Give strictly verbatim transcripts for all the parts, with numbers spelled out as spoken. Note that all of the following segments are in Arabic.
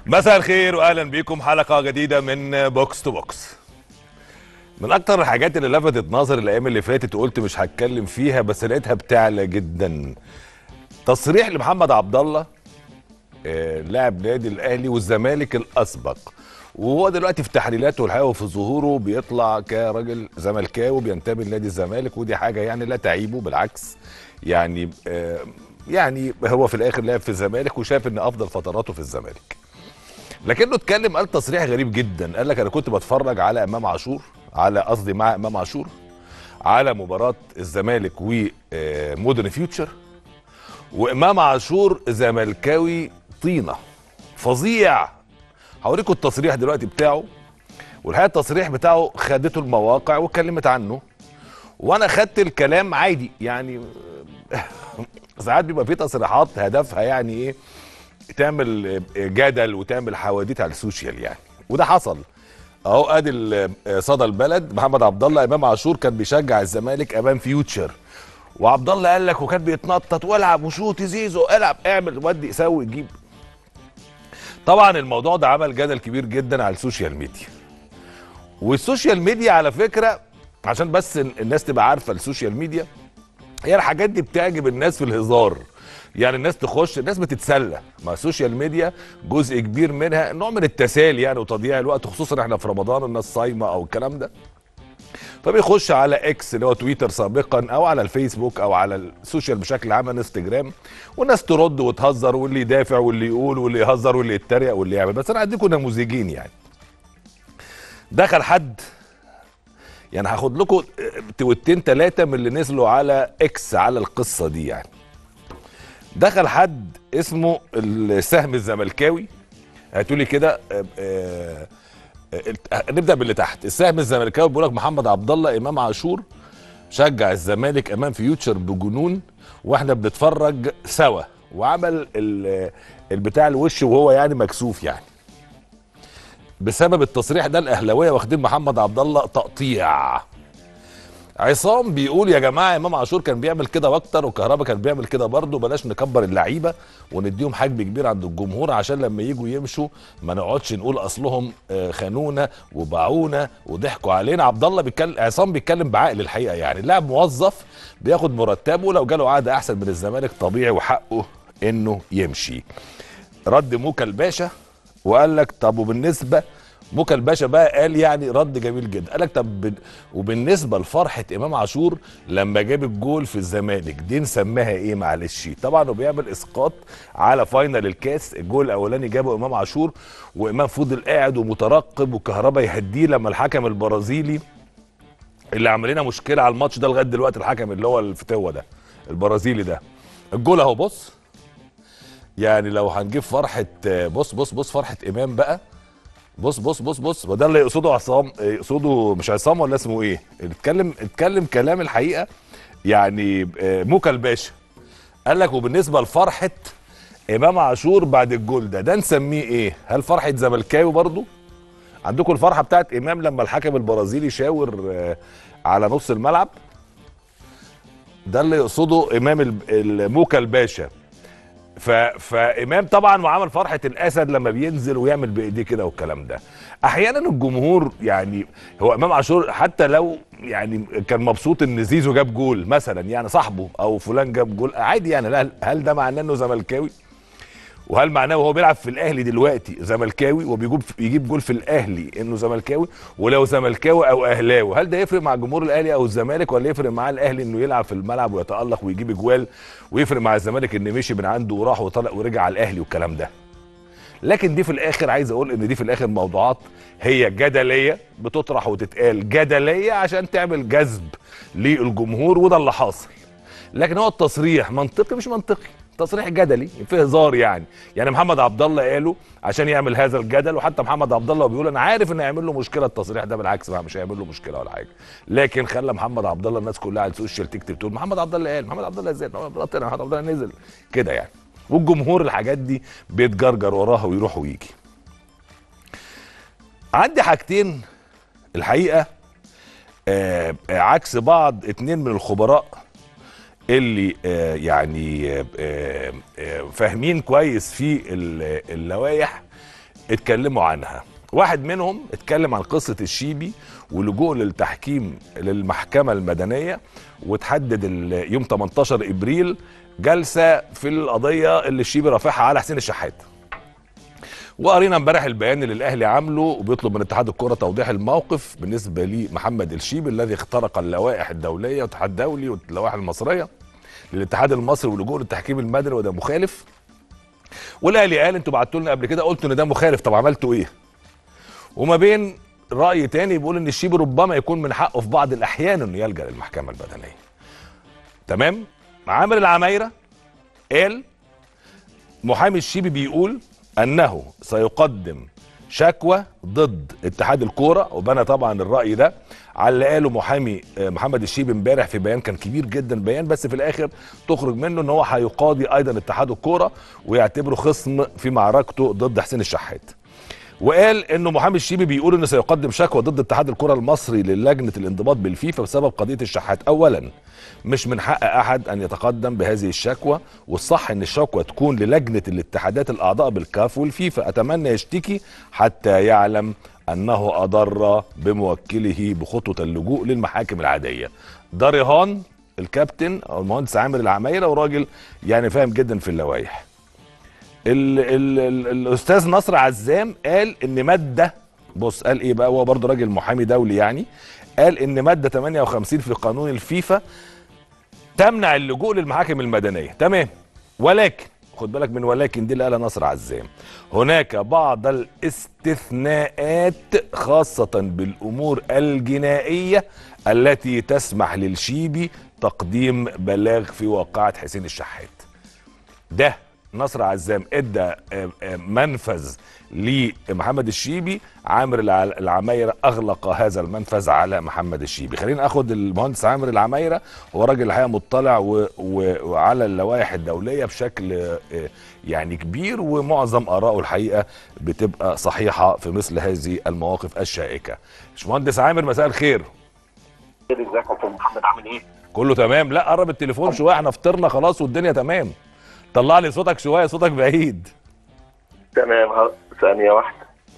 مساء الخير واهلا بيكم حلقه جديده من بوكس تو بوكس. من اكتر الحاجات اللي لفتت نظري الايام اللي فاتت وقلت مش هتكلم فيها بس لقيتها بتعلى جدا، تصريح لمحمد عبد الله آه لاعب نادي الاهلي والزمالك الاسبق، وهو دلوقتي في تحليلاته الحقيقه وفي ظهوره بيطلع كراجل زملكاوي بينتمي لنادي الزمالك، ودي حاجه يعني لا تعيبه، بالعكس يعني آه يعني هو في الاخر لعب في الزمالك وشاف ان افضل فتراته في الزمالك. لكنه اتكلم قال تصريح غريب جدا، قال لك انا كنت بتفرج على امام عاشور، على قصدي مع امام عاشور على مباراه الزمالك ومودرن فيوتشر، وامام عاشور زملكاوي طينه فظيع. هوريكم التصريح دلوقتي بتاعه، والحقيقه التصريح بتاعه خدته المواقع واتكلمت عنه، وانا خدت الكلام عادي يعني. ساعات بيبقى في تصريحات هدفها يعني ايه، تعمل جدل وتعمل حواديت على السوشيال يعني، وده حصل اهو. ادي صدى البلد، محمد عبد الله امام عاشور كان بيشجع الزمالك امام فيوتشر، وعبد الله قال لك وكان بيتنطط والعب وشوط زيزو العب اعمل ودي سوي جيب. طبعا الموضوع ده عمل جدل كبير جدا على السوشيال ميديا، والسوشيال ميديا على فكره عشان بس الناس تبقى عارفه، السوشيال ميديا هي الحاجات دي بتعجب الناس في الهزار، يعني الناس تخش، الناس بتتسلى مع السوشيال ميديا، جزء كبير منها نوع من التسالي يعني وتضييع الوقت، خصوصا احنا في رمضان الناس صايمه او الكلام ده، فبيخش على اكس اللي هو تويتر سابقا او على الفيسبوك او على السوشيال بشكل عام انستجرام، والناس ترد وتهزر واللي يدافع واللي يقول واللي يهزر واللي يتريق واللي يعمل. بس انا هديكم نموذجين يعني. دخل حد يعني، هاخد لكم تويتين ثلاثه من اللي نزلوا على اكس على القصه دي يعني. دخل حد اسمه السهم الزملكاوي، هاتولي كده آه آه نبدا باللي تحت. السهم الزملكاوي بيقول لك محمد عبد الله امام عاشور شجع الزمالك امام فيوتشر بجنون واحنا بنتفرج سوا، وعمل البتاع الوش وهو يعني مكسوف يعني. بسبب التصريح ده الاهلاويه واخدين محمد عبد الله تقطيع. عصام بيقول يا جماعه امام عاشور كان بيعمل كده واكتر، وكهربا كان بيعمل كده برضه، بلاش نكبر اللعيبه ونديهم حجم كبير عند الجمهور عشان لما يجوا يمشوا ما نقعدش نقول اصلهم خانونا وباعونا وضحكوا علينا. عبد الله بيتكلم، عصام بيتكلم بعقل الحقيقه يعني. اللاعب موظف بياخد مرتبه، لو جاله عقد احسن من الزمالك طبيعي وحقه انه يمشي. رد موكا الباشا وقال لك طب وبالنسبه، موكا الباشا بقى قال يعني رد جميل جدا، قال لك طب وبالنسبه لفرحه امام عاشور لما جاب الجول في الزمالك دي نسميها ايه؟ معلش طبعا هو بيعمل اسقاط على فاينل الكاس، الجول الاولاني جابه امام عاشور وامام فضل قاعد ومترقب وكهربا يهديه لما الحكم البرازيلي اللي عمل لنا مشكله على الماتش ده لغايه دلوقتي، الحكم اللي هو الفتوه ده البرازيلي ده، الجول اهو بص يعني. لو هنجيب فرحه، بص بص بص فرحه امام بقى، بص بص بص بص، وده اللي يقصده عصام، يقصده مش عصام ولا اسمه ايه اللي اتكلم اتكلم كلام الحقيقه يعني. موكا الباشا قال لك وبالنسبه لفرحه امام عاشور بعد الجول ده ده نسميه ايه؟ هل فرحه زملكاوي برضو؟ عندكم الفرحه بتاعت امام لما الحكم البرازيلي شاور على نص الملعب، ده اللي يقصده امام موكا الباشا. فامام طبعا وعمل فرحه الاسد لما بينزل ويعمل بايديه كده والكلام ده. احيانا الجمهور يعني، هو امام عاشور حتى لو يعني كان مبسوط ان زيزو جاب جول مثلا يعني صاحبه او فلان جاب جول عادي يعني، هل ده معناه انه زملكاوي؟ وهل معناه وهو بيلعب في الاهلي دلوقتي زملكاوي وبيجيب يجيب جول في الاهلي انه زملكاوي؟ ولو زملكاوي او اهلاوي هل ده يفرق مع جمهور الاهلي او الزمالك، ولا يفرق مع الاهلي انه يلعب في الملعب ويتالق ويجيب اجوال، ويفرق مع الزمالك ان مشي من عنده وراح وطلع ورجع على الاهلي والكلام ده؟ لكن دي في الاخر عايز اقول ان دي في الاخر موضوعات هي جدليه بتطرح وتتقال جدليه عشان تعمل جذب للجمهور، وده اللي حاصل. لكن هو التصريح منطقي مش منطقي، تصريح جدلي في هزار يعني. يعني محمد عبد الله قاله عشان يعمل هذا الجدل، وحتى محمد عبد الله بيقول انا عارف ان هيعمل له مشكله التصريح ده، بالعكس بقى مش هيعمل له مشكله ولا حاجه، لكن خلى محمد عبد الله الناس كلها على السوشيال تكتب تقول محمد عبد الله قال، محمد عبد الله ازاي، محمد عبد الله نزل كده يعني. والجمهور الحاجات دي بيتجرجر وراها ويروح ويجي. عندي حاجتين الحقيقه آه عكس بعض، اتنين من الخبراء اللي آه يعني آه آه فاهمين كويس في اللوائح اتكلموا عنها. واحد منهم اتكلم عن قصة الشيبي ولجوء للتحكيم للمحكمة المدنية، وتحدد يوم تمنتاشر ابريل جلسة في القضية اللي الشيبي رافعها على حسين الشحات. وقرينا امبارح البيان اللي الاهلي عامله وبيطلب من اتحاد الكرة توضيح الموقف بالنسبة لمحمد الشيبي الذي اخترق اللوائح الدولية والاتحاد الدولي واللوائح المصرية للاتحاد المصري ولجوء للتحكيم المدني، وده مخالف. والاهلي قال انتوا بعتوا لنا قبل كده قلتوا ان ده مخالف، طب عملتوا ايه؟ وما بين راي تاني بيقول ان الشيبي ربما يكون من حقه في بعض الاحيان انه يلجا للمحكمه المدنيه. تمام؟ عامر العمايره قال محامي الشيبي بيقول انه سيقدم شكوى ضد اتحاد الكوره، وبنى طبعا الراي ده على اللي قاله محامي محمد الشيبي امبارح في بيان كان كبير جدا، بيان بس في الاخر تخرج منه ان هو هيقاضي ايضا اتحاد الكوره ويعتبره خصم في معركته ضد حسين الشحات. وقال انه محامي الشيبي بيقول انه سيقدم شكوى ضد اتحاد الكره المصري للجنه الانضباط بالفيفا بسبب قضيه الشحات. اولا مش من حق احد ان يتقدم بهذه الشكوى، والصح ان الشكوى تكون للجنه الاتحادات الاعضاء بالكاف والفيفا. اتمنى يشتكي حتى يعلم انه اضر بموكله بخطوه اللجوء للمحاكم العاديه. ده رهان الكابتن او المهندس عامر العمايره، وراجل يعني فاهم جدا في اللوائح. ال ال ال الاستاذ نصر عزام قال ان ماده، بص قال ايه بقى، هو برضه راجل محامي دولي يعني، قال ان ماده تمانية وخمسين في قانون الفيفا تمنع اللجوء للمحاكم المدنيه. تمام، ولكن خد بالك من ولكن دي اللي قالها نصر عزام، هناك بعض الاستثناءات خاصه بالامور الجنائيه التي تسمح للشيبي تقديم بلاغ في واقعه حسين الشحات. ده نصر عزام ادى منفذ لمحمد الشيبي، عامر العمايره اغلق هذا المنفذ على محمد الشيبي. خلينا اخد المهندس عامر العمايره، هو راجل الحقيقه مطلع و... و... وعلى اللوائح الدوليه بشكل يعني كبير، ومعظم ارائه الحقيقه بتبقى صحيحه في مثل هذه المواقف الشائكه. باشمهندس عامر مساء الخير. ازيك يا استاذ محمد، عامل ايه؟ كله تمام. لا قرب التليفون شويه، احنا فطرنا خلاص والدنيا تمام. طلع لي صوتك شويه، صوتك بعيد. تمام، ثانيه واحده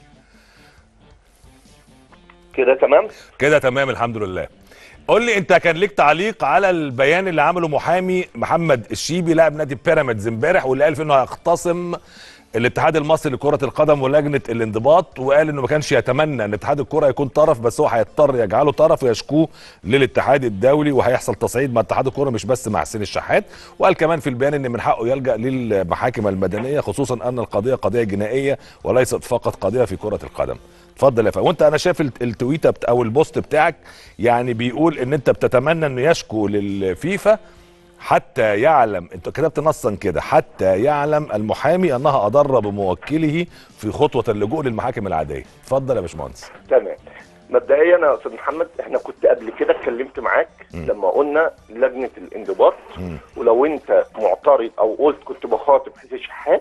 كده. تمام كده تمام الحمد لله. قول لي انت كان ليك تعليق على البيان اللي عمله محامي محمد الشيبي لاعب نادي بيراميدز امبارح، واللي قال فيه انه هيختصم الاتحاد المصري لكرة القدم ولجنة الانضباط، وقال انه ما كانش يتمنى ان اتحاد الكرة يكون طرف، بس هو هيضطر يجعله طرف ويشكوه للاتحاد الدولي، وهيحصل تصعيد مع اتحاد الكرة مش بس مع حسين الشحات. وقال كمان في البيان ان من حقه يلجأ للمحاكم المدنية، خصوصا ان القضية قضية جنائية وليست فقط قضية في كرة القدم. اتفضل يا فندم. وانت انا شايف التويته او البوست بتاعك يعني بيقول ان انت بتتمنى انه يشكو للفيفا حتى يعلم، انت كتبت نصا كده، حتى يعلم المحامي انها اضر بموكله في خطوه اللجوء للمحاكم العاديه. اتفضل يا باشمهندس. تمام. مبدئيا يا استاذ محمد، احنا كنت قبل كده اتكلمت معاك م. لما قلنا لجنه الانضباط، م. ولو انت معترض او قلت كنت بخاطب حسين الشحات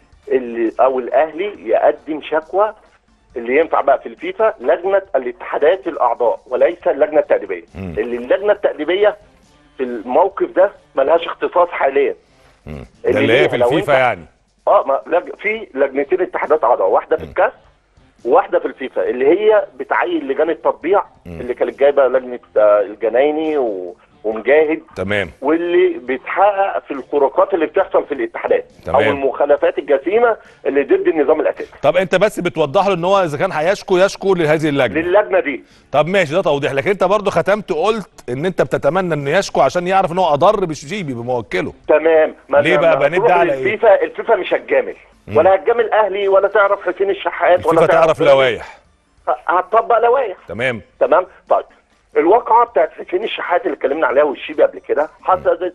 اللي او الاهلي يقدم شكوى اللي ينفع بقى في الفيفا لجنه الاتحادات الاعضاء وليس اللجنه التأديبيه، اللي اللجنه التأديبيه في الموقف ده ملهاش اختصاص حاليا. امم اللي, اللي هي في الفيفا يعني اه ما لج... في لجنتين اتحادات اعضاء، واحده في الكاس وواحده في الفيفا، اللي هي بتعين لجان التطبيع اللي كانت جايبه لجنه الجنايني و... ومجاهد. تمام. واللي بتحقق في الخروقات اللي بتحصل في الاتحادات. تمام. او المخالفات الجسيمه اللي ضد النظام الاساسي. طب انت بس بتوضح له ان هو اذا كان هيشكو يشكو لهذه اللجنه للجنه دي. طب ماشي، ده توضيح. لكن انت برضه ختمت قلت ان انت بتتمنى انه يشكو عشان يعرف ان هو اضر بالشيبي بموكله. تمام. ليه بقى بنيت ده على ايه؟ الفيفا الفيفا مش هتجامل ولا هتجامل اهلي ولا تعرف حسين الشحات ولا تعرف لوائح، هتطبق لوائح. تمام تمام. طيب الواقعه بتاعت حسين الشحات اللي اتكلمنا عليها والشيبي قبل كده حصلت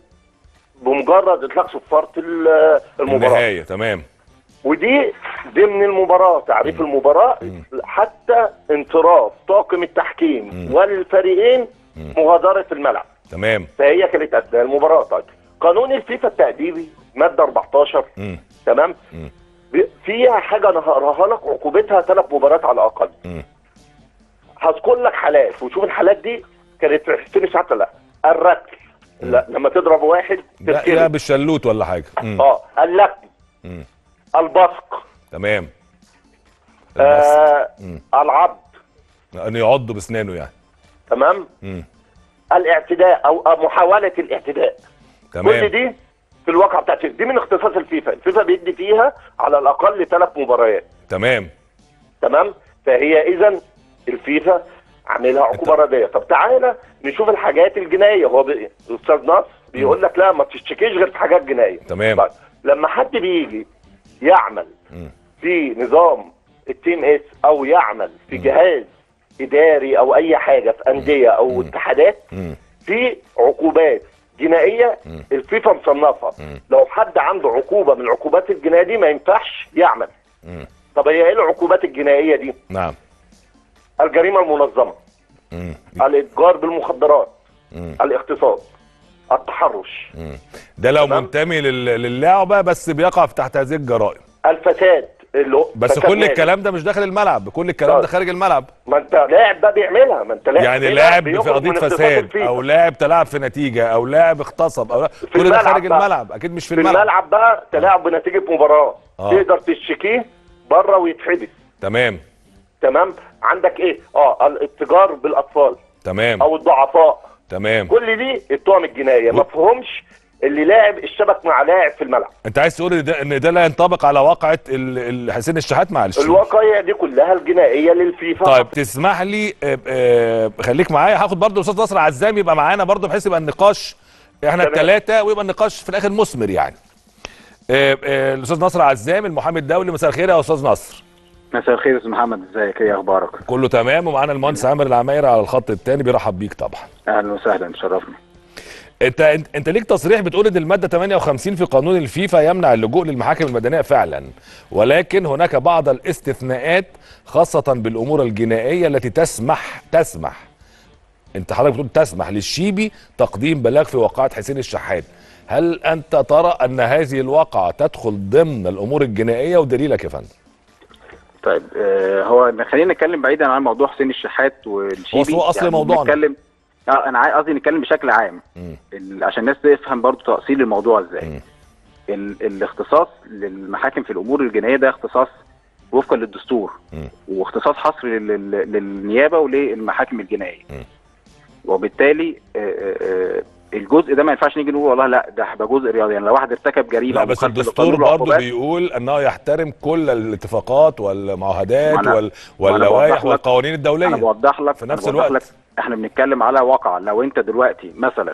بمجرد اطلاق صفاره المباراه النهايه. تمام. ودي ضمن المباراه، تعريف المباراه حتى انصراف طاقم التحكيم م. والفريقين م. مغادره الملعب. تمام. فهي كانت اثناء المباراه. طيب قانون الفيفا التأديبي ماده أربعتاشر م. تمام م. فيها حاجه انا هقراها لك عقوبتها ثلاث مباريات على الاقل. م. هذكر لك حالات وشوف الحالات دي كانت في حسين الشحات ولا لا. الركل، لا لما تضرب واحد تركله، لا بالشلوت ولا حاجه. اه اللكم، البصق. تمام. آه العض، انه يعض باسنانه يعني. تمام. مم. الاعتداء او محاوله الاعتداء. تمام. كل دي في الواقع بتاعت دي من اختصاص الفيفا، الفيفا بيدي فيها على الاقل ثلاث مباريات. تمام تمام. فهي اذا الفيفا عاملها عقوبه رياضيه. طب تعالى نشوف الحاجات الجنائيه. هو بي... استاذ نصر بيقول لك لا ما تشتكيش غير في حاجات جنائيه. تمام. طيب لما حد بيجي يعمل مم. في نظام التي ام اس او يعمل في جهاز اداري او اي حاجه في انديه او مم. اتحادات، مم. في عقوبات جنائيه مم. الفيفا مصنفها. مم. لو حد عنده عقوبه من العقوبات الجنائيه دي ما ينفعش يعمل. مم. طب هي ايه العقوبات الجنائيه دي؟ نعم. الجريمه المنظمه، مم. الاتجار بالمخدرات، مم. الاغتصاب، التحرش. مم. ده لو تمام؟ منتمي لل- للعبه بس بيقع تحت هذه الجرائم. الفساد اللي هو بس فساد كل مالي. الكلام ده مش داخل الملعب، كل الكلام طيب. ده خارج الملعب. ما انت لاعب بقى بيعملها، ما انت لاعب يعني هنا لاعب في بيخرج قضيه من اختصاص فساد الفيفا. او لاعب تلاعب في نتيجه او لاعب اغتصب او كل ده الملعب خارج بقى. الملعب، اكيد مش في, في الملعب. الملعب بقى تلاعب بنتيجه مباراه. آه. تقدر تشتكيه بره ويتحبس. تمام. تمام. عندك ايه؟ اه الاتجار بالاطفال تمام. او الضعفاء. تمام. كل دي التهم الجنائيه. ما فهمش اللي لاعب اشتبك مع لاعب في الملعب. انت عايز تقول ان ده, إن ده لا ينطبق على واقعه ال- ال- حسين الشحات مع الشيخ؟ الواقعيه دي كلها الجنائيه للفيفا. طيب تسمح لي آه، آه، خليك معايا، هاخد برضه الاستاذ نصر عزام يبقى معانا برضه بحيث يبقى النقاش احنا تمام. الثلاثه ويبقى النقاش في الاخر مثمر يعني. آه، آه، الاستاذ نصر عزام المحامي الدولي، مساء الخير يا استاذ نصر. مساء الخير يا استاذ محمد، ازيك؟ ايه اخبارك؟ كله تمام. ومعانا المهندس عامر العمايري على الخط الثاني، بيرحب بيك طبعا. اهلا وسهلا، تشرفنا. انت انت انت ليك تصريح بتقول ان الماده ثمانية وخمسين في قانون الفيفا يمنع اللجوء للمحاكم المدنيه فعلا، ولكن هناك بعض الاستثناءات خاصه بالامور الجنائيه التي تسمح تسمح انت حضرتك بتقول تسمح للشيبي تقديم بلاغ في واقعه حسين الشحات. هل انت ترى ان هذه الواقعه تدخل ضمن الامور الجنائيه ودليلك يا فندم؟ طيب آه هو خلينا نتكلم بعيدا عن موضوع حسين الشحات والشيبي. هو اصل يعني موضوعنا نتكلم اه انا عايز قصدي نتكلم بشكل عام ال... عشان الناس تفهم برضو تأصيل الموضوع ازاي. ال... الاختصاص للمحاكم في الامور الجنائيه ده اختصاص وفقا للدستور، م. واختصاص حصري لل... للنيابه وللمحاكم الجنائيه. م. وبالتالي آآ آآ الجزء ده ما ينفعش نيجي نقول والله لا ده هيبقى جزء رياضي. يعني لو واحد ارتكب جريمه، لا بس الدستور برضه بيقول انه يحترم كل الاتفاقات والمعاهدات وال... واللوائح والقوانين الدوليه. انا بوضح لك في نفس الوقت لك احنا بنتكلم على واقع. لو انت دلوقتي مثلا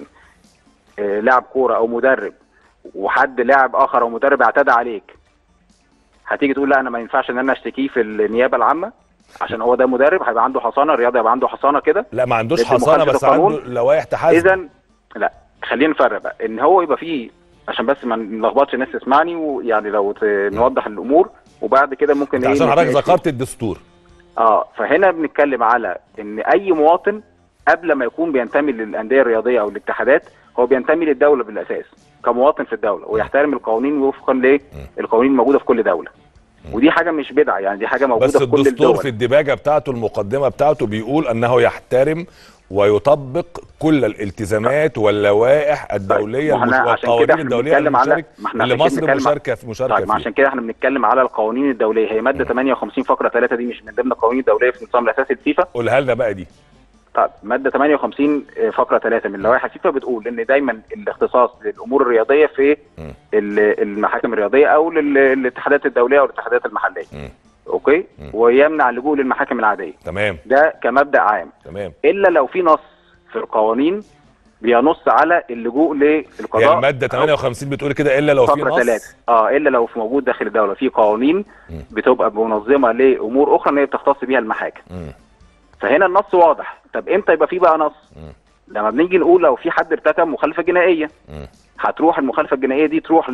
لاعب كوره او مدرب وحد لاعب اخر او مدرب اعتدى عليك، هتيجي تقول لا انا ما ينفعش ان انا اشتكيه في النيابه العامه عشان هو ده مدرب هيبقى عنده حصانه رياضه، يبقى عنده حصانه كده؟ لا ما عندوش حصانه بس عنده لوائح تحاسب. اذا لا خلينا نفرق بقى ان هو يبقى فيه، عشان بس ما نلخبطش الناس تسمعني، ويعني لو نوضح الامور وبعد كده ممكن ايه عشان حضرتك ذكرت الدستور. اه فهنا بنتكلم على ان اي مواطن قبل ما يكون بينتمي للانديه الرياضيه او الاتحادات هو بينتمي للدوله بالاساس كمواطن في الدوله، ويحترم القوانين وفقا للقوانين الموجوده في كل دوله. ودي حاجه مش بدعه، يعني دي حاجه موجوده في كل الدول. بس الدستور في الدباجه بتاعته المقدمه بتاعته بيقول انه يحترم ويطبق كل الالتزامات واللوائح الدوليه والقوانين الدوليه المشارك اللي مصر مشاركه في مشاركه طيب فيه. عشان كده احنا بنتكلم على القوانين الدوليه. هي ماده ثمانية وخمسين فقره ثلاثة دي مش من ضمن القوانين الدوليه في النظام الاساسي الفيفا؟ قولها لنا بقى دي. طيب ماده ثمانية وخمسين فقره ثلاثة من لوائح الفيفا بتقول ان دايما الاختصاص للامور الرياضيه في المحاكم الرياضيه او للاتحادات الدوليه او الاتحادات المحليه. م. اوكي؟ م. ويمنع اللجوء للمحاكم العاديه. تمام. ده كمبدا عام. تمام. الا لو في نص في القوانين بينص على اللجوء للقضاء. يعني الماده ثمانية وخمسين بتقول كده الا لو في نص؟ ثلاثة. اه الا لو في موجود داخل الدوله في قوانين م. بتبقى منظمه لامور اخرى ان هي بتختص بيها المحاكم. م. فهنا النص واضح. طب امتى يبقى فيه بقى نص؟ م. لما بنيجي نقول لو في حد ارتكب مخالفه جنائيه، م. هتروح المخالفه الجنائيه دي تروح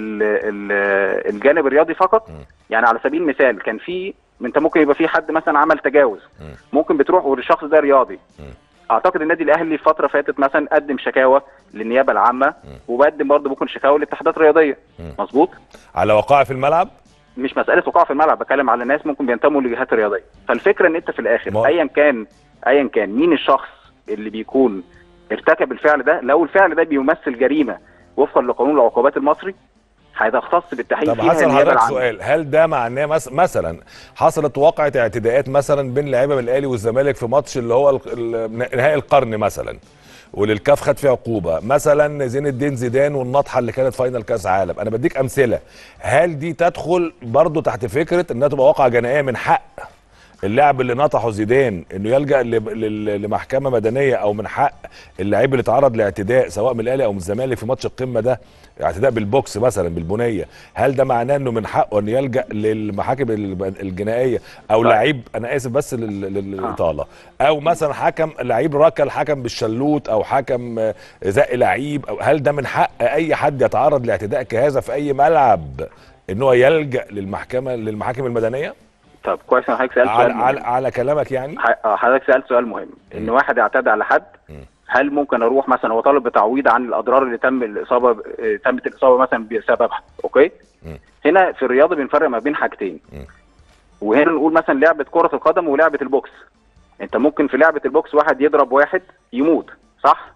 للجانب الرياضي فقط. م. يعني على سبيل المثال كان في انت ممكن يبقى في حد مثلا عمل تجاوز، م. ممكن بتروح والشخص ده رياضي. م. اعتقد النادي الاهلي فتره فاتت مثلا قدم شكاوى للنيابه العامه، وبقدم برضه ممكن شكاوى للاتحادات الرياضيه. مظبوط؟ على وقائع في الملعب؟ مش مساله وقوع في الملعب، بتكلم على ناس ممكن بينتموا لجهات رياضيه. فالفكره ان انت في الاخر ايا كان ايا كان مين الشخص اللي بيكون ارتكب الفعل ده، لو الفعل ده بيمثل جريمه وفقا لقانون العقوبات المصري، هيتختص بالتحقيق طب فيها حصل النيابه حضرتك العامه. سؤال، هل ده معناه مس... مثلا حصلت وقعت اعتداءات مثلا بين لعيبه من الاهلي والزمالك في ماتش اللي هو ال- ال- نهائي القرن مثلا، وللكاف خد فيه عقوبه، مثلا زين الدين زيدان والنطحه اللي كانت فاينل كاس عالم، انا بديك امثله، هل دي تدخل برضو تحت فكره انها تبقى واقعه جنائيه من حق اللاعب اللي نطحه زيدان انه يلجا ل- ل- لمحكمه مدنيه، او من حق اللاعب اللي اتعرض لاعتداء سواء من الاهلي او من الزمالك في ماتش القمه ده، اعتداء بالبوكس مثلا بالبنيه، هل ده معناه انه من حقه انه يلجا للمحاكم الب- الجنائيه، او طيب. لعيب، انا اسف بس لل- لل- للاطاله، او مثلا حكم لعيب ركل حكم بالشلوت، او حكم آه، زق لعيب، او هل ده من حق اي حد يتعرض لاعتداء كهذا في اي ملعب ان هو يلجا للمحكمه للمحاكم المدنيه؟ طب كويس ان حضرتك سالت على, سؤال مهم. على, على كلامك يعني. ح- آه، حضرتك سالت سؤال مهم، ان واحد اعتدى على حد، هل ممكن اروح مثلا هو طالب بتعويض عن الاضرار اللي تم الاصابه آه، تمت الاصابه مثلا بسببها، اوكي؟ هنا في الرياضه بنفرق ما بين حاجتين. وهنا نقول مثلا لعبه كره القدم ولعبه البوكس. انت ممكن في لعبه البوكس واحد يضرب واحد يموت، صح؟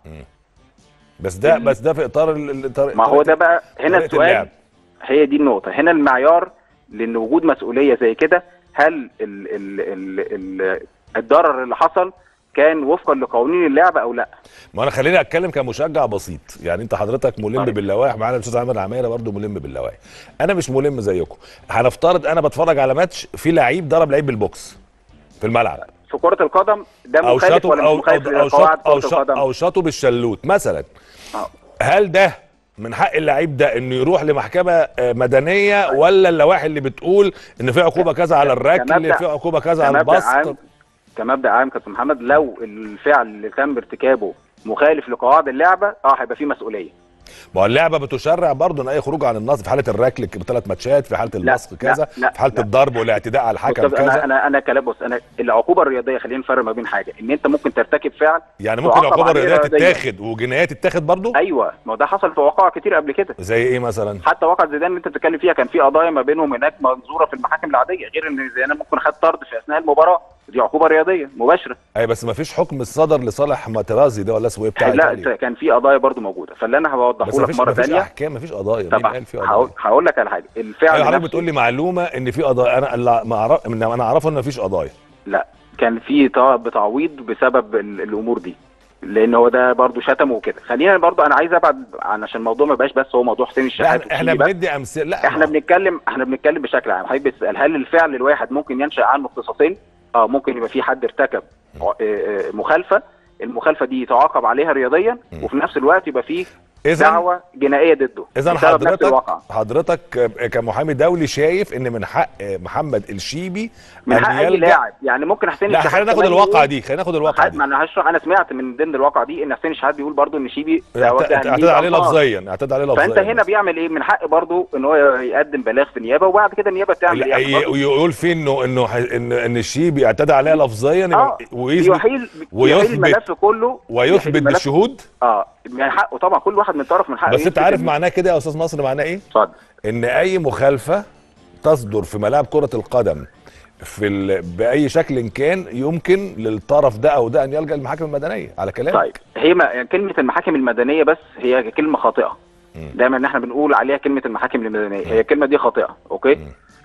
بس ده ال- بس ده في اطار ال- الطريق- ما هو ده بقى هنا طريقة السؤال. اللعب. هي دي النقطه، هنا المعيار لان وجود مسؤوليه زي كده، هل ال ال ال ال الضرر اللي حصل كان وفقا لقوانين اللعبه او لا؟ ما انا خليني اتكلم كمشجع بسيط، يعني انت حضرتك ملم طيب. باللوائح، معانا الاستاذ عامر عمايره برضو ملم باللوائح، انا مش ملم زيكم. هنفترض انا بتفرج على ماتش في لعيب ضرب لعيب بالبوكس في الملعب، في كرة القدم ده او مخالف شاطه ولا مش او مخالف او او لقواعد شاط او كرة شاط القدم؟ او شاطه بالشلوت مثلا، آه. هل ده من حق اللعيب ده انه يروح لمحكمه آه، مدنيه، ولا اللوائح اللي بتقول ان في عقوبه كذا على الركل، كمبدأ- في عقوبه كذا على كمبدأ البسط؟ عام كمبدأ عام كابتن محمد، لو الفعل اللي تم ارتكابه مخالف لقواعد اللعبة اه هيبقى فيه مسؤولية. ما هو اللعبه بتشرع برضه ان اي خروج عن النص، في حاله الركل بثلاث ماتشات، في حاله البصق كذا، لا، في حاله لا. الضرب والاعتداء على الحكم بص، انا كذا. انا انا كلام، بص انا العقوبة الرياضية خلينا نفرق ما بين حاجة، ان انت ممكن ترتكب فعل يعني ممكن تعاقب العقوبه عليه الرياضيه رياضياً. تتاخد وجنايات تتاخد برضه؟ ايوه، ما هو ده حصل في وقائع كتير قبل كده. زي ايه مثلا؟ حتى واقعة زيدان اللي انت بتتكلم فيها كان في قضايا ما بينهم هناك منظورة في المحاكم العادية، غير ان زيدان ممكن خد طرد في اثناء المباراة، دي عقوبة رياضية مباشرة. اي بس ما فيش حكم صدر لصالح ماترازي ده ولا اسمه ايه بتاع لا إيطاليا. كان في قضايا برضو موجوده، فاللي انا هوضحه بس ما لك فيش مره ما فيش ثانيه. احكام، ما فيش قضايا، مين طبعا قال في هقول قضايا؟ هقول لك على حاجه، الفعل ايوه حضرتك نفسه- بتقول لي معلومه ان في قضايا، انا اللي ما اعرف ان انا اعرفه ان ما فيش قضايا. لا كان في طلب بتعويض بسبب ال- الامور دي، لان هو ده برضو شتمه وكده. خلينا برضو انا عايز ابعد عن عشان الموضوع ما يبقاش بس هو موضوع حسين لا الشحات احنا احنا وشيبة. بندي امثله، لا احنا ما- بنتكلم احنا بنتكلم بشكل عام. حضرتك بتسال هل الفعل الواحد ممكن ينشا عنه اختصاصين؟ اه ممكن يبقى في حد ارتكب آه، آه، مخالفه، المخالفه دي يتعاقب عليها رياضيا، وفي نفس الوقت يبقى في إذن- دعوه جنائيه ضده اذا بسبب نفس حضرتك الواقعة. حضرتك كمحامي دولي شايف ان من حق محمد الشيبي من ان حق اي يلجأ- لاعب، يعني ممكن حسين لا الشحات خلينا ناخد كمان الواقعه يقول- دي، خلينا ناخد الواقعه ما دي. انا هشرح، انا سمعت من ضمن الواقعه دي ان حسين الشحات بيقول برضو ان شيبي توجه اعتدى ليه عليه بألفاظ. لفظيا، اعتدى عليه لفظيا. فانت هنا بيعمل ايه؟ من حق برضو ان هو يقدم بلاغ في النيابه، وبعد كده النيابه تعمل لا، ايه؟ ي- يقول فيه انه انه ح- ان ان الشيبي اعتدى عليها لفظيا، اه ويثبت يحيل ويثبت- يحيل الملف كله، يحيل ويثبت الملف- بالشهود. اه من حقه طبعا، كل واحد من طرف من حقه. بس انت يثبت عارف إن- معناه كده يا استاذ نصر، معناه ايه؟ اتفضل. ان اي مخالفه تصدر في ملاعب كره القدم في ال... باي شكل كان، يمكن للطرف ده او ده ان يلجا للمحاكم المدنيه على كلامك. طيب هي ما كلمه المحاكم المدنيه بس هي كلمه خاطئه. دايما ان احنا بنقول عليها كلمه المحاكم المدنيه، هي الكلمه دي خاطئه، اوكي؟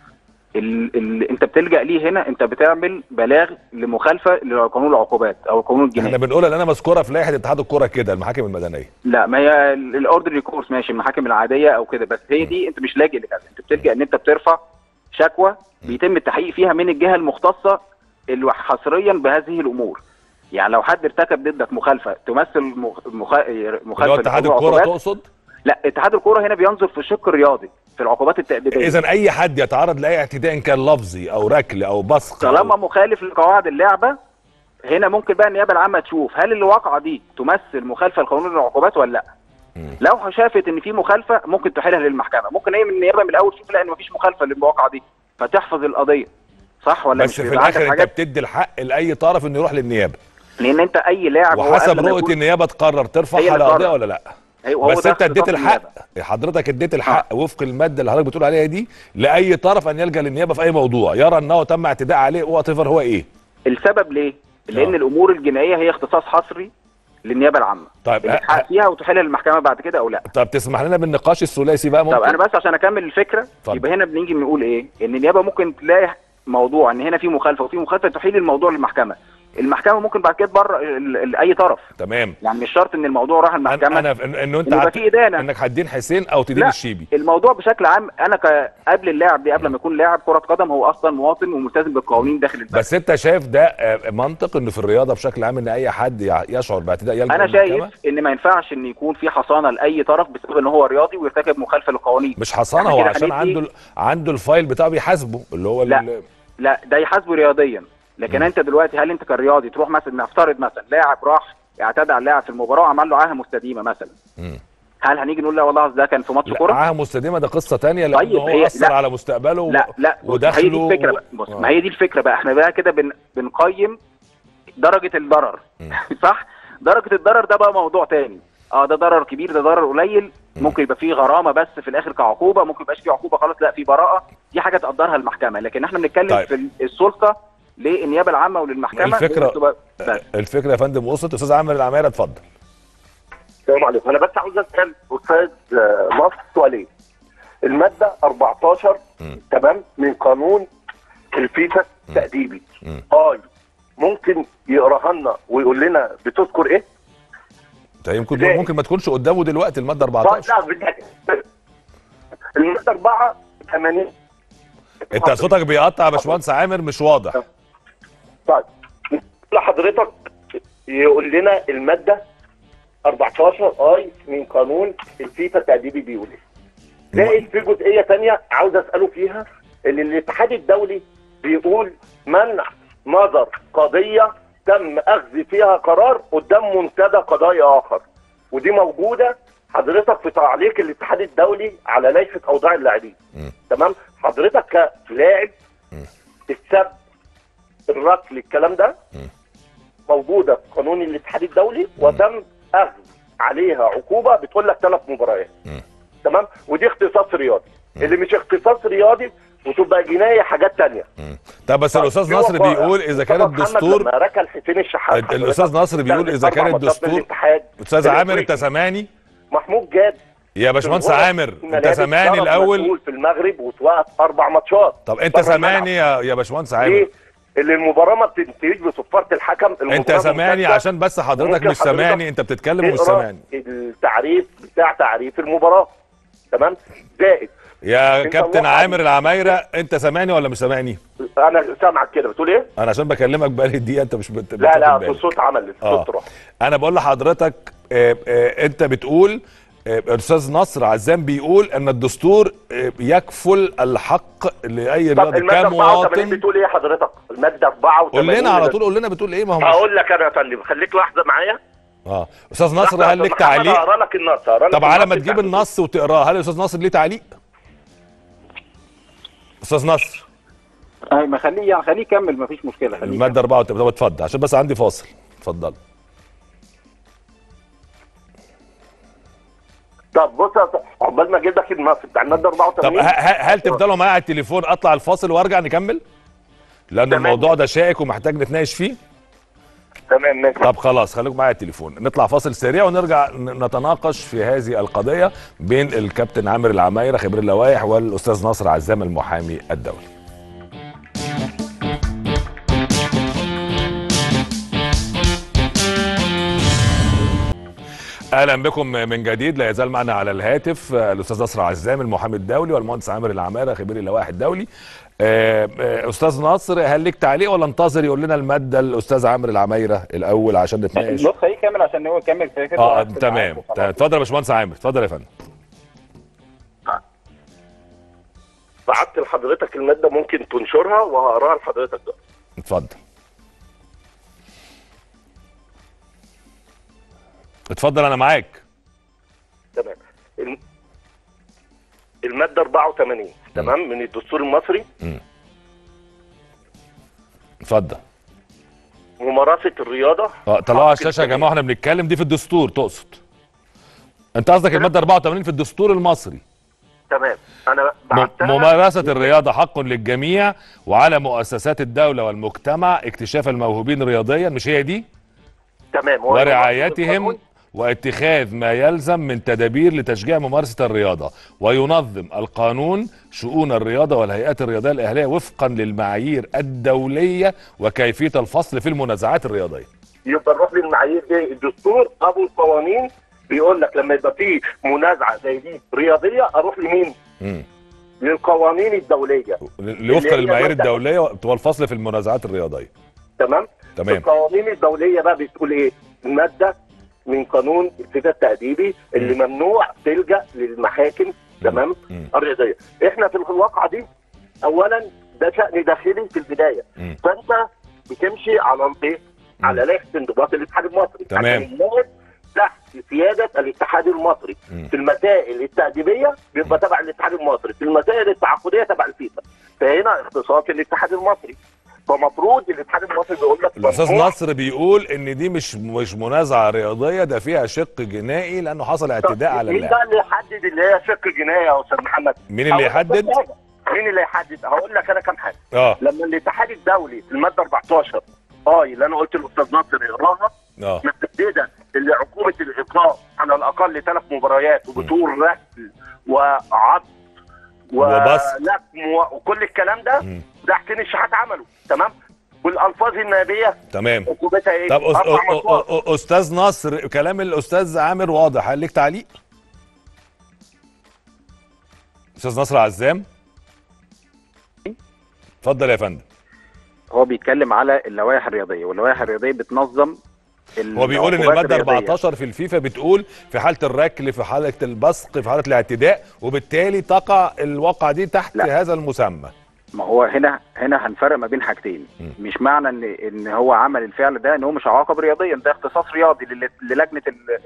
ال ال انت بتلجا ليه هنا؟ انت بتعمل بلاغ لمخالفه لقانون العقوبات او القانون الجنائي. احنا بنقول ان انا مذكوره في لائحه اتحاد الكره كده، المحاكم المدنيه. لا، ما هي الاوردري كورس ماشي، المحاكم العاديه او كده، بس هي دي انت مش لاجئ لكذا، انت بتلجا ان انت بترفع شكوى بيتم التحقيق فيها من الجهه المختصه اللي حصريا بهذه الامور. يعني لو حد ارتكب ضدك مخالفه تمثل مخ... مخ... اللي مخالفه هو اتحاد لقانون الكره العقوبات. تقصد؟ لا، اتحاد الكوره هنا بينظر في الشق الرياضي في العقوبات التأديبيه. اذا اي حد يتعرض لاي اعتداء إن كان لفظي او ركل او بصق طالما أو... مخالف لقواعد اللعبه، هنا ممكن بقى النيابه العامه تشوف هل الواقعه دي تمثل مخالفه لقانون العقوبات ولا لا. لو شافت ان في مخالفه ممكن تحيلها للمحكمه، ممكن هي من النيابه من الاول تشوف لا ان مفيش مخالفه للواقعه دي فتحفظ القضيه، صح ولا بس مش؟ في بيبقى عندك الاخر انت حاجات، بتدي الحق لاي طرف انه يروح للنيابه، لان انت اي لاعب هو وحسب قبل ما رؤيه يكون- النيابه تقرر هي ترفعها اللي لقضيه تقرر. ولا لا. أيوة، هو بس ده انت اديت اختصاص الحق، النيابة. حضرتك اديت الحق وفق الماده اللي حضرتك بتقول عليها دي لاي طرف ان يلجا للنيابه في اي موضوع يرى انه تم اعتداء عليه وات ايفر هو ايه. السبب ليه؟ لان آه. الامور الجنائيه هي اختصاص حصري للنيابه العامه طيب اللي تحقق فيها وتحيلها للمحكمه بعد كده او لا. طب تسمح لنا بالنقاش الثلاثي بقى ممكن؟ طب انا بس عشان اكمل الفكره طب. يبقى هنا بنيجي بنقول ايه؟ ان النيابه ممكن تلاقي موضوع ان هنا في مخالفه وفي مخالفه تحيل الموضوع للمحكمه. المحكمه ممكن بعد كده تبرر اي طرف. تمام. يعني مش شرط ان الموضوع راح المحكمه. انا انا انه انت يبقى في ادانه انك هتدين حسين او تدين الشيبي. الموضوع بشكل عام انا ك... قبل اللاعب دي قبل ما يكون لاعب كره قدم هو اصلا مواطن وملتزم بالقوانين داخل البلد. بس انت شايف ده منطق انه في الرياضه بشكل عام ان اي حد يشعر باعتداء يلجأ انا شايف ان ما ينفعش ان يكون في حصانه لاي طرف بسبب ان هو رياضي ويرتكب مخالفه للقوانين. مش حصانه، هو عشان عنده ال... عنده الفايل بتاعه بيحاسبه اللي هو لا ال... لا ده يحاسبه رياضيا. لكن م. انت دلوقتي هل انت كرياضي تروح مثلا نفترض مثلا لاعب راح اعتدى على اللاعب في المباراه وعمل له عاهه مستديمه مثلا، م. هل هنيجي نقول لا والله ده كان في ماتش كوره؟ عاهه مستديمه ده قصه ثانيه لانه طيب هو اثر على مستقبله لا لا ودخله. هي دي الفكره بقى. بص آه. ما هي دي الفكره بقى، احنا بقى كده بن... بنقيم درجه الضرر صح؟ درجه الضرر ده بقى موضوع ثاني. اه ده ضرر كبير، ده ضرر قليل، ممكن يبقى فيه غرامه بس في الاخر كعقوبه، ممكن يبقاش فيه عقوبه خالص، لا في براءه، دي حاجه تقدرها المحكمه. لكن احنا بنتكلم طيب. في السلطه للنيابه العامه وللمحكمه. الفكره الفكره يا فندم وصلت. استاذ عامر العمايره اتفضل. السلام عليكم. انا بس عاوز اسال استاذ مصر سؤالين. الماده أربعتاشر تمام من قانون الفيفا التأديبي اه ممكن يقراها لنا ويقول لنا بتذكر ايه؟ طيب يمكن ممكن ما تكونش قدامه دلوقتي الماده أربعتاشر. لا بدك الماده أربعة وثمانين. انت صوتك بيقطع يا باشمهندس عامر مش واضح. طيب لحضرتك يقول لنا الماده أربعتاشر اي من قانون الفيفا التأديبي بيقول ايه؟ زائد في جزئيه ثانيه عاوز اساله فيها، اللي الاتحاد الدولي بيقول منع نظر قضيه تم اخذ فيها قرار قدام منتدى قضائي اخر، ودي موجوده حضرتك في تعليق الاتحاد الدولي على لائحه اوضاع اللاعبين. تمام؟ حضرتك كلاعب السب الركل الكلام ده موجوده في قانون الاتحاد الدولي وتم اخذ عليها عقوبه بتقول لك ثلاث مباريات. تمام؟ ودي اختصاص رياضي. اللي مش اختصاص رياضي وتبقى جنايه حاجات ثانيه. طب بس الاستاذ نصر بيقول اذا كان الدستور لما ركل حسين الشحات الاستاذ نصر بيقول اذا كان الدستور. استاذ عامر انت سامعني؟ محمود جاد يا باشمهندس عامر انت سامعني الاول؟ في المغرب وتوقف اربع ماتشات. طب انت سامعني يا يا باشمهندس عامر؟ ليه؟ اللي المباراه ما بتنتهيش بصفاره الحكم. انت سامعني عشان بس حضرتك مش سامعني، انت بتتكلم ومش سامعني. التعريف بتاع تعريف المباراه تمام؟ زائد يا كابتن عامر العمايره انت سامعني ولا مش سامعني؟ انا سامعك كده. بتقول ايه؟ انا عشان بكلمك بقالي دقيقه انت مش بت... لا لا في الصوت عمل الصوت راح. انا بقول لحضرتك اه اه انت بتقول الاستاذ نصر عزام بيقول ان الدستور يكفل الحق لاي رياضي كمواطن. بتقول ايه حضرتك؟ الماده أربعة وثمانين. قول لنا على طول، قول لنا بتقول ايه؟ ما هو هقول لك انا يا فندم، خليك لحظه معايا. اه استاذ نصر هل لك تعليق؟ اقرا لك النص. اقرا لك طب على ما تجيب النص وتقراه، هل الاستاذ نصر ليه تعليق؟ استاذ نصر اي ما خليه يعني خليه يكمل مفيش مشكله. خليه الماده أربعة وثمانين. طب اتفضل عشان بس عندي فاصل. اتفضل. طب بص عقبال ما اجيب لك النص بتاع الماده أربعة وثمانين. طب هل تفضلوا معايا على التليفون اطلع الفاصل وارجع نكمل؟ لان الموضوع ده شائك ومحتاج نتناقش فيه. تمام ماشي. طب خلاص خليكم معايا على التليفون، نطلع فاصل سريع ونرجع نتناقش في هذه القضيه بين الكابتن عامر العمايره خبير اللوائح والاستاذ نصر عزام المحامي الدولي. اهلا بكم من جديد. لا يزال معنا على الهاتف الاستاذ نصر عزام المحامي الدولي والمهندس عامر العمايره خبير اللوائح الدولي. استاذ نصر هل لك تعليق ولا انتظر يقول لنا الماده الاستاذ عامر العمايره الاول عشان نتناقش؟ بص خليه يكمل عشان هو يكمل فكرته. اه تمام. اتفضل يا باشمهندس عامر، اتفضل يا فندم. بعت لحضرتك الماده ممكن تنشرها وهقراها لحضرتك ده. اتفضل. اتفضل انا معاك. تمام. الماده أربعة وثمانين تمام من الدستور المصري. امم اتفضل. ممارسه الرياضه. اه طلعوا على الشاشه يا جماعه واحنا بنتكلم، دي في الدستور تقصد؟ انت قصدك الماده أربعة وثمانين في الدستور المصري. تمام. انا ممارسه الرياضه حق للجميع وعلى مؤسسات الدوله والمجتمع اكتشاف الموهوبين رياضيا، مش هي دي؟ تمام. ورعايتهم واتخاذ ما يلزم من تدابير لتشجيع ممارسة الرياضة، وينظم القانون شؤون الرياضة والهيئات الرياضية الأهلية وفقا للمعايير الدولية وكيفية الفصل في المنازعات الرياضية. يبقى نروح للمعايير دي، الدستور ابو القوانين بيقول لك لما يبقى في منازعة زي دي رياضية اروح لمين؟ امم للقوانين الدولية اللي وفقا للمعايير الدولية والفصل في المنازعات الرياضية. تمام؟ تمام. القوانين الدولية بقى بتقول ايه؟ المادة من قانون الفداء التأديبي اللي م. ممنوع تلجأ للمحاكم تمام الرياضية. احنا في الواقعة دي اولا ده شأن داخلي في البداية، م. فانت بتمشي على ايه؟ على لائحة انضباط الاتحاد المصري. تمام. الناس تحت سيادة الاتحاد المصري. م. في المسائل التأديبية بيبقى تبع الاتحاد المصري، في المسائل التعاقدية تبع الفيفا. فهنا اختصاص الاتحاد المصري. فمفروض الاتحاد المصري بيقول لك الاستاذ نصر بيقول ان دي مش مش منازعه رياضيه، ده فيها شق جنائي لانه حصل اعتداء على اللاعب. مين بقى اللي يحدد اللي هي شق جنائي يا استاذ محمد؟ مين اللي يحدد؟ مين اللي يحدد؟ هقول لك انا كام حاجه. اه لما الاتحاد الدولي في الماده أربعتاشر اه اللي انا قلت للاستاذ نصر يقراها اه محدده اللي عقوبه الايقاف على الاقل ثلاث مباريات وبطول رسل وعض ولكم وكل الكلام ده م. ده حسين الشحات عمله تمام. والالفاظ النابيه تمام عقوبتها ايه؟ طب أس... أ... استاذ نصر كلام الاستاذ عامر واضح، هل ليك تعليق؟ استاذ نصر عزام اتفضل يا فندم. هو بيتكلم على اللوائح الرياضيه، واللوائح الرياضيه بتنظم. هو بيقول ان الماده أربعتاشر في الفيفا بتقول في حاله الركل، في حاله البصق، في حاله الاعتداء، وبالتالي تقع الواقعه دي تحت لا. هذا المسمى. ما هو هنا هنا هنفرق ما بين حاجتين. م. مش معنى ان ان هو عمل الفعل ده ان هو مش عواقب رياضيا، ده اختصاص رياضي للجنه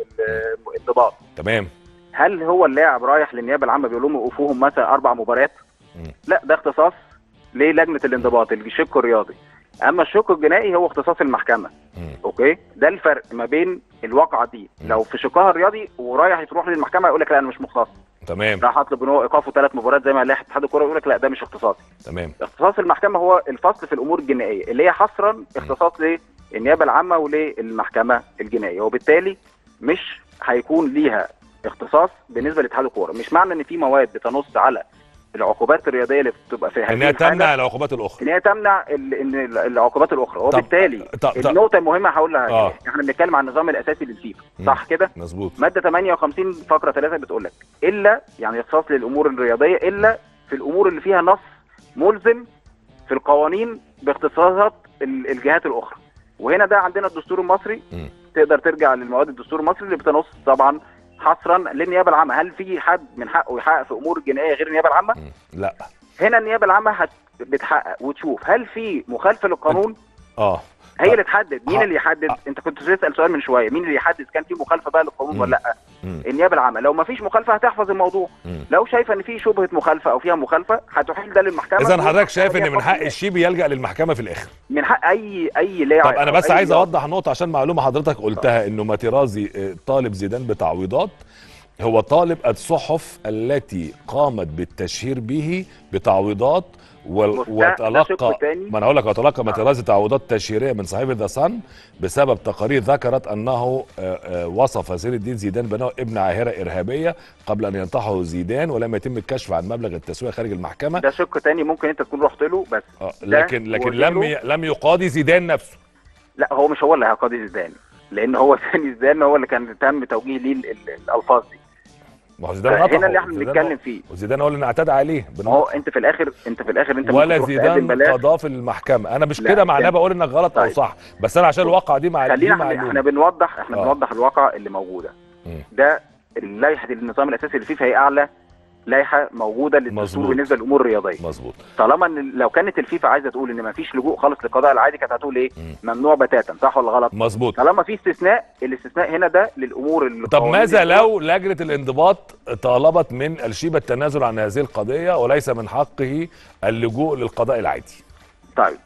الانضباط. تمام. هل هو اللاعب رايح للنيابه العامه بيقول لهم وقفوهم مثلا اربع مباريات؟ م. لا، ده اختصاص للجنه الانضباط الشق الرياضي. اما الشق الجنائي هو اختصاص المحكمه. م. اوكي، ده الفرق ما بين الواقعه دي. م. لو في شقها الرياضي ورايح تروح للمحكمه يقول لك لا انا مش مختص. تمام. راح اطلب ان هو ايقافه ثلاث مباريات زي ما لائحه اتحاد الكوره يقول لك لا ده مش اختصاصي. تمام. اختصاص المحكمه هو الفصل في الامور الجنائيه اللي هي حصرا اختصاص للنيابه العامه وللمحكمه الجنائيه، وبالتالي مش هيكون ليها اختصاص بالنسبه لاتحاد الكوره. مش معنى ان في مواد بتنص على العقوبات الرياضيه اللي بتبقى في ان هي تمنع العقوبات الاخرى، ان هي تمنع ان العقوبات الاخرى، وبالتالي النقطه المهمه هقول لها آه. احنا بنتكلم عن النظام الاساسي للفيفا صح كده؟ مظبوط. ماده ثمانية وخمسين فقره ثلاثة بتقول لك الا يعني اختصاص للامور الرياضيه الا في الامور اللي فيها نص ملزم في القوانين باختصاصات الجهات الاخرى. وهنا ده عندنا الدستور المصري. م. تقدر ترجع للمواد الدستور المصري اللي بتنص طبعا حصرا للنيابه العامه. هل في حد من حقه يحقق في امور الجنائيه غير النيابه العامه؟ لا. هنا النيابه العامه هت... بتحقق وتشوف هل في مخالفه للقانون. اه هي اللي تحدد. مين اللي يحدد؟ آه. انت كنت بتسال سؤال من شويه، مين اللي يحدد كان في مخالفه بقى للقانون ولا لا؟ النيابه العامه. لو ما فيش مخالفه هتحفظ الموضوع. مم. لو شايفه ان في شبهه مخالفه او فيها مخالفه هتحيل ده للمحكمه. اذا حضرتك شايف ان من حق الشيبي يلجا للمحكمه في الاخر؟ من حق اي اي لاعب. طب انا بس عايز اوضح نقطه عشان معلومه حضرتك قلتها، انه ماتيرازي طالب زيدان بتعويضات. هو طالب الصحف التي قامت بالتشهير به بتعويضات وتلقى، ما انا هقول لك، وتلقى ماتيرازي تعويضات تشهيريه من صحيفه ذا صن بسبب تقارير ذكرت انه وصف زين الدين زيدان بانه ابن عاهره ارهابيه قبل ان ينطحه زيدان، ولم يتم الكشف عن مبلغ التسويه خارج المحكمه. ده شق تاني ممكن انت تكون رحت له بس. آه لكن لكن لم ي... لم يقاضي زيدان نفسه. لا، هو مش هو اللي هيقاضي زيدان، لان هو ثاني زيدان هو اللي كان تم توجيه ليه الالفاظ دي. ما هو زيدان هنا اللي احنا بنتكلم فيه، وزيدان هو اللي اعتدى عليه. هو انت في الاخر انت في الاخر انت ولا زيدان قضاه في المحكمه. انا مش كده معناه بقول انك غلط طيب. او صح، بس انا عشان الواقعه دي معلومه. خلينا احنا, احنا بنوضح احنا آه. بنوضح الواقع اللي موجوده. م. ده لائحه النظام الاساسي اللي فيه، فهي اعلى لائحه موجوده للدستور بالنسبه للامور الرياضيه. مظبوط. طالما ان لو كانت الفيفا عايزه تقول ان ما فيش لجوء خالص للقضاء العادي كانت هتقول ايه؟ م. ممنوع بتاتا، صح ولا غلط؟ مظبوط. طالما في استثناء، الاستثناء هنا ده للامور اللي. طب ماذا لو لجنه الانضباط طالبت من الشيبه التنازل عن هذه القضيه وليس من حقه اللجوء للقضاء العادي؟ طيب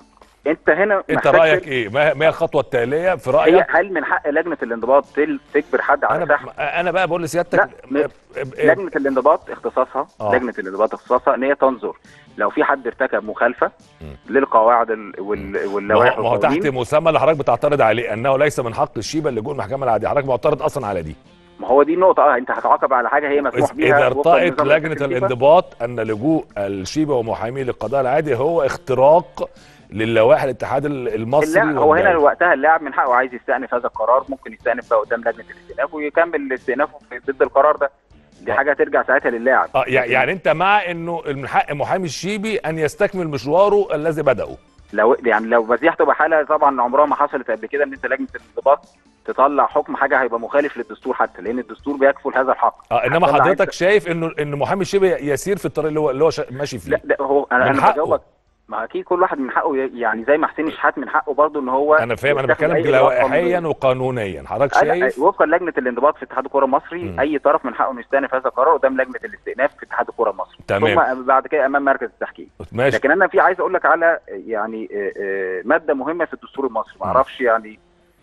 انت هنا انت رايك ايه؟ ما هي الخطوه التاليه في رايك؟ هل من حق لجنه الانضباط تجبر حد على انا سحب؟ انا بقى بقول لسيادتك لجنه الانضباط اختصاصها آه. لجنه الانضباط اختصاصها ان هي تنظر لو في حد ارتكب مخالفه م. للقواعد واللوائح ما هو تحت مسمى اللي حضرتك بتعترض عليه انه ليس من حق الشيبه اللجوء المحكمه العاديه، حضرتك معترض اصلا على دي. ما هو دي النقطه. اه انت هتعاقب على حاجه هي مسموح بيها. اذا ارتأت لجنه الانضباط ان لجوء الشيبه ومحاميه للقضاء العادي هو اختراق للوائح الاتحاد المصري، لا هو هنا وقتها اللاعب من حقه عايز يستأنف هذا القرار، ممكن يستأنف بقى قدام لجنه الاستئناف ويكمل استئنافه ضد القرار ده. دي حاجه ترجع ساعتها للاعب. اه يعني انت مع انه من حق محامي الشيبي ان يستكمل مشواره الذي بدأه؟ لو يعني لو بس دي هتبقى حاله طبعا عمرها ما حصلت قبل كده ان انت لجنه الانضباط تطلع حكم حاجه هيبقى مخالف للدستور، حتى لان الدستور بيكفل هذا الحق. اه انما حضرتك شايف انه ان محامي الشيبي يسير في الطريق اللي هو اللي هو ماشي فيه؟ لا ده هو انا انا بجاوبك. ما اكيد كل واحد من حقه، يعني زي ما حسين الشحات من حقه برضه ان هو انا فاهم، انا بتكلم لوائحيا وقانونيا. حضرتك شايف وفقا لجنه الانضباط في اتحاد الكره المصري م. اي طرف من حقه انه يستأنف هذا القرار قدام لجنه الاستئناف في اتحاد الكره المصري، تمام. ثم بعد كده امام مركز التحكيم. ماشي. لكن انا في عايز اقول لك على يعني ماده مهمه في الدستور المصري، ما اعرفش يعني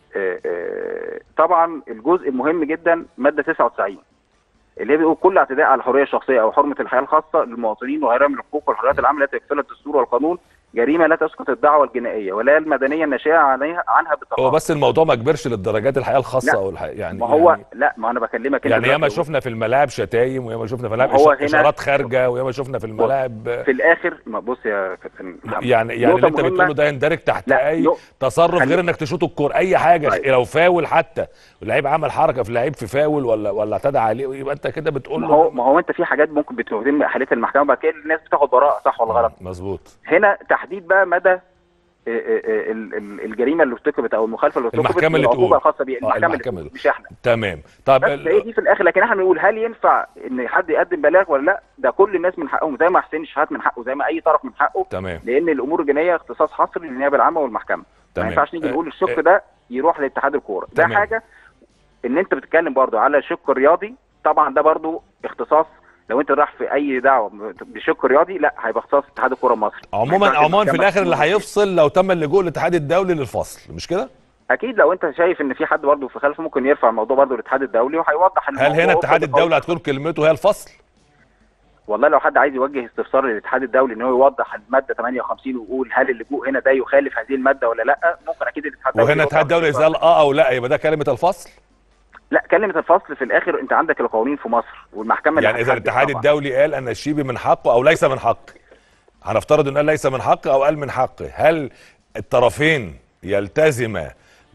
طبعا الجزء المهم جدا ماده تسعة وتسعين اللي هي بيقول كل اعتداء على الحريه الشخصيه او حرمه الحياه الخاصه للمواطنين وغيرها من الحقوق والحريات العامه التي يكفلها الدستور والقانون جريمه لا تسقط الدعوه الجنائيه ولا المدنيه الناشئه عنها عنها بالتقاضي. هو بس الموضوع ما كبرش للدرجات الحياه الخاصه او الحياه يعني ما هو يعني لا ما انا بكلمك يعني ياما شفنا في الملاعب شتايم وياما شفنا في الملاعب اشارات خارجه وياما شفنا في الملاعب في الاخر. ما بص يا كابتن يعني يعني اللي انت بتقوله ده يندرج تحت اي تصرف غير انك تشوط الكوره اي حاجه طيب. لو فاول حتى اللعيب عمل حركه في اللعيب في فاول ولا ولا اعتدى عليه يبقى انت كده بتقول له ما هو ما هو انت في حاجات ممكن بتتم احالتها المحكمه بعد كده الناس بتاخد براءه صح ولا غلط. مظبوط. هنا تحديد بقى مدى الجريمه اللي ارتكبت او المخالفه اللي ارتكبت المحكمه اللي تقول الخاصه بيها المحكمه, المحكمة اللي مش احنا. تمام. طب ال... هي دي في الاخر. لكن احنا بنقول هل ينفع ان حد يقدم بلاغ ولا لا؟ ده كل الناس من حقهم زي ما حسين الشحات من حقه زي ما اي طرف من حقه. تمام. لان الامور الجنائيه اختصاص حصري للنيابه العامه والمحكمه. ما ينفعش نيجي نقول الشق ده يروح لاتحاد الكوره. ده حاجه. ان انت بتتكلم برضو على الشق الرياضي طبعا ده برضو اختصاص. لو انت راح في اي دعوه بشق رياضي لا هيبقى اختصاص اتحاد الكوره المصري. عموما عموما في الاخر اللي هيفصل لو تم اللجوء للاتحاد الدولي للفصل مش كده؟ اكيد لو انت شايف ان في حد برضه في خلفه ممكن يرفع الموضوع برضه للاتحاد الدولي وهيوضح الموضوع. هل هنا الاتحاد الدولي هتكون كلمته هي الفصل؟ والله لو حد عايز يوجه استفسار للاتحاد الدولي ان هو يوضح الماده ثمانية وخمسين ويقول هل اللجوء هنا ده يخالف هذه الماده ولا لا ممكن اكيد الاتحاد الدولي. وهنا الاتحاد الدولي يسال اه او لا يبقى ده كلمه الفصل؟ لا كلمه الفصل في الاخر انت عندك القوانين في مصر والمحكمه يعني اذا الاتحاد الدولي قال ان الشيبي من حقه او ليس من حقه هنفترض انه قال ليس من حقه او قال من حقه هل الطرفين يلتزما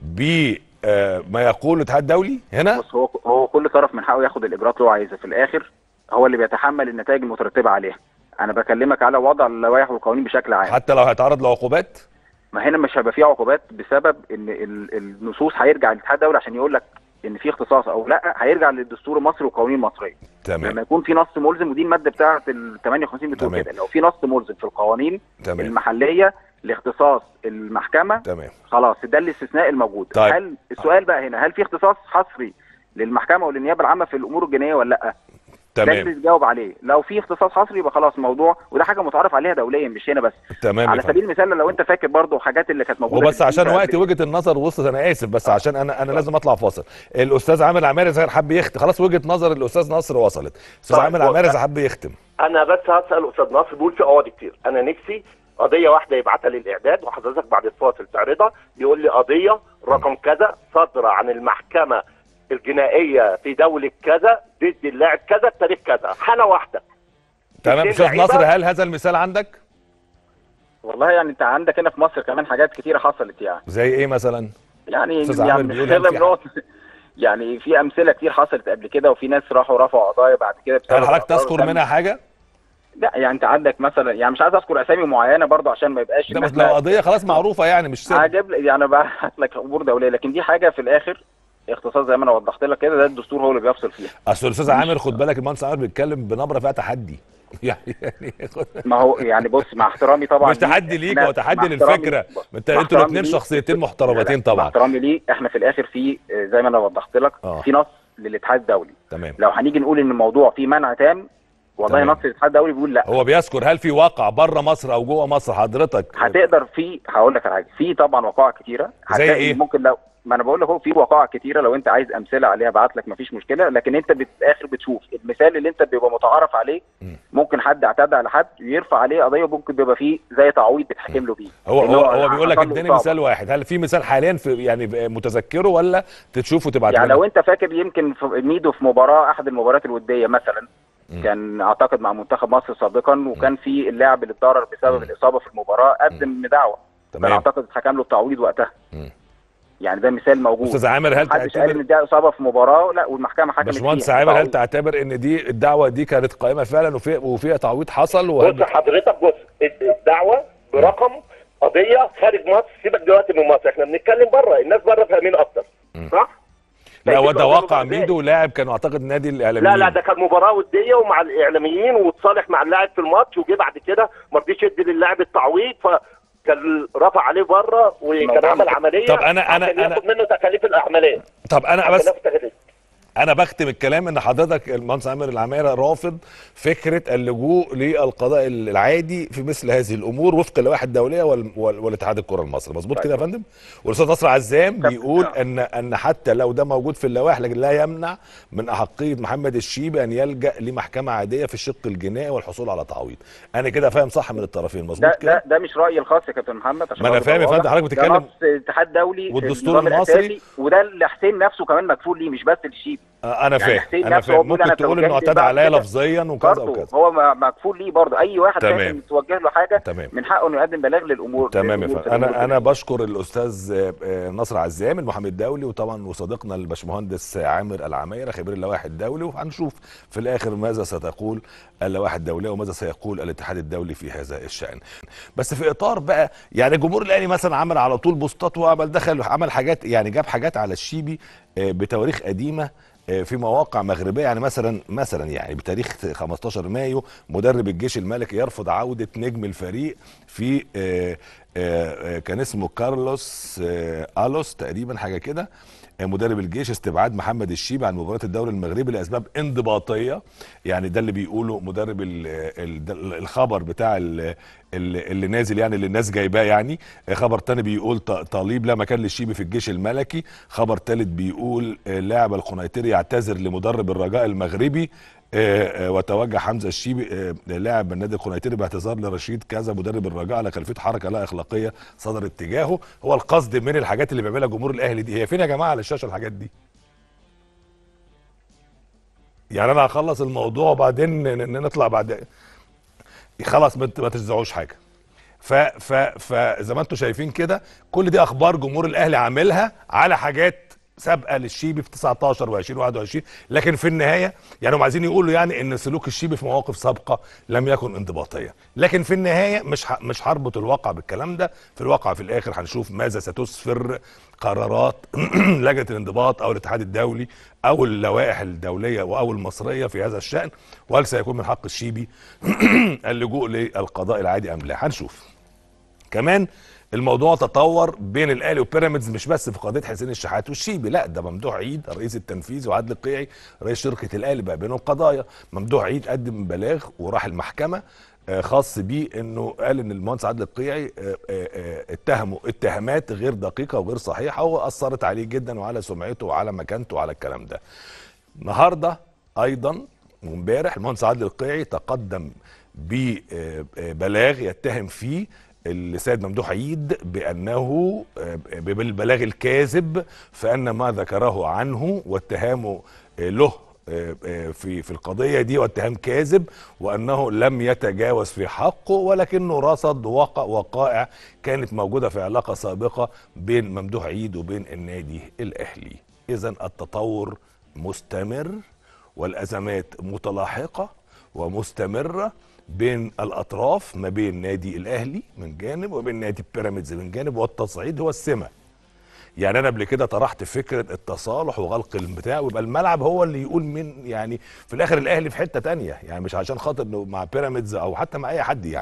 بما يقول الاتحاد الدولي هنا؟ بص هو هو كل طرف من حقه ياخد الاجراءات اللي هو عايزها في الاخر هو اللي بيتحمل النتائج المترتبه عليها. انا بكلمك على وضع اللوائح والقوانين بشكل عام. حتى لو هيتعرض لعقوبات؟ ما هنا مش هيبقى فيه عقوبات بسبب ان النصوص هيرجع للاتحاد الدولي عشان يقول لك ان في اختصاص او لا هيرجع للدستور المصري والقوانين المصريه. تمام. لما يكون في نص ملزم ودي الماده بتاعه ال ثمانية وخمسين بتقول كده لو في نص ملزم في القوانين تمام. المحليه لاختصاص المحكمه تمام. خلاص ده الاستثناء الموجود. طيب. هل السؤال بقى هنا هل في اختصاص حصري للمحكمه وللنيابه العامه في الامور الجنائيه ولا لا؟ تمام. ده اللي تجاوب عليه. لو في اختصاص حصري يبقى خلاص الموضوع وده حاجه متعارف عليها دوليا مش هنا بس. تمام. على سبيل المثال لو انت فاكر برضو حاجات اللي كانت موجوده وبس عشان وقت وجهه النظر وصلت انا اسف بس آه. عشان انا انا آه. لازم اطلع فاصل. الاستاذ عامر عماري حب يختم خلاص وجهه نظر الاستاذ نصر وصلت. استاذ طيب. عامر عماري حب يختم. انا بس هسال استاذ نصر بيقول في قواضي كتير انا نفسي قضيه واحده يبعتها للاعداد وحضرتك بعد الفاصل تعرضها بيقول لي قضيه رقم كذا صادره عن المحكمه الجنائيه في دوله كذا ضد اللاعب كذا بتاريخ كذا حاله واحده. تمام. استاذ نصر هل هذا المثال عندك؟ والله يعني انت عندك هنا في مصر كمان حاجات كتيره حصلت يعني. زي ايه مثلا؟ يعني يعني يعني في امثله كتير حصلت قبل كده وفي ناس راحوا رفعوا قضايا بعد كده هل حضرتك تذكر منها حاجه؟ لا يعني انت عندك مثلا يعني مش عايز اذكر اسامي معينه برضو عشان ما يبقاش ده لو قضيه خلاص معروفه يعني مش سر. هجيب يعني بحث لك امور دوليه لكن دي حاجه في الاخر اختصاص زي ما انا وضحت لك كده ده الدستور هو اللي بيفصل فيها. اصل الاستاذ عامر خد بالك المهندس عامر بيتكلم بنبره فيها تحدي يعني يعني ما هو يعني بص مع احترامي طبعا مش تحدي ليك هو تحدي للفكره انت انتوا الاثنين شخصيتين محترمتين طبعا. مع احترامي ليه احنا في الاخر في زي ما انا وضحت لك أوه. في نص للاتحاد الدولي. تمام. لو هنيجي نقول ان الموضوع فيه منع تام والله نص الاتحاد الدولي بيقول لا. هو بيذكر هل في واقع بره مصر او جوه مصر حضرتك هتقدر في هقول لك على حاجه، في طبعا وقائع كتيره زي ايه؟ ممكن لو ما انا بقول لك هو في وقائع كتيره، لو انت عايز امثله عليها ابعت لك مفيش مشكله، لكن انت بالاخر بتشوف المثال اللي انت بيبقى متعارف عليه. م. ممكن حد اعتدى على حد يرفع عليه قضيه، ممكن بيبقى فيه زي تعويض بتحكم له بيه. هو هو هو بيقول لك اديني مثال واحد، هل في مثال حاليا في يعني متذكره ولا تشوفه تبعت يعني لنا؟ لو انت فاكر يمكن في ميدو في مباراه احد المباريات الوديه مثلا، م. كان اعتقد مع منتخب مصر سابقا، وكان في اللاعب اللي اتضرر بسبب م. الاصابه في المباراه قدم دعوه، كان اعتقد اتحكم له التعويض وقتها. م. يعني ده مثال موجود. استاذ عامر هل محدش قال ان دي اصابه في مباراه لا والمحكمه حكمت فيها. باشمهندس عامر هل تعتبر ان دي الدعوه دي كانت قائمه فعلا وفي وفيها تعويض حصل؟ بص حضرتك، بص الدعوه برقم قضيه خارج مصر، سيبك دلوقتي من مصر، احنا بنتكلم بره، الناس بره فاهمين اكتر صح؟ لا هو ده واقع ميدو لاعب كان اعتقد نادي الاعلاميين. لا لا ده كان مباراه وديه ومع الاعلاميين وتصالح مع اللاعب في الماتش، وجه بعد كده ما رضيش يدي للاعب التعويض، ف كان رفع عليه بره وكان عمل عمليه. طب انا انا انا ياخد منه تكاليف الاعماليه. طب انا بس انا بختم الكلام ان حضرتك المهندس عامر العميره رافض فكره اللجوء للقضاء العادي في مثل هذه الامور وفق اللوائح الدوليه والاتحاد الكره المصري، مظبوط كده يا فندم؟ والاستاذ نصر عزام بيقول ان ان حتى لو ده موجود في اللوائح لكن لا يمنع من احقيه محمد الشيبي ان يلجا لمحكمه عاديه في الشق الجنائي والحصول على تعويض. انا كده فاهم صح من الطرفين، مظبوط كده؟ ده ده مش رايي الخاص يا كابتن محمد، عشان ما انا فاهم يا فندم حضرتك بتتكلم ده نص الاتحاد الدولي والدستور المصري، وده اللي حسين نفسه كمان مكفول ليه، مش بس الشيبي. انا فاهم يعني انا فاهم ممكن تقول انه اعتدى عليا لفظيا وكذا وكذا، هو مكفول ليه برضه. اي واحد لازم توجه له حاجه تمام. من حقه انه يقدم بلاغ للامور. تمام يا فندم. انا انا بشكر الاستاذ نصر عزام المحامي الدولي، وطبعا وصديقنا الباشمهندس عامر العميره خبير اللوائح الدولي، وهنشوف في الاخر ماذا ستقول اللوائح الدوليه وماذا سيقول الاتحاد الدولي في هذا الشان. بس في اطار بقى يعني الجمهور الاهلي مثلا عمل على طول بوستات وعمل دخل عمل حاجات، يعني جاب حاجات على الشيبي بتواريخ قديمه في مواقع مغربيه، يعني مثلا مثلا يعني بتاريخ خمستاشر مايو مدرب الجيش الملكي يرفض عوده نجم الفريق في آآ آآ كان اسمه كارلوس الوس تقريبا حاجه كده، مدرب الجيش استبعاد محمد الشيبي عن مباراه الدوري المغربي لاسباب انضباطيه. يعني ده اللي بيقوله مدرب الخبر بتاع اللي نازل، يعني اللي الناس جايباه. يعني خبر تاني بيقول طالب لا مكان للشيبي في الجيش الملكي. خبر تالت بيقول لاعب القنيطري يعتذر لمدرب الرجاء المغربي، وتوجه حمزه الشيبي لاعب النادي القنيطري باعتذار لرشيد كذا مدرب الرجاء على خلفيه حركه لا اخلاقيه صدرت تجاهه. هو القصد من الحاجات اللي بيعملها جمهور الاهلي دي هي فين يا جماعه على الشاشه الحاجات دي؟ يعني انا هخلص الموضوع وبعدين نطلع بعد خلاص ما تجزعوش حاجه. ف ف فزي ما انتم شايفين كده كل دي اخبار جمهور الاهلي عاملها على حاجات سابقه للشيبي في تسعتاشر وعشرين وواحد وعشرين، لكن في النهايه يعني هم عايزين يقولوا يعني ان سلوك الشيبي في مواقف سابقه لم يكن انضباطيا، لكن في النهايه مش مش هربط الواقع بالكلام ده. في الواقع في الاخر هنشوف ماذا ستسفر قرارات لجنه الانضباط او الاتحاد الدولي او اللوائح الدوليه او المصريه في هذا الشان، وهل سيكون من حق الشيبي اللجوء للقضاء العادي ام لا. هنشوف. كمان الموضوع تطور بين الاهلي وبيراميدز، مش بس في قضيه حسين الشحات والشيبي، لا ده ممدوح عيد الرئيس التنفيذي وعادل القيعي رئيس شركه الاهلي بقى بينهم قضايا. ممدوح عيد قدم بلاغ وراح المحكمه خاص بيه انه قال ان المهندس عادل القيعي اتهموا اتهامات غير دقيقه وغير صحيحه واثرت عليه جدا وعلى سمعته وعلى مكانته وعلى الكلام ده. النهارده ايضا وامبارح المهندس عادل القيعي تقدم ببلاغ يتهم فيه السيد ممدوح عيد بانه بالبلاغ الكاذب، فان ما ذكره عنه واتهامه له في في القضيه دي واتهام كاذب، وانه لم يتجاوز في حقه ولكنه رصد وقع وقائع كانت موجوده في علاقه سابقه بين ممدوح عيد وبين النادي الاهلي. اذا التطور مستمر والازمات متلاحقه ومستمره بين الاطراف، ما بين نادي الاهلي من جانب وبين نادي بيراميدز من جانب، والتصعيد هو السمه. يعني انا قبل كده طرحت فكره التصالح وغلق البتاع ويبقى الملعب هو اللي يقول من، يعني في الاخر الاهلي في حته تانية، يعني مش عشان خاطر انه مع بيراميدز او حتى مع اي حد، يعني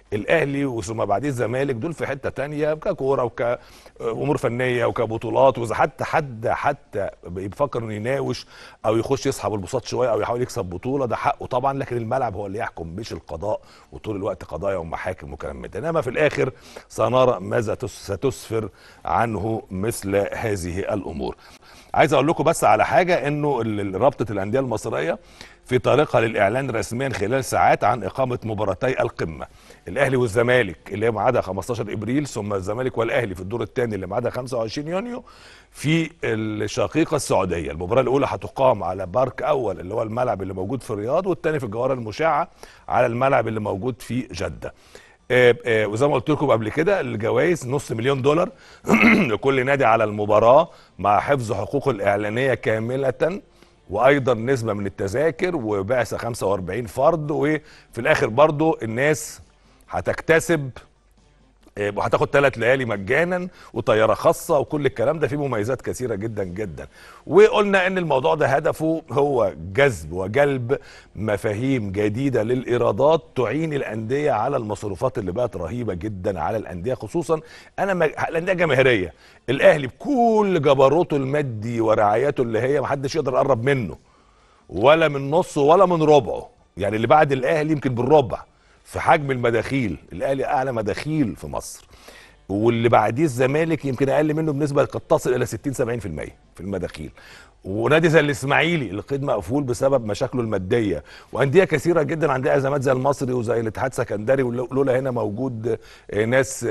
الاهلي وثم بعديه الزمالك دول في حته تانية ككوره وكامور فنيه وكبطولات، واذا حتى حد حتى بيفكر انه يناوش او يخش يسحب البساط شويه او يحاول يكسب بطوله ده حقه طبعا، لكن الملعب هو اللي يحكم مش القضاء وطول الوقت قضايا ومحاكم وكلام من ده. انما في الاخر سنرى ماذا ستسفر عنه مثل هذه الامور. عايز اقول لكم بس على حاجه، انه رابطه الانديه المصريه في طريقها للاعلان رسميا خلال ساعات عن اقامه مباراتي القمه، الاهلي والزمالك اللي هي ميعادها خمستاشر ابريل، ثم الزمالك والاهلي في الدور الثاني اللي ميعادها خمسة وعشرين يونيو في الشقيقه السعوديه. المباراه الاولى هتقام على بارك اول اللي هو الملعب اللي موجود في الرياض، والثاني في الجوهره المشعه على الملعب اللي موجود في جده. آه آه وزي ما قلت لكم قبل كده الجوائز نص مليون دولار لكل نادي على المباراه، مع حفظ حقوقه الاعلانيه كامله، وايضا نسبه من التذاكر، وبعثه خمسة وأربعين فرد، وفي الاخر برضو الناس هتكتسب وهتاخد ثلاث ليالي مجانا وطياره خاصه وكل الكلام ده، فيه مميزات كثيره جدا جدا. وقلنا ان الموضوع ده هدفه هو جذب وجلب مفاهيم جديده للايرادات تعين الانديه على المصروفات اللي بقت رهيبه جدا على الانديه، خصوصا انا مج... الانديه الجماهيريه. الاهلي بكل جبروته المادي ورعايته اللي هي محدش يقدر يقرب منه ولا من نصه ولا من ربعه، يعني اللي بعد الاهلي يمكن بالربع في حجم المداخيل. الاهلي اعلى مداخيل في مصر، واللي بعديه الزمالك يمكن اقل منه بنسبه قد تصل الى ستين سبعين في المية في المداخيل. ونادي زي الاسماعيلي القيد مقفول بسبب مشاكله الماديه، وانديه كثيره جدا عندها ازمات زي المصري وزي الاتحاد سكندري، ولولا هنا موجود ناس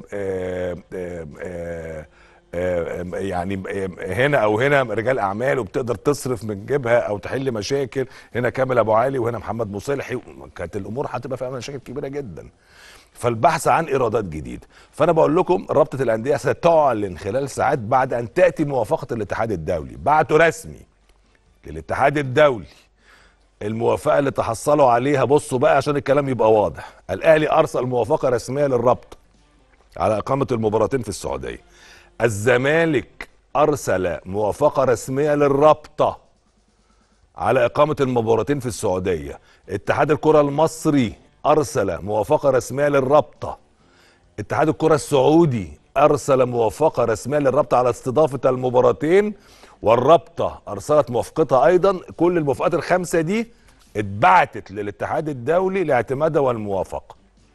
يعني هنا او هنا رجال اعمال وبتقدر تصرف من جيبها او تحل مشاكل، هنا كامل ابو علي وهنا محمد مصلحي، كانت الامور هتبقى فيها مشاكل كبيره جدا. فالبحث عن ايرادات جديده. فانا بقول لكم رابطه الانديه ستعلن خلال ساعات بعد ان تاتي موافقه الاتحاد الدولي، بعته رسمي للاتحاد الدولي الموافقه اللي تحصلوا عليها. بصوا بقى عشان الكلام يبقى واضح، الاهلي ارسل موافقه رسميه للرابطه على اقامه المباراتين في السعوديه. الزمالك ارسل موافقه رسميه للرابطه على اقامه المباراتين في السعوديه. اتحاد الكره المصري ارسل موافقه رسميه للرابطه. اتحاد الكره السعودي ارسل موافقه رسميه للرابطه على استضافه المباراتين، والرابطه ارسلت موافقتها ايضا. كل الموافقات الخمسه دي اتبعتت للاتحاد الدولي لاعتمادها والموافقه.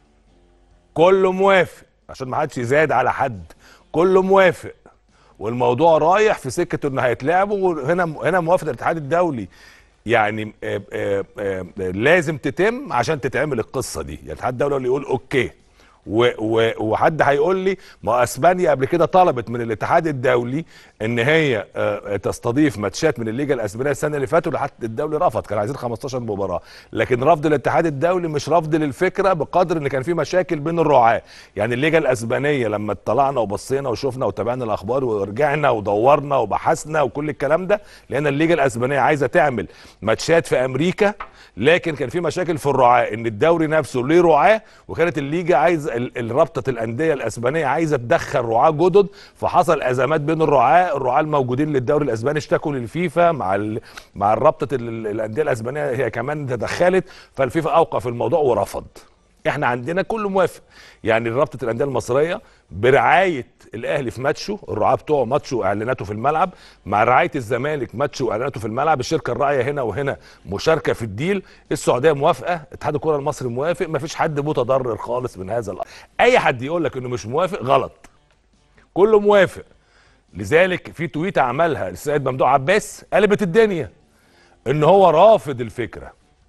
كله موافق عشان ما حدش يزايد على حد، كله موافق، والموضوع رايح في سكه انه هيتلعبوا. وهنا هنا موافقه الاتحاد الدولي يعني آآ آآ آآ لازم تتم عشان تتعمل القصه دي. يعني الاتحاد الدولي اللي يقول اوكي، و و وحد هيقول لي ما اسبانيا قبل كده طلبت من الاتحاد الدولي ان هي تستضيف ماتشات من الليجا الاسبانيه السنه اللي فاتت، والاتحاد الدولي رفض، كانوا عايزين خمستاشر مباراه. لكن رفض الاتحاد الدولي مش رفض للفكره بقدر ان كان في مشاكل بين الرعاه. يعني الليجا الاسبانيه لما اطلعنا وبصينا وشفنا وتابعنا الاخبار ورجعنا ودورنا وبحثنا وكل الكلام ده، لان الليجا الاسبانيه عايزه تعمل ماتشات في امريكا، لكن كان في مشاكل في الرعاه، ان الدوري نفسه ليه رعاه، وكانت الليجا عايزه الرابطه الانديه الاسبانيه عايزه تدخل رعاه جدد، فحصل ازمات بين الرعاه. الرعاه الموجودين للدوري الاسباني اشتكوا للفيفا مع ال... مع رابطه الانديه الاسبانيه، هي كمان تدخلت، فالفيفا اوقف الموضوع ورفض. احنا عندنا كله موافق. يعني رابطه الانديه المصريه برعايه الاهلي في ماتشه، الرعاه بتوعه ماتشه واعلاناته في الملعب، مع رعايه الزمالك ماتشه واعلاناته في الملعب، الشركه الراعيه هنا وهنا مشاركه في الديل، السعوديه موافقه، اتحاد الكره المصري موافق، مفيش حد متضرر خالص من هذا الامر. اي حد يقول لك انه مش موافق غلط، كله موافق. لذلك في تويته عملها السيد ممدوح عباس قلبت الدنيا، ان هو رافض الفكره،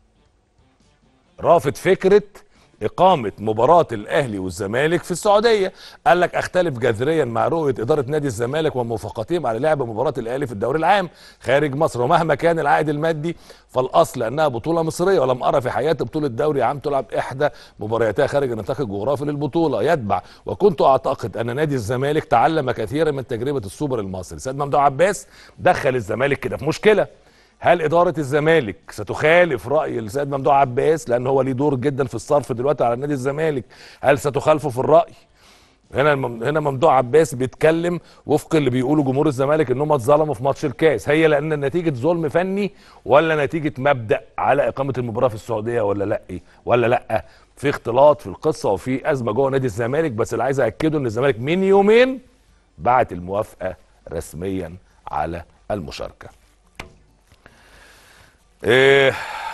رافض فكره إقامة مباراة الأهلي والزمالك في السعودية. قال لك أختلف جذريا مع رؤية إدارة نادي الزمالك وموافقتهم على لعب مباراة الأهلي في الدوري العام خارج مصر، ومهما كان العائد المادي فالأصل أنها بطولة مصرية، ولم أرى في حياتي بطولة دوري عام تلعب إحدى مبارياتها خارج النطاق الجغرافي للبطولة يتبع. وكنت أعتقد أن نادي الزمالك تعلم كثيرا من تجربة السوبر المصري. سيد ممدوح عباس دخل الزمالك كده في مشكلة. هل إدارة الزمالك ستخالف رأي السيد ممدوح عباس لأن هو ليه دور جدا في الصرف دلوقتي على نادي الزمالك؟ هل ستخالفه في الرأي؟ هنا هنا ممدوح عباس بيتكلم وفق اللي بيقوله جمهور الزمالك انهم اتظلموا في ماتش الكاس. هي لان نتيجه ظلم فني ولا نتيجه مبدأ على اقامه المباراه في السعوديه ولا لا؟ ولا لا؟ في اختلاط في القصه وفي ازمه جوه نادي الزمالك، بس اللي عايز اكده ان الزمالك من يومين بعت الموافقه رسميا على المشاركه. إيه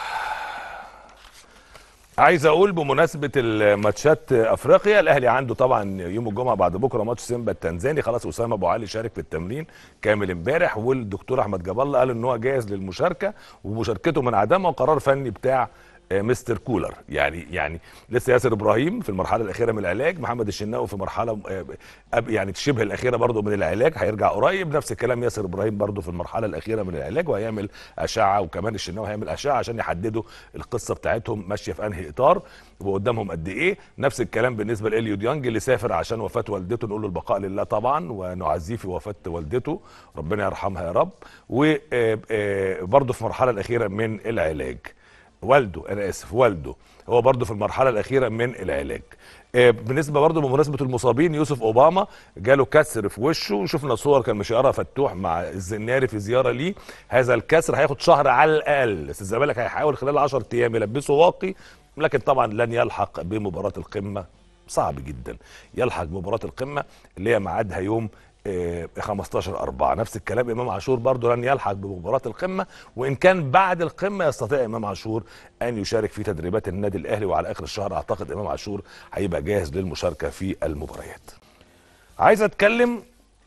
عايز اقول بمناسبه الماتشات افريقيا، الاهلي عنده طبعا يوم الجمعه بعد بكره ماتش سيمبا التنزاني. خلاص اسامه ابو علي شارك في التمرين كامل امبارح، والدكتور احمد جاب الله قال ان هو جاهز للمشاركه، ومشاركته من عدمها قرار فني بتاع مستر كولر. يعني يعني لسه ياسر ابراهيم في المرحله الاخيره من العلاج، محمد الشناوي في مرحله يعني شبه الاخيره برضه من العلاج، هيرجع قريب. نفس الكلام ياسر ابراهيم برضه في المرحله الاخيره من العلاج وهيعمل اشعه، وكمان الشناوي هيعمل اشعه عشان يحددوا القصه بتاعتهم ماشيه في انهي اطار وقدامهم قد ايه. نفس الكلام بالنسبه لإليو ديانج اللي سافر عشان وفاه والدته، نقول له البقاء لله طبعا ونعزيه في وفاه والدته، ربنا يرحمها يا رب. وبرضه في المرحله الاخيره من العلاج. والده انا اسف والده هو برضه في المرحله الاخيره من العلاج. بالنسبه برضه بمناسبه المصابين، يوسف اوباما جاله كسر في وشه، وشفنا صور كان مشيارة فتوح مع الزناري في زياره ليه. هذا الكسر هياخد شهر على الاقل، بس الزمالك هيحاول خلال عشرة ايام يلبسه واقي، لكن طبعا لن يلحق بمباراه القمه، صعب جدا يلحق بمباراه القمه اللي هي ميعادها يوم خمستاشر أربعة. نفس الكلام امام عاشور برضه لن يلحق بمباراه القمه، وان كان بعد القمه يستطيع امام عاشور ان يشارك في تدريبات النادي الاهلي، وعلى اخر الشهر اعتقد امام عاشور هيبقى جاهز للمشاركه في المباريات. عايز اتكلم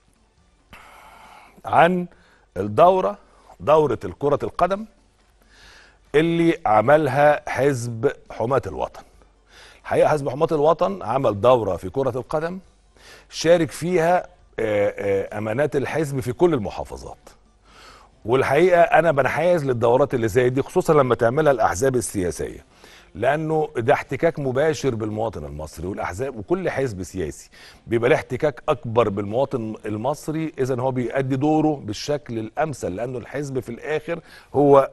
عن الدوره دوره الكره القدم اللي عملها حزب حماة الوطن. الحقيقه حزب حماة الوطن عمل دوره في كره القدم شارك فيها امانات الحزب في كل المحافظات، والحقيقه انا بنحاز للدورات اللي زي دي خصوصا لما تعملها الاحزاب السياسيه، لانه ده احتكاك مباشر بالمواطن المصري، والاحزاب وكل حزب سياسي بيبقى له احتكاك اكبر بالمواطن المصري، اذا هو بيؤدي دوره بالشكل الامثل، لانه الحزب في الاخر هو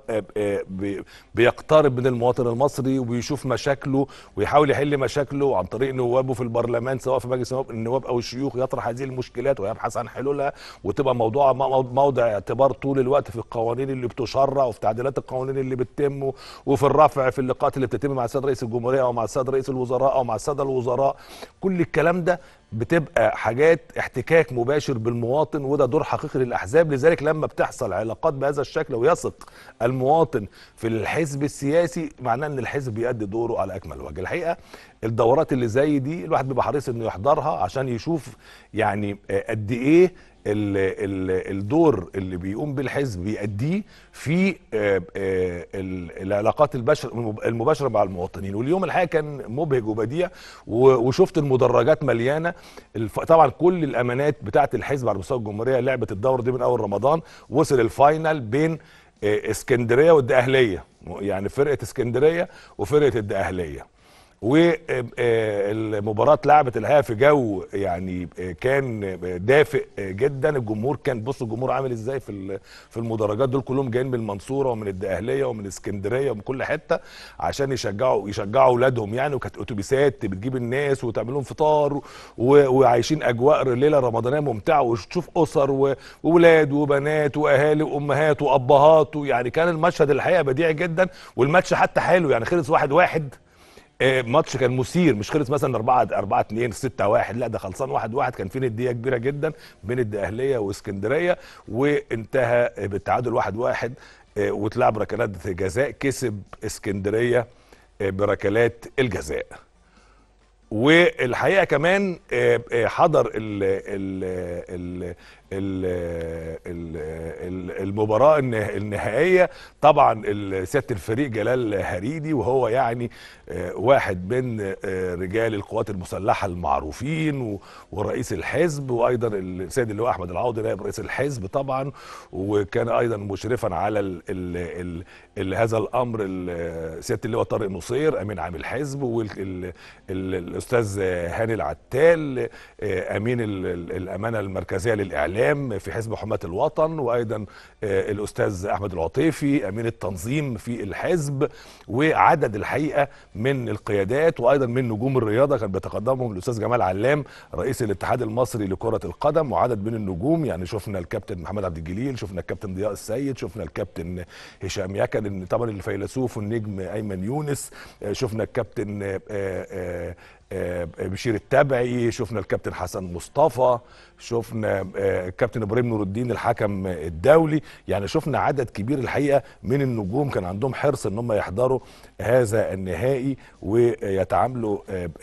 بيقترب من المواطن المصري وبيشوف مشاكله ويحاول يحل مشاكله عن طريق نوابه في البرلمان، سواء في مجلس النواب او الشيوخ، يطرح هذه المشكلات ويبحث عن حلولها، وتبقى موضوع موضع اعتبار طول الوقت في القوانين اللي بتشرع وفي تعديلات القوانين اللي بتتم، وفي الرفع في اللقاءات اللي بتتم مع السيد رئيس الجمهوريه او مع السيد رئيس الوزراء او مع الساده الوزراء. كل الكلام ده بتبقى حاجات احتكاك مباشر بالمواطن، وده دور حقيقي للاحزاب. لذلك لما بتحصل علاقات بهذا الشكل ويثق المواطن في الحزب السياسي، معناه ان الحزب بيؤدي دوره على اكمل وجه. الحقيقه الدورات اللي زي دي الواحد بيبقى حريص انه يحضرها عشان يشوف يعني قد ايه ال ال الدور اللي بيقوم بالحزب بيأديه في العلاقات المباشره مع المواطنين. واليوم الحقيقه كان مبهج وبديع، وشفت المدرجات مليانه. طبعا كل الامانات بتاعه الحزب على مستوى الجمهوريه لعبت الدور دي من اول رمضان، وصل الفاينل بين اسكندريه والدقهليه، يعني فرقه اسكندريه وفرقه الدقهليه، والمباراة لعبت الحقيقة في جو يعني كان دافئ جدا. الجمهور كان بصوا الجمهور عامل ازاي في في المدرجات، دول كلهم جايين من المنصورة ومن الدقهلية ومن اسكندرية ومن كل حتة عشان يشجعوا يشجعوا اولادهم يعني، وكانت اتوبيسات بتجيب الناس وتعمل لهم فطار وعايشين اجواء ليلة رمضانية ممتعة، وتشوف اسر واولاد وبنات واهالي وامهات وابهات، يعني كان المشهد الحقيقة بديع جدا. والماتش حتى حلو يعني، خلص واحد واحد، ماتش كان مثير، مش خلص مثلا أربعة أربعة اتنين ستة واحد، لا ده خلصان واحد واحد. كان في نديه كبيره جدا بين الدقهليه واسكندريه، وانتهى بالتعادل واحد واحد، واتلعب ركلات جزاء، كسب اسكندريه بركلات الجزاء. والحقيقه كمان حضر ال ال ال المباراه النهائيه طبعا سياده الفريق جلال هريدي، وهو يعني واحد من رجال القوات المسلحه المعروفين ورئيس الحزب، وايضا السيد اللواء احمد العوضي نائب رئيس الحزب طبعا، وكان ايضا مشرفا على ال ال ال ال هذا الامر سياده اللواء طارق نصير امين عام الحزب، والاستاذ هاني العتال امين الامانه المركزيه للاعلام، الاعلام في حزب حماة الوطن، وايضا الاستاذ احمد العطيفي امين التنظيم في الحزب، وعدد الحقيقه من القيادات، وايضا من نجوم الرياضه كان بيتقدمهم الاستاذ جمال علام رئيس الاتحاد المصري لكره القدم، وعدد من النجوم. يعني شفنا الكابتن محمد عبد الجليل، شفنا الكابتن ضياء السيد، شفنا الكابتن هشام يكن، طبعا الفيلسوف والنجم ايمن يونس، شفنا الكابتن بشير التبعي، شفنا الكابتن حسن مصطفى، شفنا الكابتن ابراهيم نور الدين الحكم الدولي. يعني شفنا عدد كبير الحقيقه من النجوم كان عندهم حرص ان هم يحضروا هذا النهائي ويتعاملوا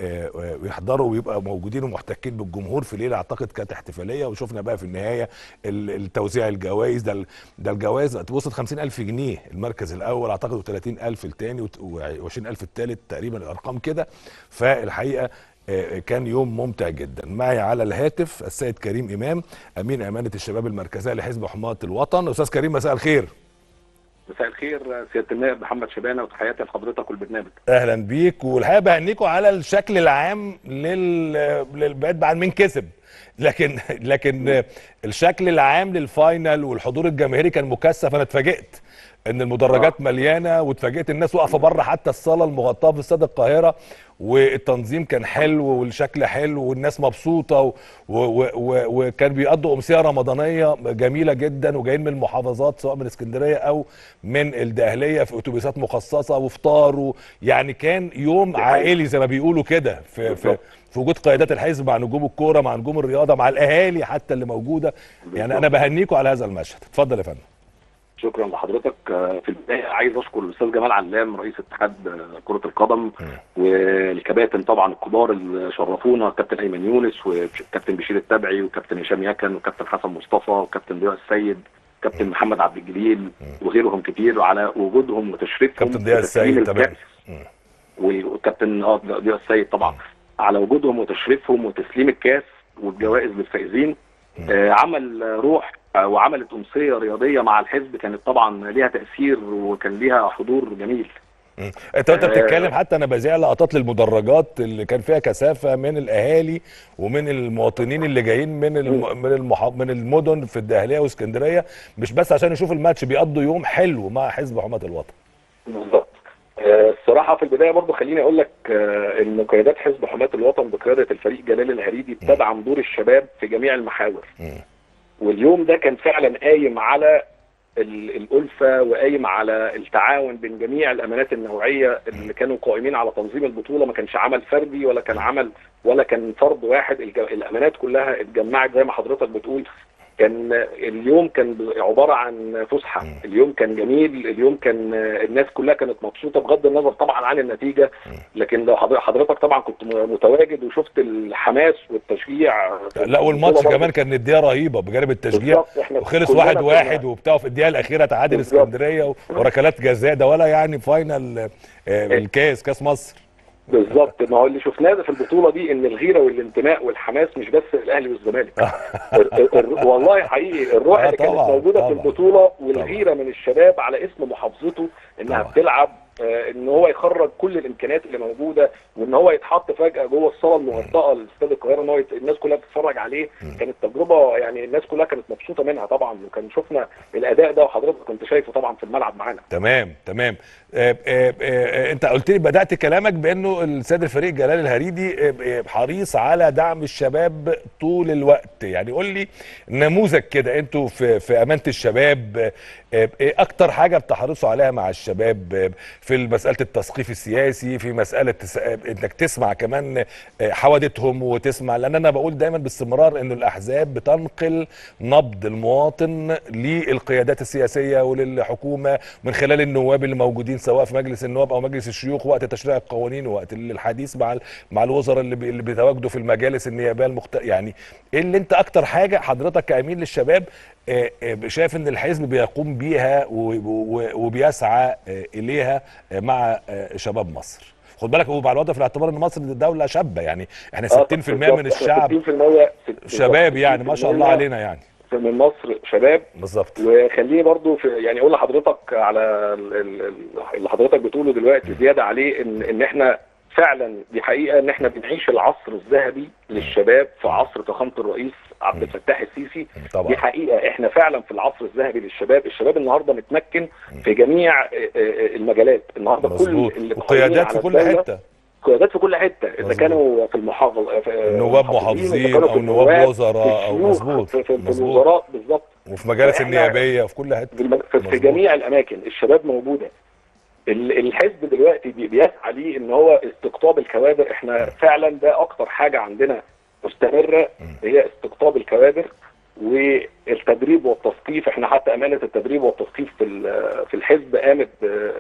ويحضروا ويبقى موجودين ومحتكين بالجمهور في ليله اعتقد كانت احتفاليه. وشفنا بقى في النهايه التوزيع الجوائز، ده ده الجوائز وصلت خمسين ألف جنيه المركز الاول اعتقد، وثلاثين ألف الثاني، وعشرين ألف الثالث، تقريبا الارقام كده. فالحقيقه كان يوم ممتع جدا. معي على الهاتف السيد كريم امام امين امانه الشباب المركزيه لحزب حماة الوطن. استاذ كريم مساء الخير. مساء الخير سياده النائب محمد شبانه، وتحياتي لحضرتك والبرنامج. اهلا بيك. والحقيقه بهنيكم على الشكل العام لل للبعد عن مين كسب، لكن لكن الشكل العام للفاينل والحضور الجماهيري كان مكثف. انا اتفاجئت ان المدرجات مليانه، واتفاجئت الناس واقفه بره حتى الصاله المغطاه في استاد القاهره، والتنظيم كان حلو والشكل حلو والناس مبسوطه، وكان بيقضوا امسيه رمضانيه جميله جدا، وجايين من المحافظات سواء من اسكندريه او من الدقهليه في اتوبيسات مخصصه وفطار، يعني كان يوم عائلي زي ما بيقولوا كده، في في في وجود قيادات الحزب مع نجوم الكوره مع نجوم الرياضه مع الاهالي حتى اللي موجوده. يعني انا بهنيكم على هذا المشهد. اتفضل يا فندم. شكرا لحضرتك. في البدايه عايز اشكر الاستاذ جمال علام رئيس اتحاد كره القدم، والكباتن طبعا الكبار اللي شرفونا، الكابتن ايمن يونس والكابتن بشير التبعي والكابتن هشام يكن والكابتن حسن مصطفى والكابتن ضياء السيد، كابتن محمد عبد الجليل وغيرهم كتير، وعلى وجودهم وتشريفهم. كابتن ضياء السيد تمام، والكابتن اه ضياء السيد طبعا، على وجودهم وتشريفهم وتسليم الكاس والجوائز للفائزين. آه عمل روح وعملت امسيه رياضيه مع الحزب كانت طبعا ليها تاثير وكان ليها حضور جميل. انت وانت بتتكلم حتى انا بذيع لقطات للمدرجات اللي كان فيها كثافه من الاهالي ومن المواطنين اللي جايين من الم... من المح... من المدن في الدقهليه واسكندريه، مش بس عشان يشوفوا الماتش، بيقضوا يوم حلو مع حزب حماة الوطن. بالظبط. الصراحه في البدايه برضو خليني اقول لك ان قيادات حزب حماة الوطن بقياده الفريق جلال الهريدي بتدعم دور الشباب في جميع المحاور. م. واليوم ده كان فعلا قايم على الألفة وقايم على التعاون بين جميع الأمانات النوعية اللي كانوا قائمين على تنظيم البطولة. ما كانش عمل فردي ولا كان عمل ولا كان فرد واحد، الأمانات كلها اتجمعت زي ما حضرتك بتقول. كان اليوم كان عبارة عن فسحة، اليوم كان جميل، اليوم كان الناس كلها كانت مبسوطة بغض النظر طبعا عن النتيجة. لكن لو حضرتك طبعا كنت متواجد وشفت الحماس والتشجيع. لا والماتش كمان كان نديه رهيبة بجانب التشجيع، وخلص واحد واحد وبتاع، في الدقيقة الأخيرة تعادل اسكندرية وركلات جزاء، ده ولا يعني فاينل الكاس كاس مصر. بالظبط. ما هو اللي شفناه في البطوله دي ان الغيره والانتماء والحماس مش بس الاهلي والزمالك. والله حقيقي الروح اللي كانت موجوده في البطوله والغيره من الشباب على اسم محافظته انها طبعا. بتلعب، ان هو يخرج كل الامكانيات اللي موجوده، وان هو يتحط فجاه جوه الصاله المغطاه لاستاد القاهره ان هو الناس كلها بتتفرج عليه. كانت تجربه يعني الناس كلها كانت مبسوطه منها طبعا، وكان شفنا الاداء ده وحضرتك كنت شايفه طبعا في الملعب معانا. تمام تمام. آآ آآ انت قلت لي بدات كلامك بانه السيد الفريق جلال الهريدي حريص على دعم الشباب طول الوقت. يعني قول لي نموذج كده، انتوا في في امانه الشباب ايه اكتر حاجه بتحرصوا عليها مع الشباب في مساله التثقيف السياسي، في مساله انك تسمع كمان حوادثهم وتسمع، لان انا بقول دايما باستمرار انه الاحزاب بتنقل نبض المواطن للقيادات السياسيه وللحكومه من خلال النواب اللي موجودين سواء في مجلس النواب او مجلس الشيوخ وقت تشريع القوانين ووقت الحديث مع مع الوزراء اللي اللي بيتواجدوا في المجالس النيابيه المختلفه. يعني ايه اللي انت اكتر حاجه حضرتك كامين للشباب شايف ان الحزب بيقوم بيها وبيسعى اليها مع شباب مصر؟ خد بالك ومع الوضع في الاعتبار ان مصر دوله شابه، يعني احنا ستين في المية من الشعب شباب، يعني ما شاء الله علينا يعني من مصر شباب. بالظبط. وخليني برضو في يعني اقول لحضرتك على اللي حضرتك بتقوله دلوقتي زياده عليه ان ان احنا فعلا دي حقيقه ان احنا بنعيش العصر الذهبي للشباب في عصر فخامه الرئيس عبد الفتاح السيسي. طبعا. دي حقيقه احنا فعلا في العصر الذهبي للشباب. الشباب النهارده متمكن في جميع المجالات النهارده. مظبوط. كل وقيادات في كل حته، قيادات في كل حته، اذا كانوا في المحافظه نواب محافظين او نواب وزراء او مظبوط في, في, في الوزراء بالظبط، وفي مجالس النيابيه في كل حته، في, في جميع الاماكن الشباب موجوده. الحزب دلوقتي بيسعى ليه ان هو استقطاب الكوادر. احنا فعلا ده اكتر حاجه عندنا مستمره هي استقطاب الكوادر والتدريب والتثقيف. احنا حتى امانه التدريب والتثقيف في في الحزب قامت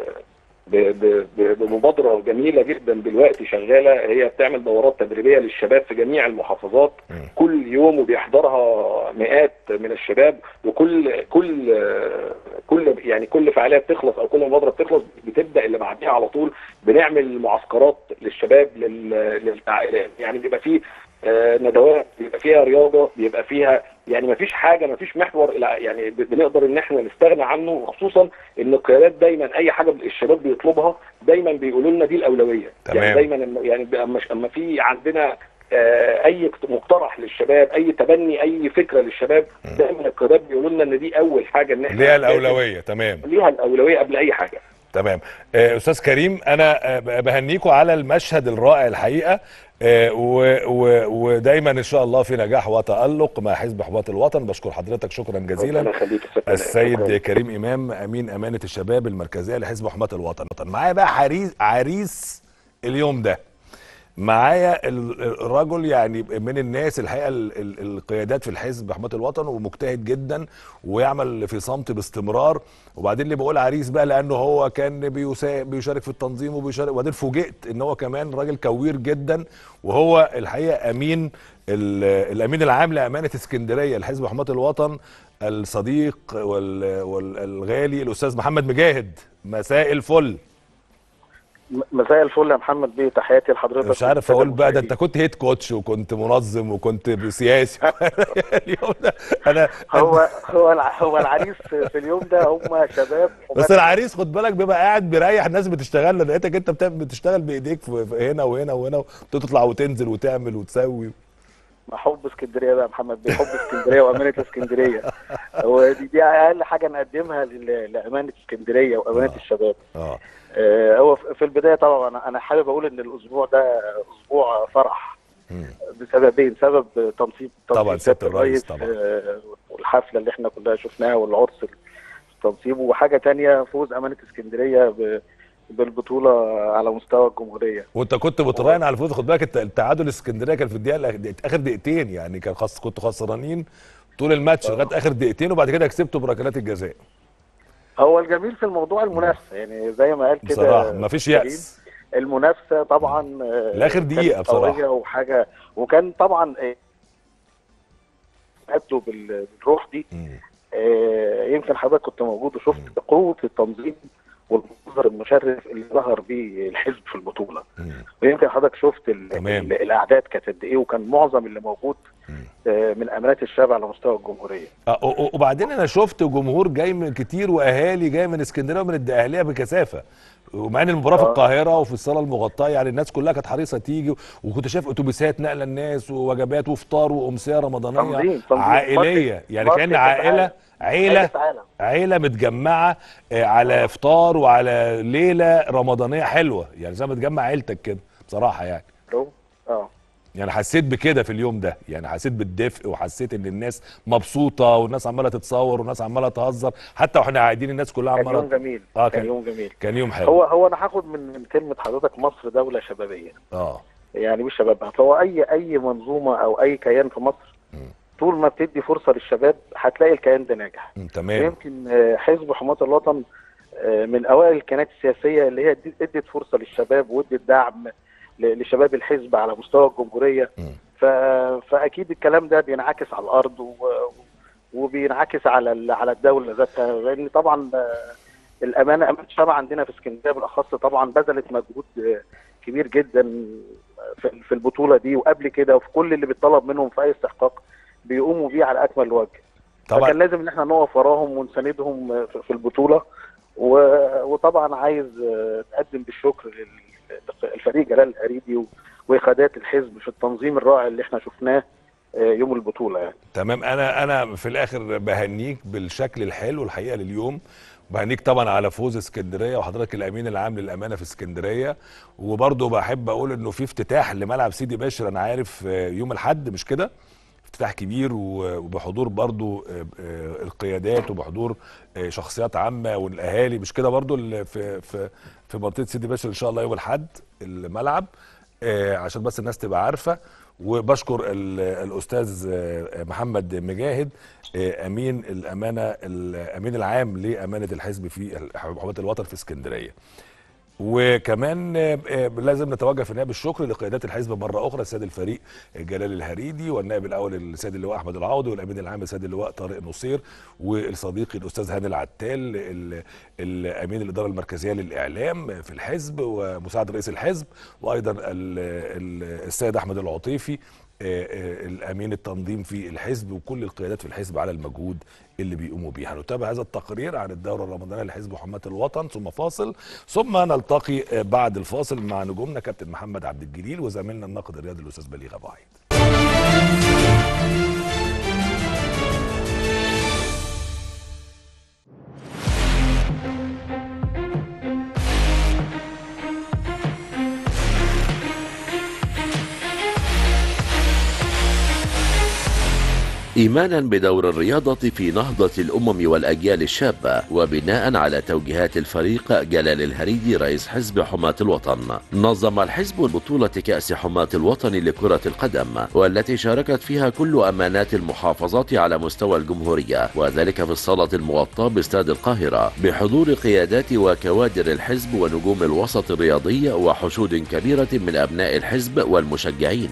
بمبادره جميله جدا دلوقتي شغاله، هي بتعمل دورات تدريبيه للشباب في جميع المحافظات كل يوم، وبيحضرها مئات من الشباب. وكل كل كل يعني كل فعاليه بتخلص او كل مبادره بتخلص بتبدا اللي بعديها على طول بنعمل معسكرات للشباب لل يعني بيبقى فيه ندوات، بيبقى فيها رياضه، بيبقى فيها يعني ما فيش حاجه، ما فيش محور يعني بنقدر ان احنا نستغنى عنه، خصوصا ان القيادات دايما اي حاجه الشباب بيطلبها دايما بيقولوا لنا دي الاولويه. تمام. يعني دايما يعني اما في عندنا اي مقترح للشباب، اي تبني، اي فكره للشباب، دايما القيادات بيقولوا لنا ان دي اول حاجه ان احنا ليها الاولويه. تمام، ليها الاولويه قبل اي حاجه. تمام. آه استاذ كريم، انا بهنيكم على المشهد الرائع الحقيقه، آه ودايما ان شاء الله في نجاح وتالق مع حزب حماة الوطن. بشكر حضرتك شكرا جزيلا. السيد شكرا. كريم امام، امين امانه الشباب المركزيه لحزب حماة الوطن. معايا بقى عريس عريس اليوم ده، معايا الرجل يعني من الناس الحقيقه القيادات في الحزب حماة الوطن، ومجتهد جدا ويعمل في صمت باستمرار. وبعدين اللي بقول عريس بقى لانه هو كان بيشارك في التنظيم وبيشارك، وبعدين فوجئت ان هو كمان راجل كوير جدا، وهو الحقيقه امين الامين العام لامانه اسكندريه الحزب حماة الوطن، الصديق والغالي الاستاذ محمد مجاهد. مساء الفل. مساء الفل يا محمد بيه، تحياتي لحضرتك. مش عارف اقول بقى، ده انت كنت هيد كوتش وكنت منظم وكنت سياسي. اليوم ده انا هو هو هو العريس في اليوم ده هم شباب. بس العريس خد بالك بيبقى قاعد بيريح الناس بتشتغل، لقيتك انت بتشتغل بايديك في هنا وهنا وهنا، وتطلع وتنزل وتعمل وتسوي. حب اسكندريه بقى يا محمد بيه، حب اسكندريه وامانه اسكندريه. ودي دي اقل حاجه نقدمها لامانه اسكندريه وامانه آه. الشباب. اه هو في البدايه طبعا انا حابب اقول ان الاسبوع ده اسبوع فرح بسببين. سبب تنصيب طبعا سياده الرئيس طبعا، والحفله اللي احنا كلها شفناها والعرس التنصيب، وحاجه ثانيه فوز امانه اسكندريه بالبطوله على مستوى الجمهوريه. وانت كنت بتراهن على الفوز. خد بالك التعادل اسكندريه كان في الدقيقه اخر دقيقتين، يعني كان خاص كنتوا خسرانين طول الماتش لغايه اخر دقيقتين، وبعد كده كسبتوا بركلات الجزاء. هو الجميل في الموضوع المنافسه، يعني زي ما قال كده بصراحه مفيش يأس. المنافسه طبعا لاخر دقيقه بصراحه، وحاجه وكان طبعا ادوا بالروح دي. آه يمكن حضرتك كنت موجود وشفت مم. قوه التنظيم والمنظر المشرف اللي ظهر بيه الحزب في البطوله. مم. ويمكن حضرتك شفت الاعداد كانت قد ايه، وكان معظم اللي موجود آه من امانات الشعب على مستوى الجمهوريه. آه وبعدين انا شفت جمهور جاي من كتير، واهالي جاي من اسكندريه ومن الدقهليه بكثافه، ومع ان المباراه في القاهره وفي الصاله المغطاه، يعني الناس كلها كانت حريصه تيجي، وكنت شايف اتوبيسات نقل الناس ووجبات وفطار وامسيه رمضانيه تنظيم. تنظيم. عائليه، يعني كأن عائله عيله عيله متجمعه على افطار وعلى ليله رمضانيه حلوه، يعني زي ما تجمع عيلتك كده بصراحه. يعني اه يعني حسيت بكده في اليوم ده، يعني حسيت بالدفء، وحسيت ان الناس مبسوطه، والناس عماله تتصور، والناس عماله تهزر، حتى واحنا قاعدين الناس كلها عماله. كان يوم جميل. اه كان, كان يوم جميل كان يوم حلو. هو هو انا هاخد من من كلمه حضرتك مصر دوله شبابيه. اه يعني مش شبابها، فهو اي اي منظومه او اي كيان في مصر م. طول ما بتدي فرصه للشباب هتلاقي الكيان ده ناجح. تمام. يمكن حزب حماة الوطن من اوائل الكيانات السياسيه اللي هي ادت فرصه للشباب وادت دعم لشباب الحزب على مستوى الجمهوريه. م. فاكيد الكلام ده بينعكس على الارض وبينعكس على على الدوله ذاتها، لان طبعا الامانه امانه الشعب عندنا في اسكندريه بالاخص طبعا بذلت مجهود كبير جدا في البطوله دي وقبل كده، وفي كل اللي بيطلب منهم في اي استحقاق بيقوموا بيه على اكمل وجه. طبعا فكان لازم ان احنا نقف وراهم ونساندهم في البطوله. وطبعا عايز اقدم بالشكر الفريق جلال الهريدي وقيادات الحزب في التنظيم الرائع اللي احنا شفناه يوم البطوله يعني. تمام. انا انا في الاخر بهنيك بالشكل الحلو الحقيقه لليوم، بهنيك طبعا على فوز اسكندريه وحضرتك الامين العام للامانه في اسكندريه. وبرضه بحب اقول انه في افتتاح لملعب سيدي بشر انا عارف يوم الاحد، مش كده؟ افتتاح كبير وبحضور برضو القيادات وبحضور شخصيات عامه والاهالي، مش كده؟ برضو في في في منطقه سيدي بشر ان شاء الله يوم الاحد الملعب، عشان بس الناس تبقى عارفه. وبشكر الاستاذ محمد مجاهد امين الامانه الامين العام لامانه الحزب في حماة الوطن في اسكندريه. وكمان لازم نتوجه في النهايه بالشكر لقيادات الحزب مره اخرى، السيد الفريق جلال الهريدي، والنائب الاول السيد اللواء احمد العوضي، والامين العام السيد اللواء طارق نصير، والصديقي الاستاذ هاني العتال الامين الاداره المركزيه للاعلام في الحزب ومساعد رئيس الحزب، وايضا السيد احمد العطيفي الامين التنظيم في الحزب، وكل القيادات في الحزب على المجهود اللي بيقوموا بيه. هنتابع هذا التقرير عن الدوره الرمضانيه لحزب حماة الوطن ثم فاصل، ثم نلتقي بعد الفاصل مع نجومنا كابتن محمد عبد الجليل وزميلنا الناقد الرياضي الاستاذ بليغ ابو عيد. إيمانا بدور الرياضة في نهضة الأمم والأجيال الشابة، وبناء على توجيهات الفريق جلال الهريدي رئيس حزب حماة الوطن، نظم الحزب بطولة كأس حماة الوطن لكرة القدم، والتي شاركت فيها كل أمانات المحافظات على مستوى الجمهورية، وذلك في الصالة المغطاة باستاد القاهرة بحضور قيادات وكوادر الحزب ونجوم الوسط الرياضي وحشود كبيرة من أبناء الحزب والمشجعين.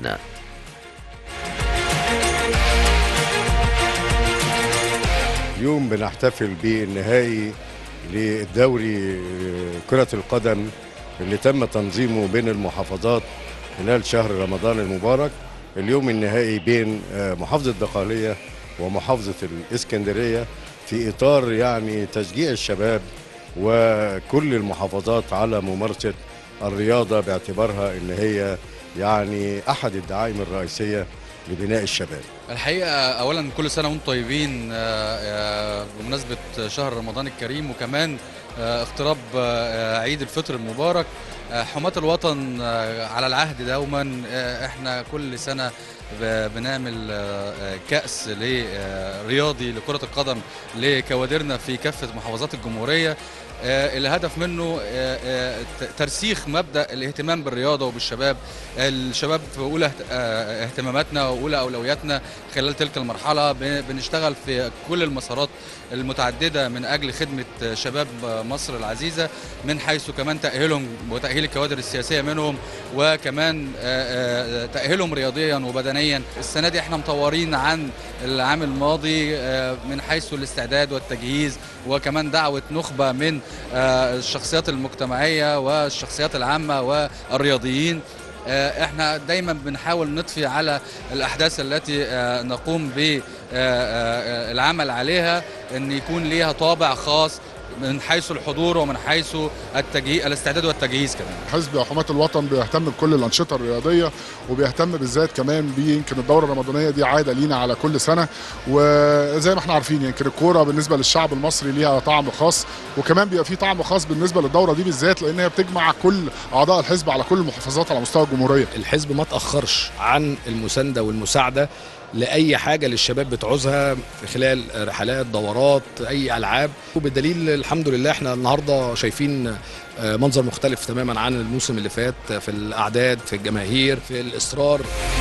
اليوم بنحتفل بالنهائي للدوري كرة القدم اللي تم تنظيمه بين المحافظات خلال شهر رمضان المبارك. اليوم النهائي بين محافظة الدقهلية ومحافظة الإسكندرية في إطار يعني تشجيع الشباب وكل المحافظات على ممارسة الرياضة باعتبارها إن هي يعني أحد الدعائم الرئيسية لبناء الشباب. الحقيقة أولا كل سنة وانتم طيبين بمناسبة شهر رمضان الكريم، وكمان اقتراب عيد الفطر المبارك. حماة الوطن على العهد دوما، احنا كل سنة بنعمل كأس رياضي لكرة القدم لكوادرنا في كافة محافظات الجمهورية. الهدف منه ترسيخ مبدأ الاهتمام بالرياضة وبالشباب. الشباب في أولى اهتماماتنا وأولى أولوياتنا خلال تلك المرحلة. بنشتغل في كل المسارات المتعددة من أجل خدمة شباب مصر العزيزة، من حيث كمان تأهيلهم وتأهيل الكوادر السياسية منهم، وكمان تأهيلهم رياضيا وبدنيا. السنة دي احنا مطورين عن العام الماضي من حيث الاستعداد والتجهيز، وكمان دعوة نخبة من الشخصيات المجتمعية والشخصيات العامة والرياضيين. احنا دايما بنحاول نطفي على الأحداث التي نقوم بالعمل عليها ان يكون ليها طابع خاص من حيث الحضور ومن حيث التجهيز الاستعداد والتجهيز. كمان حزب حماة الوطن بيهتم بكل الأنشطة الرياضية، وبيهتم بالذات كمان بيمكن الدورة الرمضانية دي عادة لينا على كل سنة. وزي ما احنا عارفين يمكن الكورة بالنسبة للشعب المصري ليها طعم خاص، وكمان بيبقى في طعم خاص بالنسبة للدورة دي بالذات، لأن هي بتجمع كل أعضاء الحزب على كل المحافظات على مستوى الجمهورية. الحزب ما تأخرش عن المساندة والمساعدة لأي حاجة للشباب بتعوزها في خلال رحلات دورات أي ألعاب، وبالدليل الحمد لله احنا النهاردة شايفين منظر مختلف تماما عن الموسم اللي فات في الأعداد، في الجماهير، في الإصرار.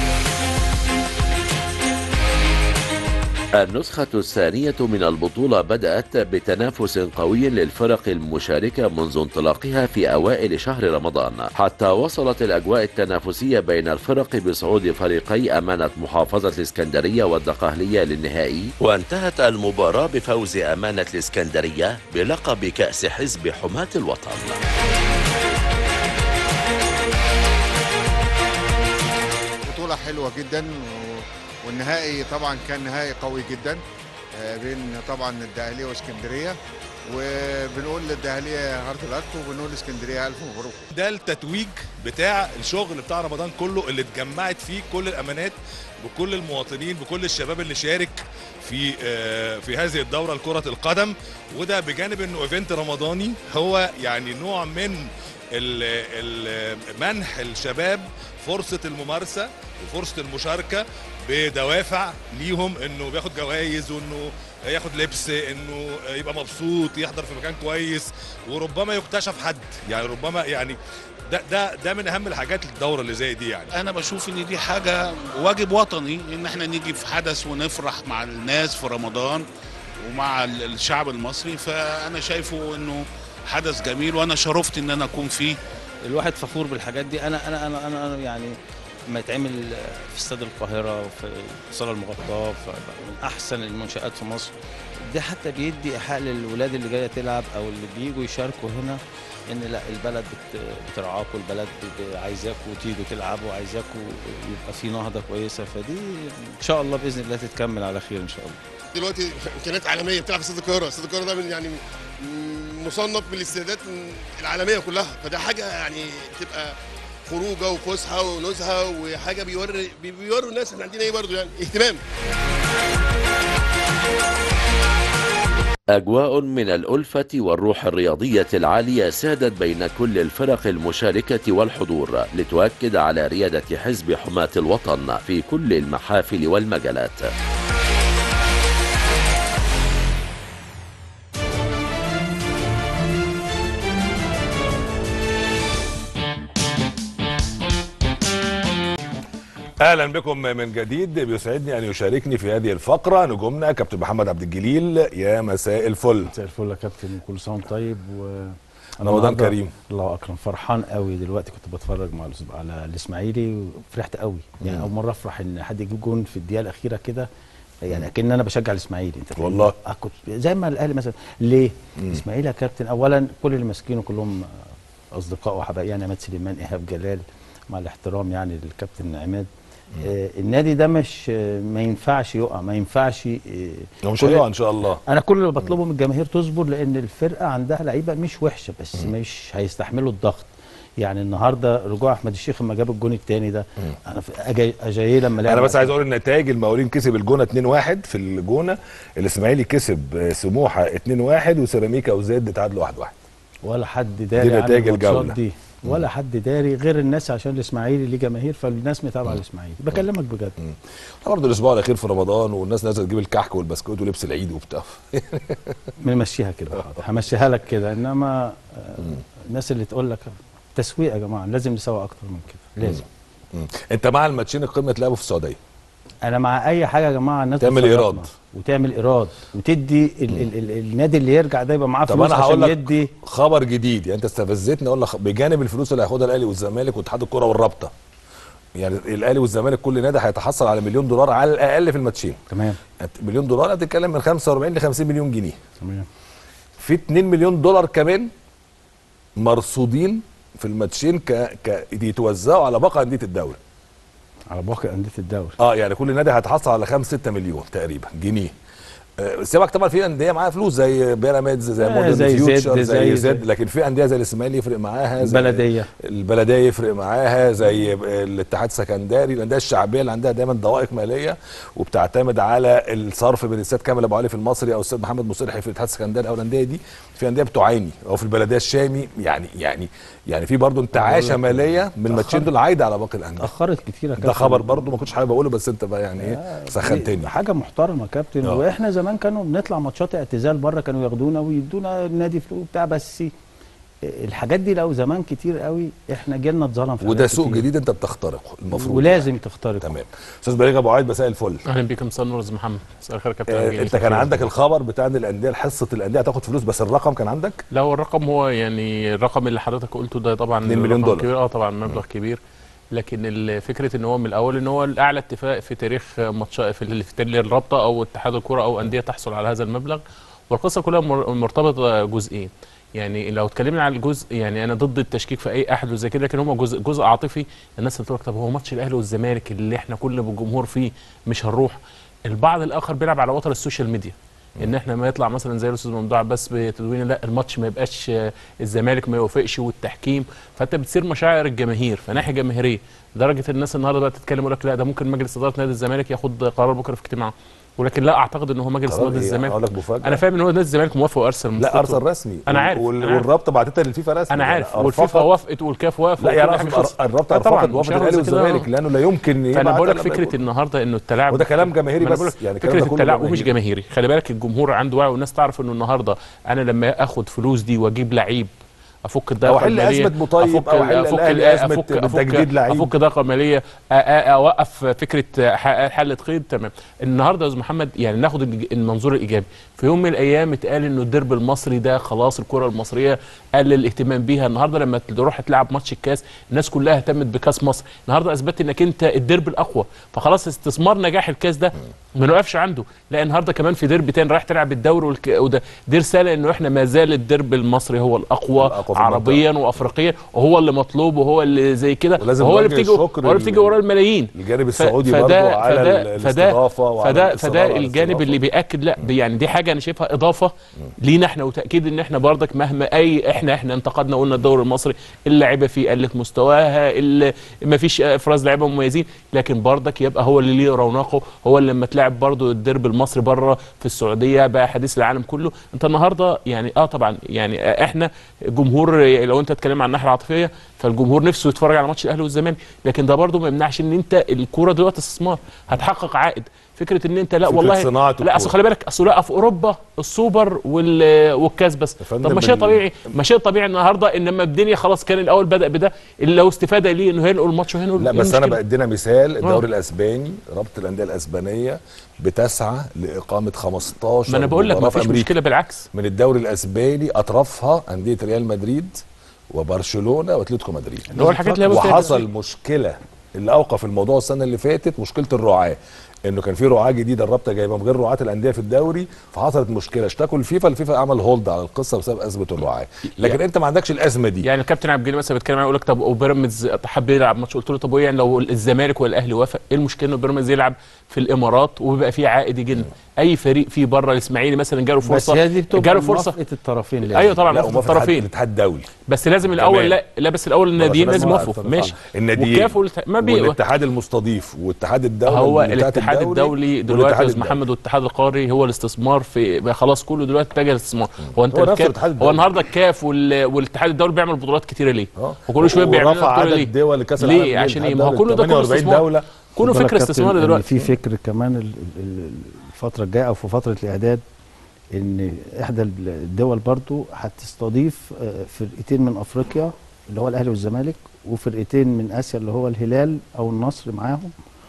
النسخة الثانية من البطولة بدأت بتنافس قوي للفرق المشاركة منذ انطلاقها في أوائل شهر رمضان، حتى وصلت الأجواء التنافسية بين الفرق بصعود فريقي أمانة محافظة الإسكندرية والدقهلية للنهائي، وانتهت المباراة بفوز أمانة الإسكندرية بلقب كأس حزب حماة الوطن. بطولة حلوة جدا، والنهائي طبعا كان نهائي قوي جدا، بين طبعا الدقهليه واسكندريه، وبنقول للدقهليه هارد لك وبنقول لاسكندريه الف مبروك. ده التتويج بتاع الشغل بتاع رمضان كله اللي اتجمعت فيه كل الامانات بكل المواطنين بكل الشباب اللي شارك في في هذه الدوره لكره القدم. وده بجانب انه ايفنت رمضاني هو يعني نوع من منح الشباب فرصه الممارسه وفرصه المشاركه بدوافع ليهم، انه بياخد جوائز وانه ياخد لبس، انه يبقى مبسوط، يحضر في مكان كويس، وربما يكتشف حد، يعني ربما يعني ده ده ده من اهم الحاجات الدوره اللي زي دي. يعني انا بشوف ان دي حاجه واجب وطني ان احنا نيجي في حدث ونفرح مع الناس في رمضان ومع الشعب المصري، فانا شايفه انه حدث جميل وانا شرفت ان انا اكون فيه. الواحد فخور بالحاجات دي. انا انا انا انا, أنا يعني ما يتعمل في استاد القاهره في الصاله المغطاه من احسن المنشآت في مصر، ده حتى بيدي ايحاء للولاد اللي جايه تلعب او اللي بييجوا يشاركوا هنا ان لا البلد بترعاكوا، البلد عايزاكوا تيجوا تلعبوا، عايزاكوا يبقى في نهضه كويسه، فدي ان شاء الله باذن الله تتكمل على خير ان شاء الله. دلوقتي امكانيات عالميه بتلعب في استاد القاهره، استاد القاهره ده يعني مصنف بالاستادات العالميه كلها، فده حاجه يعني تبقى خروجه وفسحه ونزهه وحاجه بيوري بيوروا الناس ان عندنا ايه برضه يعني اهتمام. أجواء من الألفة والروح الرياضية العالية سادت بين كل الفرق المشاركة والحضور لتؤكد على ريادة حزب حماة الوطن في كل المحافل والمجالات. اهلا بكم من جديد. بيسعدني ان يشاركني في هذه الفقره نجومنا كابتن محمد عبد الجليل. يا مساء الفل. مساء الفل يا كابتن، كل سنه وانت طيب و رمضان كريم. الله اكرم. فرحان قوي دلوقتي، كنت بتفرج مع على الاسماعيلي وفرحت قوي، يعني اول مره افرح ان حد يجيب جون في الدقيقه الاخيره كده، يعني اكن انا بشجع الاسماعيلي. انت والله كنت زي ما الاهلي مثلا. ليه؟ الاسماعيلي يا كابتن اولا كل اللي ماسكينه كلهم اصدقاء وحبايب، يعني عماد سليمان، ايهاب جلال، مع الاحترام يعني للكابتن عماد. آه النادي ده مش آه ما ينفعش يقع، ما ينفعش آه مش هيقع ان شاء الله. انا كل اللي بطلبه من الجماهير تصبر، لان الفرقه عندها لعيبه مش وحشه بس مم. مش هيستحملوا الضغط. يعني النهارده رجوع احمد الشيخ لما جاب الجون الثاني ده، مم. انا اجاي اجاي لما لعب. انا بس عايز اقول النتائج. المقاولين كسب الجونه اتنين واحد في الجونه، الاسماعيلي كسب سموحه اتنين واحد، وسيراميكا وزد تعادلوا واحد واحد. ولا حد داري دي نتائج الجوله دي، ولا حد داري غير الناس، عشان الاسماعيلي ليه جماهير فالناس متابعه الاسماعيلي. بكلمك بجد. برضه الاسبوع الاخير في رمضان والناس نازله تجيب الكحك والبسكوت ولبس العيد وبتاع. بنمشيها كده، همشيها لك كده. انما الناس اللي تقول لك تسويق يا جماعه، لازم نسوق اكتر من كده، لازم. مم. انت مع الماتشين القمه تلعبوا في السعوديه؟ انا مع اي حاجه يا جماعه. الناس تعمل ايراد وتعمل ايراد وتدي ال ال ال النادي اللي يرجع ده يبقى معاه فلوس عشان يدي. خبر جديد، يعني انت استفزتني اقول لك بجانب الفلوس اللي هياخدها الاهلي والزمالك واتحاد الكره والرابطه، يعني الاهلي والزمالك كل نادي هيتحصل على مليون دولار على الاقل في الماتشين. تمام. مليون دولار هتتكلم من خمسة وأربعين ل خمسين مليون جنيه. تمام. في اتنين مليون دولار كمان مرصودين في الماتشين ك ك يتوزعوا على باقي انديه الدوري. على باقي انديه الدوري. اه يعني كل نادي هيتحصل على خمسة ستة مليون تقريبا جنيه. آه سيبك طبعا في انديه معاها فلوس زي بيراميدز، زي آه مودرن فيوتشر، زي, زي زد، لكن في انديه زي الاسماعيلي يفرق معاها، زي البلديه البلديه يفرق معاها، زي الاتحاد السكندري. الانديه الشعبيه اللي عندها دايما ضوائق ماليه وبتعتمد على الصرف بين الاستاد كامل ابو علي في المصري او الاستاد محمد مصلحي في الاتحاد السكندري او الانديه دي. في انديه بتعاني، او في البلديه الشامي، يعني يعني يعني في برضه انتعاشه ماليه من الماتشين دول عايده على باقي الانديه. اتاخرت كتير يا كابتن. ده خبر برضه ما كنتش حابب اقوله، بس انت بقى يعني ايه سخنتني. حاجه محترمه يا كابتن. واحنا زمان كانوا بنطلع ماتشات اعتزال بره، كانوا ياخدونا ويدونا النادي فلوس بتاع، بس الحاجات دي لو زمان كتير قوي احنا جيلنا اتظلم في وده سوق جديد انت بتخترقه المفروض، ولازم يعني تخترقه. تمام. استاذ بليغ ابو عايد، مساء الفل. اهلا بيك يا مساء النور استاذ محمد. مساء الخير يا كابتن. آه انت كان عندك الخبر بتاع ان الانديه حصه الانديه هتاخد فلوس، بس الرقم كان عندك؟ لا هو الرقم هو يعني الرقم اللي حضرتك قلته ده طبعا اتنين مليون دولار كبير. اه طبعا مبلغ كبير، لكن فكره ان هو من الاول ان هو الاعلى اتفاق في تاريخ ماتش في في الرابطه او اتحاد الكره او انديه تحصل على هذا المبلغ. والقصه كلها مرتبطه جزئين. يعني لو اتكلمنا على الجزء، يعني انا ضد التشكيك في اي احد وزي كده، لكن هو جزء جزء عاطفي. الناس بتقول لك طب هو ماتش الاهلي والزمالك اللي احنا كل الجمهور فيه مش هنروح. البعض الاخر بيلعب على وتر السوشيال ميديا، ان احنا ما يطلع مثلا زي الاستاذ ممدوح عباس بتدوين لا الماتش ما يبقاش الزمالك ما يوافقش والتحكيم، فانت بتصير مشاعر الجماهير فناحيه جماهيريه لدرجه الناس النهارده بقى تتكلم يقول لك لا ده ممكن مجلس اداره نادي الزمالك ياخد قرار بكره في اجتماعه، ولكن لا اعتقد ان هو مجلس نادي الزمالك. اقول لك مفاجاه، انا فاهم ان هو نادي الزمالك موافق وارسل لا ارسل رسمي، انا عارف والرابطه بعتتها للفيفا رسمي، انا عارف والفيفا وافقت والكاف وافق، لا يعني الرابطه رفضت وافقت الاهلي والزمالك لانه لا يمكن يبقى. انا بقول لك فكره النهارده انه التلاعب وده كلام جماهيري بس، يعني فكره التلاعب ومش جماهيري. خلي بالك الجمهور عنده وعي والناس تعرف انه النهارده انا لما اخد فلوس دي واجيب لعيب افك الدقه الماليه، ازمه مطيب افك افك ازمه تجديد لعيب، افك دقه ماليه، اوقف فكره حل قيد. تمام. النهارده يا استاذ محمد يعني ناخد المنظور الايجابي. في يوم من الايام اتقال انه الدرب المصري ده خلاص الكره المصريه قل الاهتمام بيها. النهارده لما تروح تلعب ماتش الكاس الناس كلها اهتمت بكاس مصر. النهارده اثبت انك انت الدرب الاقوى، فخلاص استثمار نجاح الكاس ده ما نوقفش عنده. لا النهارده كمان في درب تاني رايح تلعب الدوري والك... وده دي رساله انه احنا ما زال الدرب المصري هو الاقوى, الأقوى عربيا وافريقيا، وهو اللي مطلوب وهو اللي زي كده، وهو اللي بتيجي هو اللي بتيجي وراه الملايين. الجانب السعودي برضه على الاستضافه وعلى فده فده الجانب اللي بياكد لا يعني دي حاجه انا شايفها اضافه لينا احنا وتاكيد ان احنا برضك مهما اي احنا احنا انتقدنا قلنا الدوري المصري اللعيبه فيه قلت مستواها، اللي ما فيش افراز لعيبه مميزين، لكن برضك يبقى هو اللي ليه رونقه، هو اللي لما تلعب برضه الدرب المصري بره في السعوديه بقى حديث العالم كله. انت النهارده يعني اه طبعا يعني احنا جمهور، لو انت تتكلم عن الناحيه العاطفيه فالجمهور نفسه يتفرج على ماتش الاهلي والزمالك، لكن ده برضه ما يمنعش ان انت الكوره دلوقتي استثمار هتحقق عائد. فكره ان انت لا والله لا اصل خلي بالك اصل لا في اوروبا السوبر والكاس بس، طب ما شيء طبيعي ما شيء طبيعي النهارده انما الدنيا خلاص كان الاول بدا بده اللي لو استفاده ليه انه هينقل الماتش وهينقل. لا بس انا بدينا مثال الدوري الاسباني، رابطه الانديه الاسبانيه بتسعى لاقامه خمستاشر ما انا بقول لك ما فيش مشكله بالعكس من الدوري الاسباني، اطرافها انديه ريال مدريد وبرشلونه واتلتيكو مدريد. هو الحاجات اللي وحصل مشكله اللي اوقف الموضوع السنه اللي فاتت مشكله الرعاه، انه كان في رعاه جديده الرابطه جايبه من غير رعاه الانديه في الدوري، فحصلت مشكله اشتكوا الفيفا، الفيفا عمل هولد على القصه بسبب ازمه الرعاه، لكن يعني انت ما عندكش الازمه دي. يعني الكابتن عبد الجليل مثلا بيتكلم يقول لك طب وبيراميدز حب يلعب ماتش، قلت له طب يعني لو الزمالك والاهلي وافق ايه المشكله انه بيراميدز يلعب في الامارات وبيبقى فيه عائد يجي لنا؟ اي فريق فيه بره الاسماعيلي مثلا جاله فرصه، بس هي دي بتبقى جاله فرصه موافقه الطرفين. ايوه طبعا موافقه الطرفين، الاتحاد الدولي بس لازم الاول لا لا بس الاول الناديين لازم يوافقوا ماشي، الناديين ما بي والاتحاد المستضيف والاتحاد الدولي. هو الاتحاد الدولي دلوقتي يا استاذ محمد والاتحاد القاري هو الاستثمار في خلاص كله دلوقتي اتجه للاستثمار. هو انت هو, هو النهارده الكاف والاتحاد الدولي بيعمل بطولات كتيره ليه؟ وكل شويه بيعمل بطوله ليه؟ الدول لكاس العالم ليه؟ عشان ايه؟ ما هو كله ده كله استثمار، كله فكره استثمار دلوقتي. في فكر كمان الفتره الجايه او في فتره الاعداد ان احدى الدول برضو هتستضيف فرقتين من افريقيا اللي هو الاهلي والزمالك، وفرقتين من اسيا اللي هو الهلال او النصر معاهم،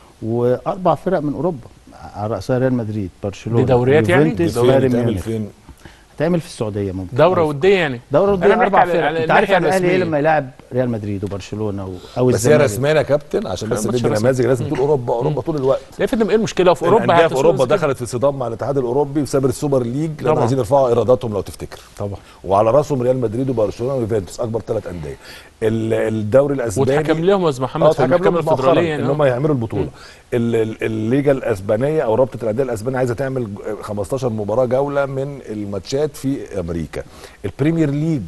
واربع فرق من اوروبا على راسها ريال مدريد، برشلونه، دي دوريات يعني؟ دي دوريات فين؟ هتعمل في السعوديه ممكن دوره وديه يعني دوره وديه اربع فرق. انت عارف الاهلي ايه لما يلعب ريال مدريد وبرشلونه او بس هي رسميه يا كابتن عشان بس ندي نماذج، لازم تقول اوروبا اوروبا طول الوقت. لا يا فندم ايه المشكله في اوروبا؟ الانديه في اوروبا دخلت في صدام مع الاتحاد الاوروبي بسبب السوبر ليج لما عايزين يرفعوا ايراداتهم لو تفتكر طبعا، وعلى راسهم ريال مدريد وبرشلونه ويوفنتوس اكبر ثلاث انديه. الدوري الاسباني واتحكم لهم يا استاذ محمد في المحكمه الفدراليه ان هم يعملوا البطوله. الليجا الاسبانيه او رابطه الانديه الاسبانيه عايزه تعمل خمستاشر مباراه جوله من الماتشات في امريكا. البريمير ليج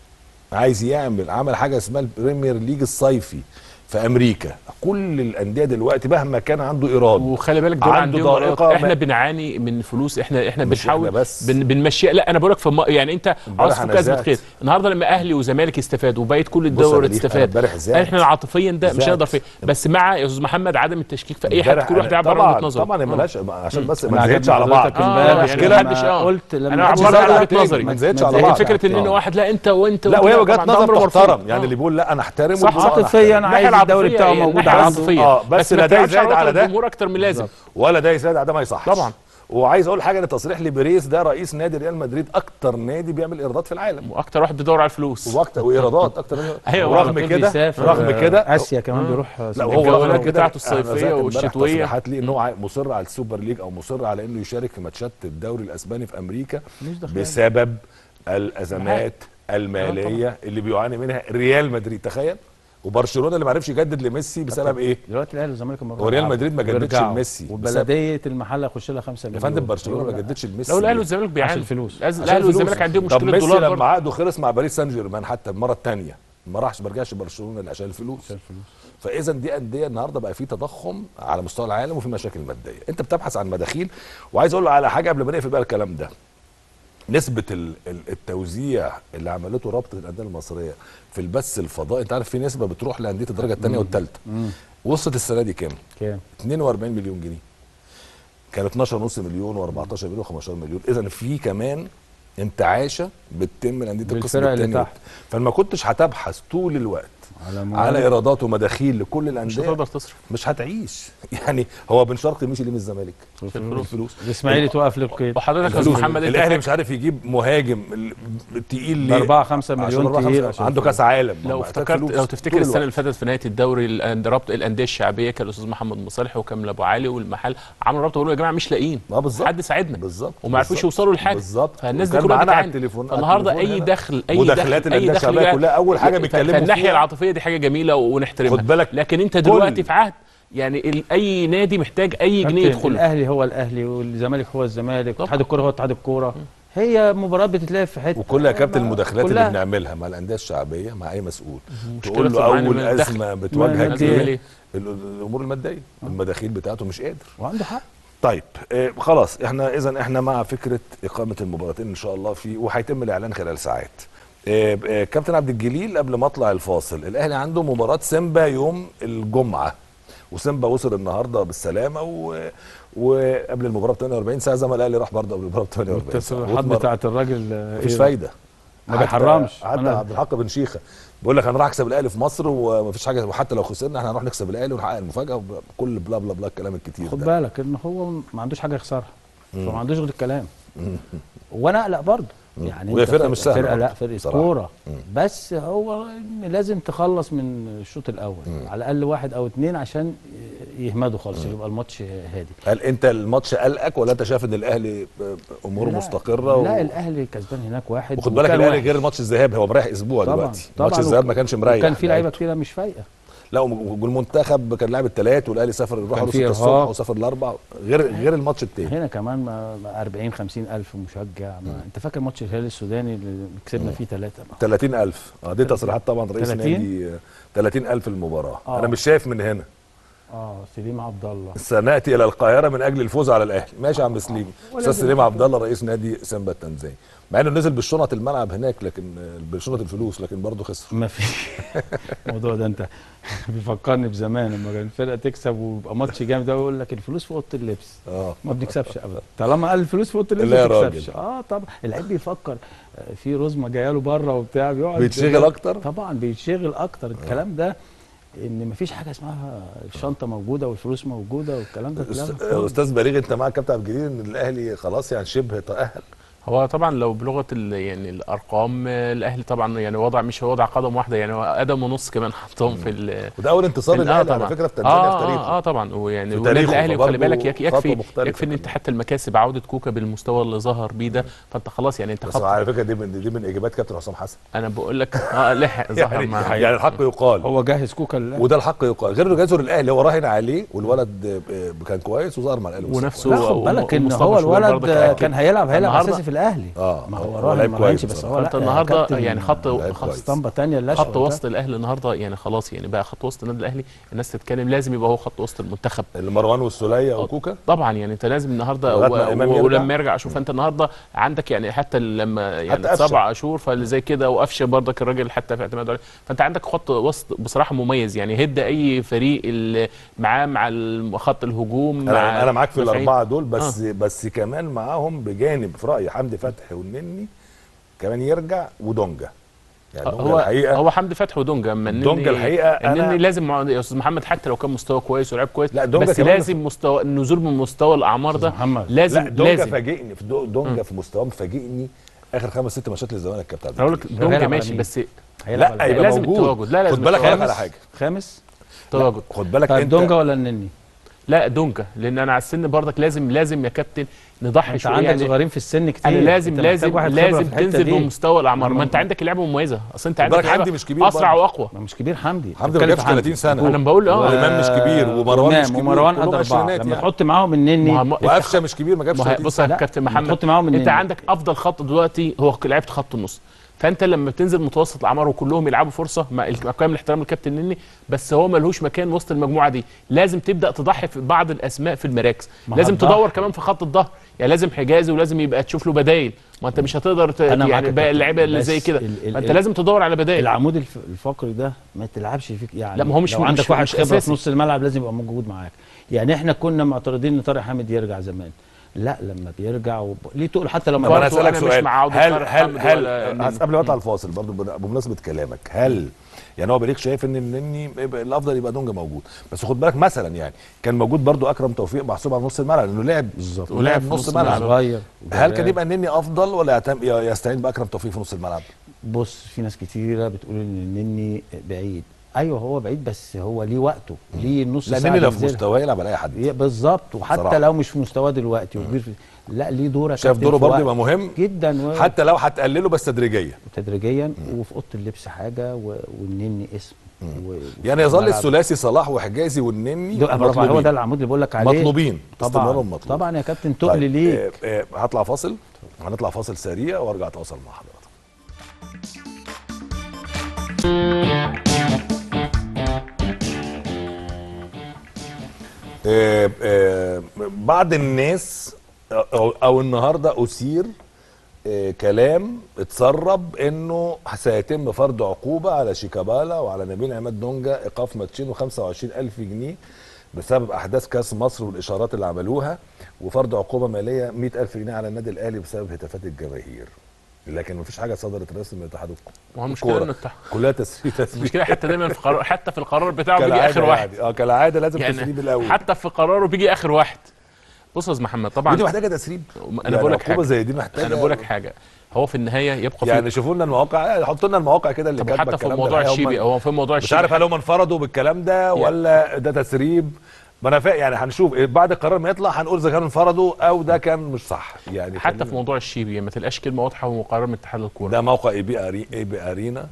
عايز يعمل عمل حاجه اسمها البريمير ليج الصيفي في امريكا. كل الانديه دلوقتي مهما كان عنده ايراد وخلي بالك دول عنده ضائقه، احنا بنعاني من فلوس، احنا احنا بنحاول بن بنمشيها. لا انا بقول لك في يعني انت عاوز تكسب خير. النهارده لما اهلي وزمالك استفادوا وبقيت كل الدوري تستفاد، احنا عاطفيا ده مش هنقدر فيه، بس مع يا استاذ محمد عدم التشكيك في اي حد، كل واحد يعبر عن وجهه نظره. طبعا مالهاش عشان بس ما نزهدش على بعض. المشكله قلت انا عبرت عن وجهه نظري، ما نزهدش على بعض. فكره ان واحد لا انت وانت لا وهي وجهه نظر محترم، يعني اللي بيقول لا انا احترمه عاطفيا عايز الدوري بتاعه موجود عاطفيا، اه بس لا ده يزاد على ده الجمهور اكتر من لازم، ولا ده يزاد على ده ما يصحش طبعا. وعايز اقول حاجه لتصريح لبريز، ده رئيس نادي ريال مدريد، اكتر نادي بيعمل ايرادات في العالم واكتر واحد بيدور على الفلوس واكتر وايرادات اكتر. رغم كده رغم كده اسيا كمان بيروح لا هو الجولات بتاعته الصيفيه والشتويه. تصريحات ليه ان هو مصر على السوبر ليج او مصر على انه يشارك في ماتشات الدوري الاسباني في امريكا بسبب الازمات الماليه اللي بيعاني منها ريال مدريد. تخيل وبرشلونه اللي ما عرفش يجدد لميسي بسبب ايه؟ دلوقتي الاهلي والزمالك وريال مدريد ما جددش لميسي وبلديه المحله يخش لها خمسة مليون. يا فندم برشلونه ما جددش لميسي. لو الاهلي والزمالك بيعانوا الفلوس، الاهلي والزمالك عندهم مشكله دولار. طب ميسي لما عقده خلص مع باريس سان جيرمان حتى المره الثانيه ما راحش ما رجعش برشلونه عشان الفلوس. عشان الفلوس. فاذا دي انديه النهارده بقى في تضخم على مستوى العالم وفي مشاكل ماديه، انت بتبحث عن مداخيل. وعايز اقول له على حاجه قبل ما نقفل بقى الكلام ده، نسبه التوزيع اللي عملته رابطه الانديه المصريه في البث الفضائي، انت عارف في نسبه بتروح لانديه الدرجه الثانيه والثالثه، وصلت السنه دي كام؟ كام؟ اتنين واربعين مليون جنيه. كان اتناشر ونص مليون واربعتاشر مليون وخمستاشر مليون، اذا في كمان انتعاشه بتتم لانديه القسم الثاني، فما كنتش هتبحث طول الوقت على, على ايرادات ومداخيل لكل الانديه، مش هتقدر تصرف، مش هتعيش. يعني هو بن شرقي مشي ليه من الزمالك؟ الفلوس. الاسماعيلي توقف للقيد. وحضرتك يا استاذ محمد الاهلي مش عارف يجيب مهاجم تقيل ليه؟ أربعة خمسة مليون تقيل، عنده كاس عالم. لو افتكرت لو تفتكر السنه اللي فاتت في نهايه الدوري رابطه الانديه الشعبيه كان الاستاذ محمد مصالح وكامل ابو علي والمحل عملوا رابطه وقالوا يا جماعه مش لاقيين حد ساعدنا بالظبط، وما عرفوش يوصلوا لحاجه بالظبط. فالناس دي كلها بتعاني. النهارده اي دخل اي دخل اي دخل كلها اول حاجه بيتكلموا فيها الناحيه العاطفيه دي حاجه جميله ونحترمها، خد بالك. لكن انت دلوقتي في عهد يعني اي نادي محتاج اي جنيه يدخل. الاهلي هو الاهلي والزمالك هو الزمالك واتحاد الكوره هو اتحاد الكوره، هي مباراه بتتلعب في حته. وكل يا كابتن المداخلات اللي بنعملها مع الانديه الشعبيه مع اي مسؤول تقول له اول ازمه بتواجهك ايه؟ الامور الماديه، المداخيل بتاعته مش قادر، وعنده حق. طيب آه خلاص احنا اذا احنا مع فكره اقامه المباراتين ان شاء الله في وهيتم الاعلان خلال ساعات. آه آه كابتن عبد الجليل قبل ما اطلع الفاصل، الاهلي عنده مباراه سيمبا يوم الجمعه، وسيمبا وصل النهارده بالسلامه و... وقبل المباراه ب ثمانية واربعين ساعه زي ما الاهلي راح برضه قبل المباراه ب ثمانية واربعين ساعه. التصريحات بتاعت الراجل مفيش فايده، ما بيحرمش. حتى عبد الحق بن شيخه بيقول لك انا راح اكسب الاهلي في مصر ومفيش حاجه، وحتى لو خسرنا احنا هنروح نكسب الاهلي ونحقق المفاجاه وكل بلا بلا بلا الكلام الكتير خد ده. بالك ان هو ما عندوش حاجه يخسرها، فما عندوش غير الكلام. وانا اقلق برضه يعني، وهي فرقه مش سهله، فرقه لا فرقه كوره، بس هو لازم تخلص من الشوط الاول مم. على الاقل واحد او اتنين عشان يهمدوا خالص، يبقى الماتش هادي. هل انت الماتش قلقك ولا انت شايف ان الاهلي اموره مستقره؟ لا و... الاهلي كسبان هناك واحد، وخد بالك الاهلي غير ماتش الذهاب هو مريح اسبوع طبعًا دلوقتي، طبعًا ماتش الذهاب ما كانش مريح، كان في لعيبه كتيره مش فايقه. لا والمنتخب كان لاعب الثلاث والاهلي سافر راح له ستة الصبح وسافر الاربع، غير غير الماتش الثاني. هنا كمان أربعين خمسين الف مشجع، انت فاكر ماتش الهلال السوداني اللي كسبنا فيه ثلاثة؟ ثلاثين الف. اه دي تصريحات طبعا رئيس نادي ثلاثين الف المباراه. آه. انا مش شايف من هنا. اه سليم عبد الله سناتي الى القاهره من اجل الفوز على الاهلي. ماشي يا عم سليم. استاذ سليم عبد الله رئيس نادي سيمبا التنزاني، مع انه نزل بالشنط الملعب هناك لكن بالشنط الفلوس لكن برضه خسر. ما في الموضوع ده انت بيفكرني بزمان لما كان الفرقه تكسب ويبقى ماتش جامد ده يقول لك الفلوس في اوضه اللبس. اه ما بنكسبش ابدا طالما قال الفلوس في اوضه اللبس ما بنكسبش. اه طبعا اللعيب بيفكر في رزمه جايه له بره وبتاع، بيقعد بيتشغل اكتر. طبعا بيتشغل اكتر. آه. الكلام ده ان مفيش حاجه اسمها الشنطه موجوده والفلوس موجوده والكلام ده كلام. استاذ بليغ انت معاك كابتن عبد الجليل ان الاهلي خلاص يعني شبه تاهل؟ هو طبعا لو بلغه يعني الارقام الاهلي طبعا يعني وضع مش وضع قدم واحده، يعني قدم ونص كمان حطهم في ال وده اول انتصار للاهلي على فكره في تنزانيا آه في تاريخه. اه, آه طبعا ويعني النادي الاهلي خلي بالك يكفي يكفي ان انت حتى المكاسب عوده كوكا بالمستوى اللي ظهر بيه ده، فانت خلاص يعني انت خط. على فكره دي من دي من اجابات كابتن حسام حسن. انا بقول لك اه لحق ظهر يعني مع يعني الحق يقال هو جاهز كوكا للأهلي. وده الحق يقال غير انه جاهز للاهلي، هو راهن عليه والولد كان كويس وظهر مع الاهلي ونفسه. خد بالك ان هو الولد كان هيلعب هيلعب اساسي في الاهلي. اه ما هو راهن ما كانش بس هو انت النهارده يعني خط خط اسطمبه ثانيه خط وسط الاهلي النهارده يعني خلاص يعني بقى خط وسط النادي الاهلي الناس تتكلم لازم يبقى هو خط وسط المنتخب اللي مروان والسوليه وكوكا طبعا يعني انت لازم النهارده ولما يرجع شوف انت النهارده عندك يعني حتى لما يعني سبع شهور فاللي زي كده وقفشه برضك الراجل حتى في اعتماده عليه، فانت عندك خط وسط بصراحه مميز يعني هد اي فريق اللي معاه مع خط الهجوم. انا مع انا معاك في الاربعه دول بس آه. بس كمان معاهم بجانب في رايي حمدي فتحي والنني كمان يرجع ودونجا. يعني هو الحقيقه هو حمدي فتحي ودونجا. اما دونجا الحقيقه النني لازم يا استاذ محمد حتى لو كان مستوى كويس ولعب كويس بس لازم مستوى النزول من مستوى الاعمار ده لازم. لا دونجا فاجئني في دونجا في مستواه مفاجئني اخر خمس ست ماتشات للزمالك كابتن. اقول لك دونجا ماشي بس لا لازم التواجد. لا لازم خد بالك على حاجه خامس تواجد. خد بالك انت دونجا ولا النني؟ لا دونجا، لان انا على السن برضك لازم لازم يا كابتن نضحي انت شويه. عندك يعني صغيرين في السن كتير، انا لازم انت لازم محتاج واحد لازم خبرة في الحتة تنزل دي. بمستوى الاعمار. ما ما- انت عندك لعبه مميزه، اصل انت خد عندك بالك حمدي لعيبة مش كبير اسرع برضه. واقوى. ما مش كبير حمدي، حمدي ما جابش ثلاثين سنه. انا بقول اه وامام مش كبير ومروان مش كبير، ومروان كلهم قد اربعه عشرينات لما يعني. تحط معاهم النني وقفشه مش كبير ما جابش ما هي- ثلاثين بص يا سنه. كابتن محمد، تحط معاهم انت النني. عندك افضل خط دلوقتي هو لعيبه خط النص. فانت لما بتنزل متوسط الاعمار وكلهم يلعبوا فرصه مع كامل الاحترام للكابتن نني، بس هو ملهوش مكان وسط المجموعه دي. لازم تبدا تضحي في بعض الاسماء في المراكز، لازم هتضحي. تدور كمان في خط الظهر، يعني لازم حجازي ولازم يبقى تشوف له بدايل. ما انت مش هتقدر ت... أنا معاك يعني يا باقي كابتن، اللعيبه اللي بس زي كده، ال- ال- ما انت ال- لازم تدور على بدايل. العمود الف- الفقري ده ما تلعبش فيك يعني. لا، ما هو مش- لو عندك مش- واحد مش خبره أساسي. في نص الملعب لازم يبقى موجود معاك. يعني احنا كنا معترضين ان طارق حامد يرجع زمان، لا لما بيرجع وب... ليه تقول حتى لما طب انا برضه اسالك مش سؤال، مع عودة هل طارق هل حامد هل ولا النني. هس- قبل ما اطلع الفاصل برضو بن- بمناسبه كلامك، هل يعني هو بليغ شايف ان النني يبقى- الافضل يبقى دونجا موجود، بس خد بالك مثلا يعني كان موجود برضو اكرم توفيق محسوب على نص الملعب لانه لعب بالظبط ولعب نص ملعب صغير. هل كان يبقى النني افضل ولا يعتم- يستعين باكرم توفيق في نص الملعب؟ بص، في ناس كتيره بتقول ان النني بعيد. ايوه هو بعيد، بس هو ليه وقته، ليه النص لا ساعه النني لو في ينزلها. مستواه يلعب على اي حد. ي- بالظبط، وحتى صراحة. لو مش في مستواه دلوقتي وكبير في... لا ليه دور يا شايف كابتن دوره في برضه وقت يبقى مهم جدا و... حتى لو هتقلله بس تدريجيا تدريجيا. وفي اوضه اللبس حاجه و... والنني اسم و... يعني يظل الملعب. الثلاثي صلاح وحجازي والنني ده برافو، هو ده العمود اللي بقول لك عليه. مطلوبين طبعا استمرارهم مطلوب. طبعا يا كابتن، تقل طيب، ليك. آه آه هطلع فاصل، هنطلع فاصل سريع وارجع اتواصل مع حضرتك. آه آه بعض الناس أو, او النهارده اثير آه كلام اتسرب انه سيتم فرض عقوبه على شيكابالا وعلى نبيل عماد دونجا، ايقاف ماتشين وخمسة وعشرين ألف جنيه بسبب احداث كاس مصر والاشارات اللي عملوها، وفرض عقوبه ماليه مئة ألف جنيه على النادي الاهلي بسبب هتافات الجماهير. لكن مفيش حاجه صدرت رسمي من اتحاد ما هو المشكله انه التح... كلها تسريب تسريب المشكله حتى دايما في قرار، حتى في القرار بتاعه بيجي كالعادة اخر واحد. يعني. اه كالعاده لازم يعني تسريب الاول، حتى في قراره بيجي اخر واحد. بص يا استاذ محمد، طبعا ودي محتاجه تسريب. انا يعني بقول لك عقوبة حاجه زي دي محتاجه. انا بقول لك حاجه، هو في النهايه يبقى يعني في... شوفوا لنا المواقع، حطوا لنا المواقع كده اللي طب كاتبه حتى في الكلام ده. موضوع الحقيقة هم- الشيبي، هو في موضوع مش الشيبي عارف هل هم انفردوا بالكلام ده ولا ده تسريب. ما انا فاهم يعني، هنشوف بعد القرار ما يطلع هنقول اذا كانوا انفردوا او ده كان مش صح يعني. حتى في موضوع الشيبي ما تلقاش كلمه واضحه ومقرر من اتحاد الكوره. ده موقع اي بي أري... اي بي ارينا،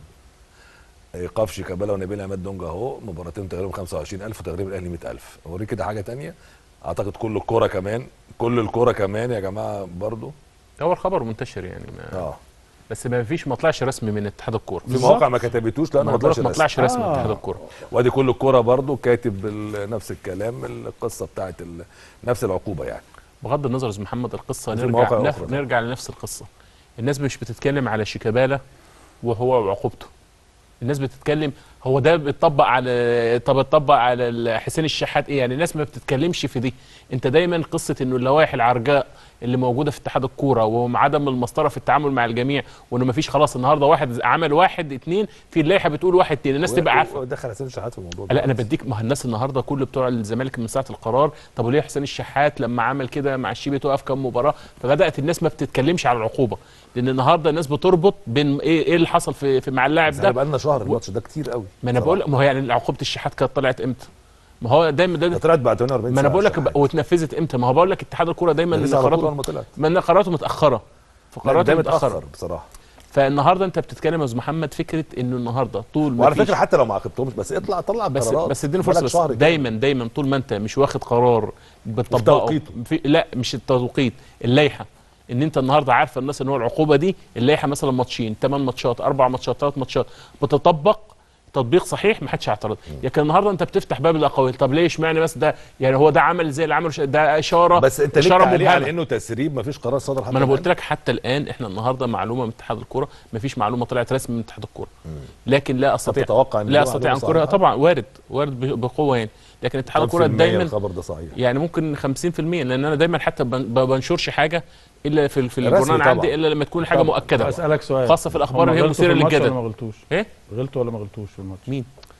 ايقاف شيكابالا ونبيل عماد دونجا اهو، مباراتين تقريبا خمسة وعشرين ألف وتقريبا الاهلي مئة ألف. اوريك كده حاجه ثانيه، اعتقد كل الكوره كمان، كل الكوره كمان يا جماعه برضو. هو الخبر منتشر يعني ما... اه بس ما فيش، ما طلعش رسمي من اتحاد الكوره. في مواقع ما كتبتوش لانه ما طلعش ما طلعش رسمي من اتحاد الكوره. وادي كل الكوره برضو كاتب نفس الكلام، القصه بتاعت ال... نفس العقوبه يعني. بغض النظر يا استاذ محمد، القصه في نرجع مواقع نف... أخرى. نرجع لنفس القصه. الناس مش بتتكلم على شيكابالا وهو وعقوبته، الناس بتتكلم هو ده بيطبق على، طب اتطبق على حسين الشحات ايه؟ يعني الناس ما بتتكلمش في دي. انت دايما قصه انه اللوائح العرجاء اللي موجوده في اتحاد الكوره وعدم المسطره في التعامل مع الجميع، وانه ما فيش خلاص النهارده واحد عمل واحد اتنين، في اللائحه بتقول واحد اتنين، الناس تبقى عارفه. دخل حسين الشحات في الموضوع ده. لا انا بديك، ما الناس النهارده كل بتوع الزمالك من ساعه القرار، طب وليه حسين الشحات لما عمل كده مع الشيبي توقف كام مباراه؟ فبدات الناس ما بتتكلمش على العقوبه، لان النهارده الناس بتربط بين ايه ايه اللي حصل في, في مع اللاعب ده. بقى لنا شهر الماتش ده كتير قوي. ما انا بقول، ما هو يعني عقوبه الشحات كانت طلعت امتى؟ ما هو دايما ده طلعت بعد ثمانية وأربعين ما انا ساعة بقول لك واتنفذت امتى؟ ما هو بقول لك اتحاد الكوره دايما من قراراته من قراراته متاخره، في قراراته متاخره بصراحه. فالنهارده انت بتتكلم يا استاذ محمد فكره انه النهارده طول ما وعلى فكره حتى لو ما عاقبتهمش بس اطلع طلع بس قرارات، بس اديني فرصه. بس دايما دايما طول ما انت مش واخد قرار بتطبقه في، لا مش التوقيت، اللائحه، ان انت النهارده عارفه الناس ان هو العقوبه دي اللائحه مثلا ماتشين، ثمان ماتشات، اربع ماتشات، ثلاث ماتشات، بتطبق تطبيق صحيح ما حدش هيعترض. لكن النهارده انت بتفتح باب الاقاويل، طب ليه اشمعنى بس ده؟ يعني هو ده عمل زي اللي عمله، ده اشاره، بس انت ليه تعليق على انه تسريب؟ ما فيش قرار صدر حتى. ما انا قلت لك حتى الان احنا النهارده معلومه من اتحاد الكوره، ما فيش معلومه طلعت رسمي من اتحاد الكوره، لكن لا استطيع تتوقع لا استطيع انكرها طبعا، وارد وارد بقوه يعني. لكن اتحاد الكوره دايما الخبر ده صحيح يعني ممكن خمسين في المية، لان انا دايما حتى ما بنشرش حاجه الا في في الجورنال عندي الا لما تكون حاجه مؤكده. اسالك سؤال، خاصه في الاخبار اللي هي مثيره للجدل. ما غلطوش ايه؟ غلطوا ولا ما غلطوش في الماتش؟ مين؟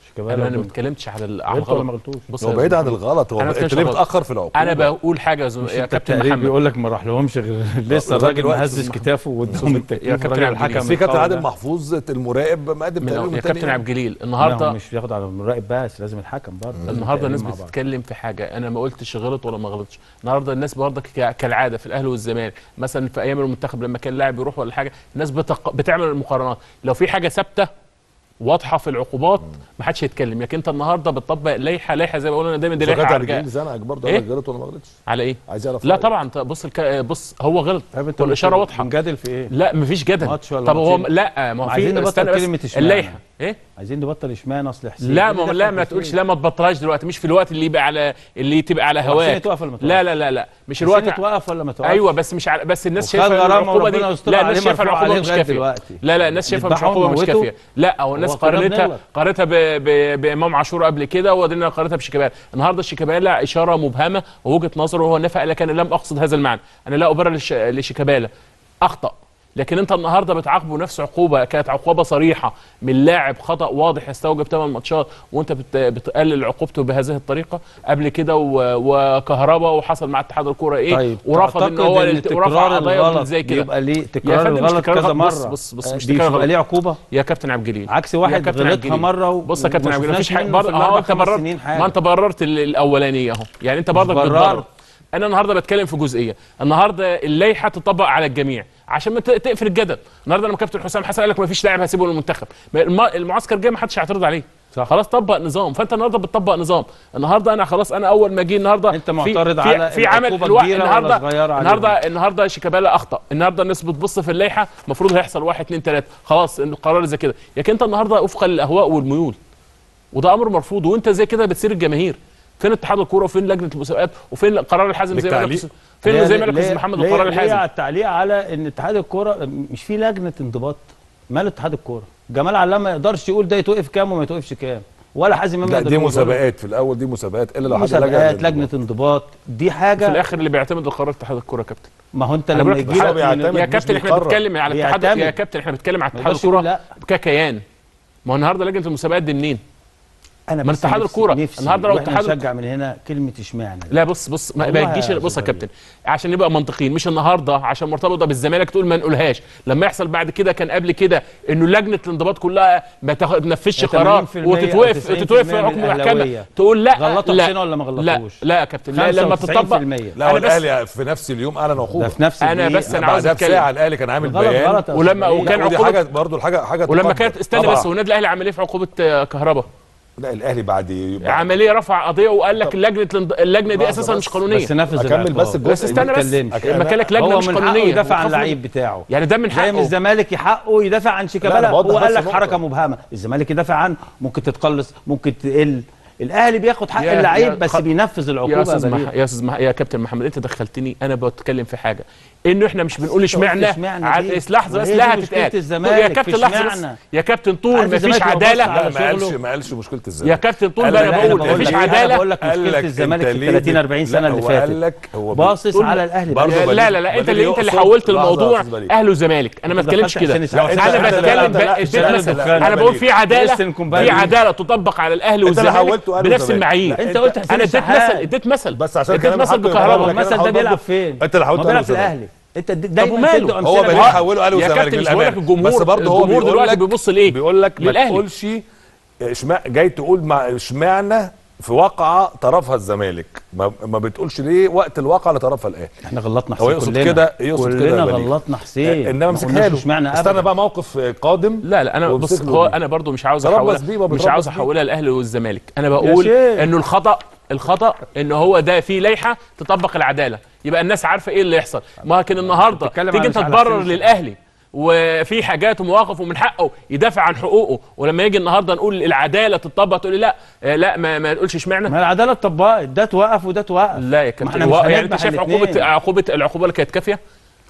انا انا ما اتكلمتش على الغلط ولا ما غلطوش. بص هو بعيد عن الغلط، هو انت ليه متاخر في العقوبه؟ انا بقول حاجه زم... يا كابتن محمد بيقول لك ما راح لهمش غير لسه الراجل ما هزش كتافه وادهم التكليف. يا كابتن الحكم في كابتن عادل محفوظ المراقب مقدم تقريبا يا كابتن عبد الجليل النهارده مش بياخد على المراقب بس، لازم الحكم برضه. النهارده الناس بتتكلم في حاجه انا ما قلتش غلط ولا ما غلطش. النهارده الناس برضه كالعاده في الاهلي والزمالك مثلا في ايام المنتخب لما كان لاعب يروح ولا حاجه الناس بتق... بتعمل المقارنات. لو في حاجه ثابته واضحه في العقوبات ما حدش يتكلم. لكن انت النهارده بتطبق لائحه لائحه زي ما بقول انا دايما دي لائحه عرجاء زنقك برضه إيه؟ غلط ولا ما غلطش على ايه؟ عايز اعرف لا طبعا بص الك... بص هو غلط والاشاره واضحه. بنجادل في ايه؟ لا مفيش جدل. طب هو لا ما هو عايزين نبطل كلمه اشمعنى اللائحه ايه؟ عايزين نبطل اشمعنى اصل حسين. لا ما لا ما تقولش لا ما تبطلهاش دلوقتي، مش في الوقت اللي يبقى على اللي تبقى على هواك. لا لا لا لا مش الوقت توقف ولا ما توقفش. ايوه بس مش على بس الناس شايفه العقوبه دي. لا الناس شايفه العقوبه مش كافيه. لا لا الناس شايفه العقوبه مش كافيه. لا هو الناس قارنتها قارنتها بامام عاشور قبل كده ودينا قارنتها بشيكابالا. النهارده شيكابالا اشاره مبهمه ووجهه نظره وهو نفى قال لك انا لم اقصد هذا المعنى. انا لا ابرر لشيكابالا اخطا. لكن انت النهارده بتعاقبه نفس عقوبه كانت عقوبه صريحه من لاعب خطا واضح يستوجب ثمان ماتشات وانت بتقلل عقوبته بهذه الطريقه. قبل كده وكهربا وحصل مع اتحاد الكوره ايه طيب ورفض ان هو ورفع قضايا زي كده. يبقى ليه تكرار الغلط كذا مره؟ بص بص, بص مش تكرار يبقى ليه عقوبه يا كابتن عبد الجليل عكس واحد غلطها مره. بص يا كابتن عبد الجليل مفيش حاجه برضه اه انت بررت ما انت بررت الاولانيه اهو. يعني انت برضك بتبرر. انا النهارده بتكلم في جزئيه. النهارده اللائحه تطبق على الجميع عشان ما تقفل الجدل. النهارده لما كابتن حسام حسن قال لك ما فيش لاعب هسيبه للمنتخب المعسكر الجاي ما حدش هيعترض عليه. صح. خلاص طبق نظام. فانت النهارده بتطبق نظام. النهارده انا خلاص انا اول ما اجي النهارده انت معترض في على في عمل النهارده النهارده النهارده شيكابالا اخطا. النهارده الناس بتبص في اللائحه المفروض هيحصل واحد اثنين ثلاثه خلاص القرار زي كده. لكن انت النهارده وفقا للاهواء والميول وده امر مرفوض. وانت زي كده بتسير الجماهير. فين اتحاد الكوره وفين لجنه المسابقات وفين القرار الحازم زي ما قال فين زي ما قال استاذ محمد القرار الحازم؟ ليه التعليق على ان اتحاد الكوره مش في لجنه انضباط؟ مال اتحاد الكوره؟ جمال علام ما يقدرش يقول ده يتوقف كام وما يتوقفش كام ولا حازم امام. دي مسابقات في الاول دي مسابقات الا لو حد مسابقات لجنه انضباط دي حاجه في الاخر اللي بيعتمد القرار اتحاد الكوره يا كابتن. ما هو انت لما يجي يا كابتن احنا بنتكلم على الاتحاد يا كابتن احنا بنتكلم على اتحاد الكوره ككيان. ما هو النهارده لجنه المسابقات دي منين؟ انا من اتحاد الكوره النهارده لو اتحاد نشجع من هنا كلمه اشمعنى. لا بص بص ما تجيش. بص يا كابتن عشان نبقى منطقيين مش النهارده عشان مرتبطه بالزمالك تقول ما نقولهاش. لما يحصل بعد كده كان قبل كده انه لجنه الانضباط كلها ما تنفذش قرار وتتوقف تتوقف في حكم المحكمه تقول لا غلطوا لا حسين ولا ما غلطوش؟ لا لا يا كابتن لا لما تطبق لا الاهلي في نفس اليوم اعلن عقوبه في نفس انا بس انا عاوز اتكلم ساعه الاهلي كان عامل بيان ولما وكان عقوبه حاجه برضه الحاجه حاجه ولما كانت استنى بس والنادي الاهلي عمل ايه في عقوبه كهربا؟ لا الاهلي بعد عمليه رفع قضيه وقال لك اللجنه اللجنه دي اساسا مش قانونيه. بس نفذ اكمل بس الجزء بس استنى بس ما كان لك لجنه مش قانونيه. هو يدافع عن اللعيب بتاعه يعني ده من حقه. زي ما الزمالك يحقه يدافع عن شيكابالا هو قال لك حركه مبهمه. الزمالك يدافع عنه ممكن تتقلص ممكن تقل. الاهلي بياخد حق اللعيب بس بينفذ العقوبه. يا استاذ مح... يا استاذ مح... يا كابتن محمد انت دخلتني انا بتكلم في حاجه انه احنا مش بنقول اشمعنى على لحظه بس لا هتتقال يا كابتن لحظه يا كابتن طول ما فيش عداله. لا ما قالش ما قالش مشكله الزمالك يا كابتن طول انا بقول ما فيش عداله. بقول لك مشكله الزمالك في ثلاثين أربعين سنه اللي فاتت باصص على الاهلي. لا لا لا انت اللي انت اللي حولت الموضوع اهلي وزمالك. انا ما اتكلمش كده انا بتكلم انا بقول في عداله في عداله تطبق على الاهلي والزمالك بنفس المعايير. انت قلت انا اديت مثل اديت مثل بس عشان اديت مثل بكهرباء. المثل ده بيلعب فين؟ انت اللي حاولت بيلعب في الاهلي. انت دايما تدوا امثله. هو بليه حوله قالوا يا الزمالك كابتن مش بقول لك الجمهور بس برضه هو الجمهور دلوقتي بيبص لايه؟ بيقول لك ما تقولش اشمعنى جاي تقول مع اشمعنى في واقعه طرفها الزمالك ما, ما بتقولش ليه وقت الواقعه اللي طرفها الاهلي. احنا غلطنا حسين هو يقصد كده يقصد كده كلنا غلطنا حسين انما مسكها له. استنى بقى موقف قادم. لا لا انا بص هو انا برضو مش عاوز احولها مش عاوز احولها الاهلي والزمالك. انا بقول انه الخطا الخطا ان هو ده في لائحه تطبق العداله يبقى الناس عارفه ايه اللي يحصل. ما كان النهارده تيجي انت تبرر للاهلي وفي حاجات ومواقف ومن حقه يدافع عن حقوقه ولما يجي النهارده نقول العداله تطبق تقول لي لا لا ما, ما نقولش اشمعنى. ما العداله اتطبقت ده توقف وده توقف. لا يا كابتن يعني انت شايف عقوبه عقوبه العقوبه اللي كانت كافيه؟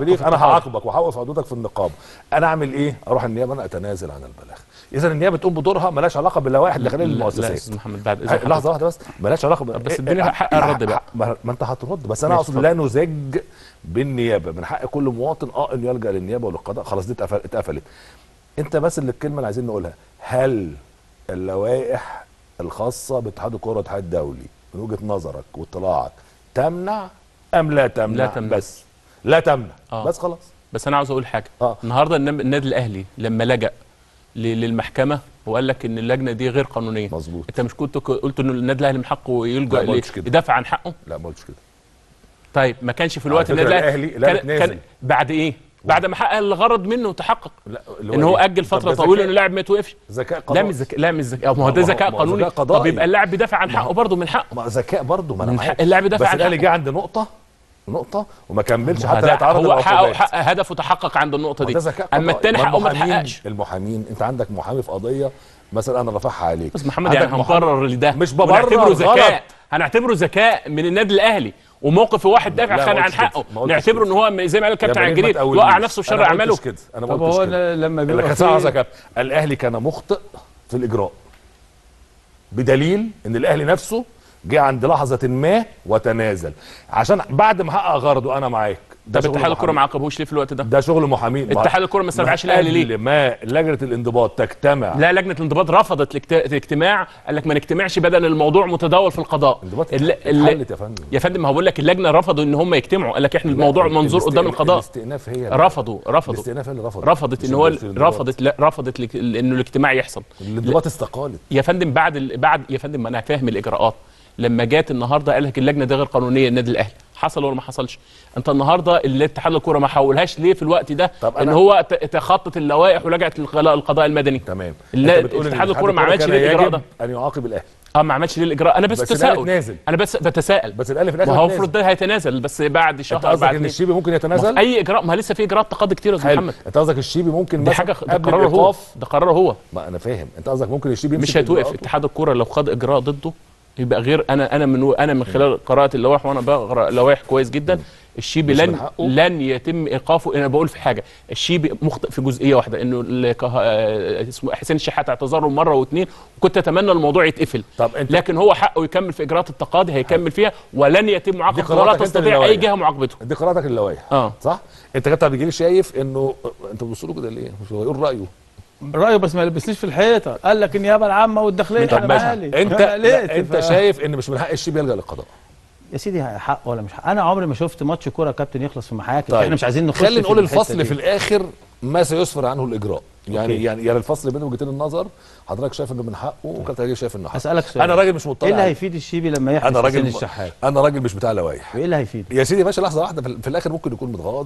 بليغ انا هعاقبك وهوقف حدودك في النقابه، انا اعمل ايه؟ اروح النيابه انا اتنازل عن البلاغ. اذا النيابه تقوم بدورها مالهاش علاقه باللوائح الداخليه للمؤسسات. لا محمد بعد اذن لحظه واحده بس، مالهاش علاقه ب... بس اديني حق الرد بقى. ما انت هترد، بس انا اقصد لا نزج بالنيابه، من حق كل مواطن اه انه يلجا للنيابه وللقضاء، خلاص دي اتقفلت. انت بس اللي الكلمه اللي عايزين نقولها، هل اللوائح الخاصه باتحاد الكره والاتحاد الدولي من وجهه نظرك واطلاعك تمنع ام لا تمنع؟ لا تمنع. بس لا تمنع. آه. بس خلاص بس انا عاوز اقول حاجه. آه. النهارده النادي الاهلي لما لجأ للمحكمه وقال لك ان اللجنه دي غير قانونيه، مظبوط. انت مش كنت قلت ان النادي الاهلي من حقه يلجأ لا، يدافع عن حقه؟ لا ما قلتش كده. طيب ما كانش في الوقت النادي الاهلي كان, كان بعد ايه؟ بعد ما حقق الغرض منه وتحقق. لا ان هو اجل فتره طويله ان اللاعب ما يتوقفش. ذكاء قضائي. لا مش ذكاء، لا مش ذكاء، ما هو ده ذكاء قانوني. طب يبقى اللاعب بيدافع عن حقه برضه، من حقه. ما ذكاء برضه، ما انا معاك. اللاعب يدافع عن حقه. بس الاهلي جه عند نقطه نقطه وما كملش حتى لا يتعرض هو حقق حق هدفه تحقق عند النقطه دي. اما الثاني حقه ما اتحققش. المحامين، انت عندك محامي في قضيه مثلا انا رافعها عليك، بس محمد يعني هنبرر لده؟ مش ببرر، هنعتبره ذكاء، هنعتبره ذكاء من النادي الاهلي وموقف واحد دافع خان عن حقه، نعتبره ان هو زي ما قال الكابتن عبد الجليل يوقع نفسه في شر اعماله. انا ما قلتش كده. لما بيبقى في الاهلي كان مخطئ في الاجراء، بدليل ان الاهلي نفسه جه عند لحظه ما وتنازل عشان بعد ما حقق غرضه. انا معاك. ده اتحاد الكوره ما عاقبوش ليه في الوقت ده؟ ده شغل محامين. اتحاد الكوره ما استدعاش الاهلي ليه؟ ما لجنه الانضباط تجتمع. لا، لجنه الانضباط رفضت الاجتماع، قال لك ما نجتمعش بدل الموضوع متداول في القضاء. الانضباط اتحلت يا فندم. يا فندم ما هو بقول لك اللجنه رفضوا ان هم يجتمعوا، قال لك احنا الموضوع منظور قدام القضاء. الاستئناف هي رفضوا رفضوا الاستئناف هي اللي رفضت رفضت ان هو رفضت لا رفضت انه الاجتماع يحصل. الانضباط استقالت يا فندم بعد بعد يا فندم ما انا فاهم الاجراءات. لما جات النهارده قال لك اللجنه دي غير قانونيه النادي الاهلي، حصل ولا ما حصلش؟ انت النهارده اللي اتحاد الكوره ما حولهاش ليه في الوقت ده؟ ان هو تخطط اللوائح ولجأت للقضاء المدني. تمام. اتحاد الكوره ما عملش ليه الاجراء ده؟ ان يعاقب الاهلي. اه ما عملش ليه الاجراء؟ انا بس, بس تساؤل. انا بس بتساءل. بس الاهلي في الاخر ما هو المفروض ده هيتنازل بس بعد شهر. انت قصدك ان الشيبي ممكن يتنازل؟ اي اجراء، ما لسه في اجراءات تقاضي كتير يا استاذ محمد. انت قصدك الشيبي ممكن دي حاجه ده قراره هو ده قراره هو ما انا فاهم. انت قصدك ممكن الشيبي مش هيتوقف. اتحاد الكوره لو خد اجراء ضده يبقى غير. انا انا من انا من خلال قراءه اللوائح وانا بقرا لوائح كويس جدا، الشيبي لن لن يتم ايقافه. انا بقول في حاجه، الشيبي مخطئ في جزئيه واحده، انه اسمه حسين الشحات اعتذر له مره واثنين، وكنت اتمنى الموضوع يتقفل. لكن هو حقه يكمل في اجراءات التقاضي، هيكمل فيها ولن يتم معاقبته ولا تستطيع اي جهه معاقبته. دي قراءتك اللوائح اه صح؟ انت كابتن عبد الجليل شايف انه انت بتبص له كده ليه؟ مش هو يقول رايه رايه بس ما يلبسنيش في الحيطه. قال لك النيابه العامه والداخليه انا مالي. انت انت شايف ان مش من حق الشيبي يلجأ للقضاء؟ يا سيدي حق ولا مش حق؟ انا عمري ما شفت ماتش كوره كابتن يخلص في محاكم. طيب. احنا مش عايزين نخش. خلينا نقول الفصل في الاخر ما سيسفر عنه الاجراء. يعني أوكي. يعني يعني الفصل بين وجهتين النظر، حضرتك شايف انه من حقه وكابتن عبد شايف انه حقه. اسالك سؤال، انا راجل مش مطلع. ايه اللي هيفيد الشيبي لما يحبس حسين الشحات؟ انا راجل مش بتاع لوائح. ايه اللي هيفيد يا سيدي باشا؟ لحظه واحده، في الاخر ممكن يكون متغاظ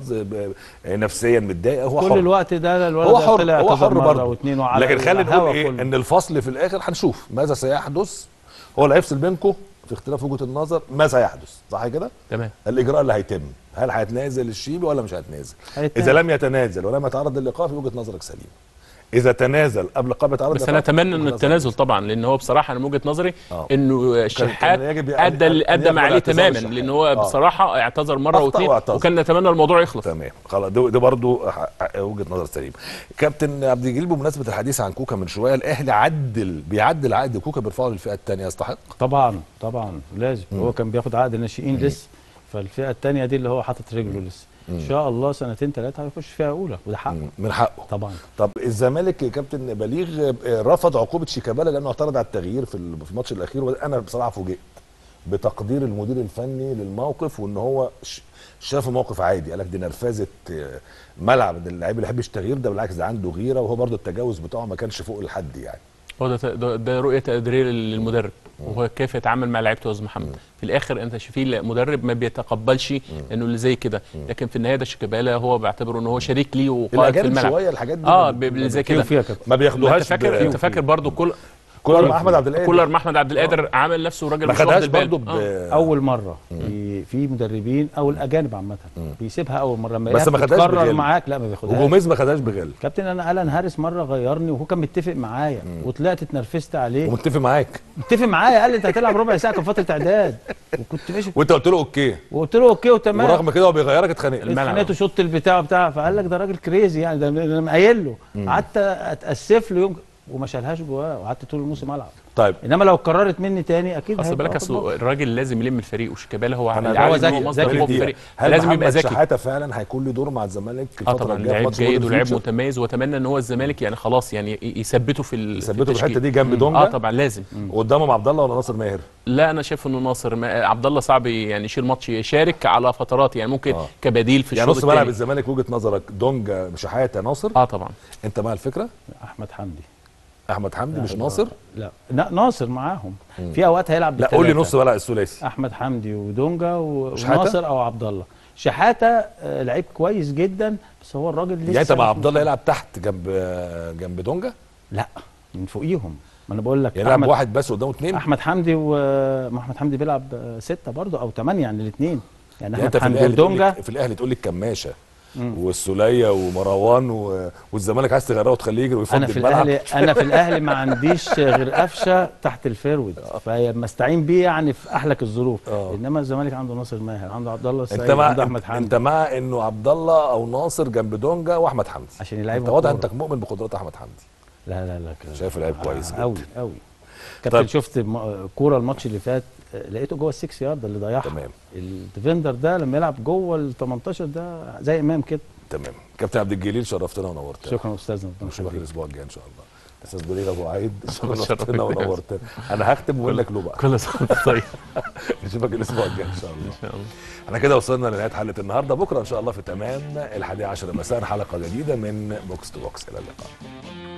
نفسيا متضايق، هو كل حر. الوقت ده الولد هو حر طلع هو حر برضه. لكن خلينا نقول ايه، كله. ان الفصل في الاخر هنشوف ماذا سيحدث. هو اللي هيفصل بينكم في اختلاف وجهه النظر ما سيحدث، صح كده؟ تمام. الاجراء اللي هيتم، هل هيتنازل الشيبي ولا مش هيتنازل؟ اذا لم يتنازل ولم يتعرض للايقاف وجهه نظرك سليمه. اذا تنازل قبل قبل تعرض بس انا اتمنى ان التنازل طبعا، لان هو بصراحه انا من وجهه نظري آه. انه الشحات ادى ادى ما عليه تماما، لان هو آه. بصراحه اعتذر مره واثنين وكان نتمنى الموضوع يخلص. تمام خلاص، ده برضه وجهه نظر سليمه. كابتن عبد الجليل، بمناسبه الحديث عن كوكا من شويه، الاهلي عدل بيعدل عقد كوكا بيرفعه للفئه الثانيه، يستحق؟ طبعا طبعا لازم. م. هو كان بياخد عقد الناشئين لسه، فالفئه الثانيه دي اللي هو حاطط رجله لسه ان شاء الله سنتين ثلاثه هيخش فيها اولى، وده حقه من حقه طبعا. طب الزمالك يا كابتن بليغ رفض عقوبه شيكابالا لانه اعترض على التغيير في الماتش الاخير، وانا بصراحه فوجئت بتقدير المدير الفني للموقف، وان هو شاف موقف عادي. قال لك دي نرفزه ملعب، اللعيب اللي يحبش التغيير ده بالعكس ده عنده غيره، وهو برده التجاوز بتاعه ما كانش فوق الحد يعني. هو ده ده, ده رؤيه تقديريه للمدرب، وهو كيف يتعامل مع لعيبته يا استاذ محمد. مم. في الاخر انت في مدرب ما بيتقبلش انه اللي زي كده، لكن في النهايه ده شيكابالا هو بيعتبره ان هو شريك ليه وقائد في الملعب. شويه الحاجات دي اه اللي زي كده ما بياخدوهاش. انت فاكر انت فاكر برضه كل كولر احمد عبد القادر كولر احمد عبد القادر عامل نفسه راجل مش واخد باله. آه. اول مره في, في مدربين او الاجانب عامه بيسيبها اول مره، لما بس ما خدهاش بغل معاك لا ما بياخدهاش. وجوميز ما خدهاش بغل. كابتن انا الان هارس مره غيرني وهو كان متفق معايا وطلعت اتنرفزت عليه. ومتفق معاك؟ متفق معايا، قال لي انت هتلعب ربع ساعه، كان فتره اعداد وكنت ماشي وانت قلت له اوكي وقلت له اوكي وتمام، ورغم كده هو بيغيرك اتخانقت اتخانقت وشط البتاع بتاع، فقال لك ده راجل كريزي يعني، ده انا قايل له. قعدت اتاسف له يوم وما شالهاش جواه، وقعدت طول الموسم العب. طيب انما لو قررت مني تاني اكيد اصل بالك هيبقى اصل أطبق. الراجل لازم يلم الفريق، وشيكابالا هو أنا اللي هو عايز ذكي- إن هو مصدر ذكي قوة في دي. الفريق، هل لازم يبقى محمد ذكي. شحاته فعلا هيكون له دور مع الزمالك اه الفتره طبعا الجايه في لعيب ماتش جيد جولدن ولاعب فيوتشر؟ متميز، واتمنى ان هو الزمالك يعني خلاص يعني يثبته في ال- يثبته في الحته التشكيل. دي جنب مم. دونجا. اه طبعا لازم. قدامهم عبد الله ولا ناصر ماهر؟ لا انا شايف انه ناصر ما عبد الله صعب يعني يشيل ماتش، يشارك على فترات يعني ممكن آه. كبديل في يعني الشوط نص ملعب الثاني. الزمالك وجهه نظرك دونجا شحاته ناصر؟ اه طبعا. انت مع الفكره؟ احمد حمدي. احمد حمدي لا، مش لا، ناصر؟ لا لا ناصر معاهم. مم. في اوقات هيلعب لا قول لي بالثلاثة. نص ملعب الثلاثي. احمد حمدي ودونجا و- شحاتة؟ وناصر او عبد الله. شحاته آه، لعيب كويس جدا، بس هو الراجل لسه يعني انت مع مش عبد الله مستوى. يلعب تحت جنب جنب دونجا؟ لا من فوقيهم، ما انا بقول لك يلعب واحد بس قدامه اثنين؟ احمد حمدي و ما احمد حمدي بيلعب آه، ستة برضه او ثمانية يعني الاثنين، يعني يعني انت احمد في حمدي الاهلي تقول ودونجا. لي في الاهلي تقول لي الكماشه مم. والسوليه ومروان و... والزمالك عايز تغرقه وتخليه يجري ويفضي انا في الملعب. الاهلي انا في الاهلي ما عنديش غير قفشه تحت الفيرود، فلما استعين بيه يعني في احلك الظروف. انما الزمالك عنده ناصر ماهر، عنده عبد الله السعيد، انت مع عنده احمد حمدي. انت مع انه عبد الله او ناصر جنب دونجا واحمد حمدي عشان يلعبوا انت واضح كورة. انك مؤمن بقدرات احمد حمدي. لا لا لا كده. شايف لعيب كويس جدا قوي قوي. كابتن طيب. شفت م- كوره الماتش اللي فات آه، لقيته جوه السكس يارد اللي ضيعها. تمام. الديفندر ده لما يلعب جوه ال تمنتاشر ده زي امام كده. تمام. كابتن عبد الجليل شرفتنا ونورتنا. شكرا استاذنا. نشوفك الاسبوع الجاي ان شاء الله. استاذ بليغ ابو عيد شرفتنا شرفتنا ونورتنا. انا هختم واقول لك له بقى. كل سنه وانت طيب. نشوفك الاسبوع الجاي ان شاء الله. ان شاء الله. احنا كده وصلنا لنهايه حلقه النهارده، بكره ان شاء الله في تمام الحادية عشرة مساء حلقه جديده من بوكس تو بوكس. الى اللقاء.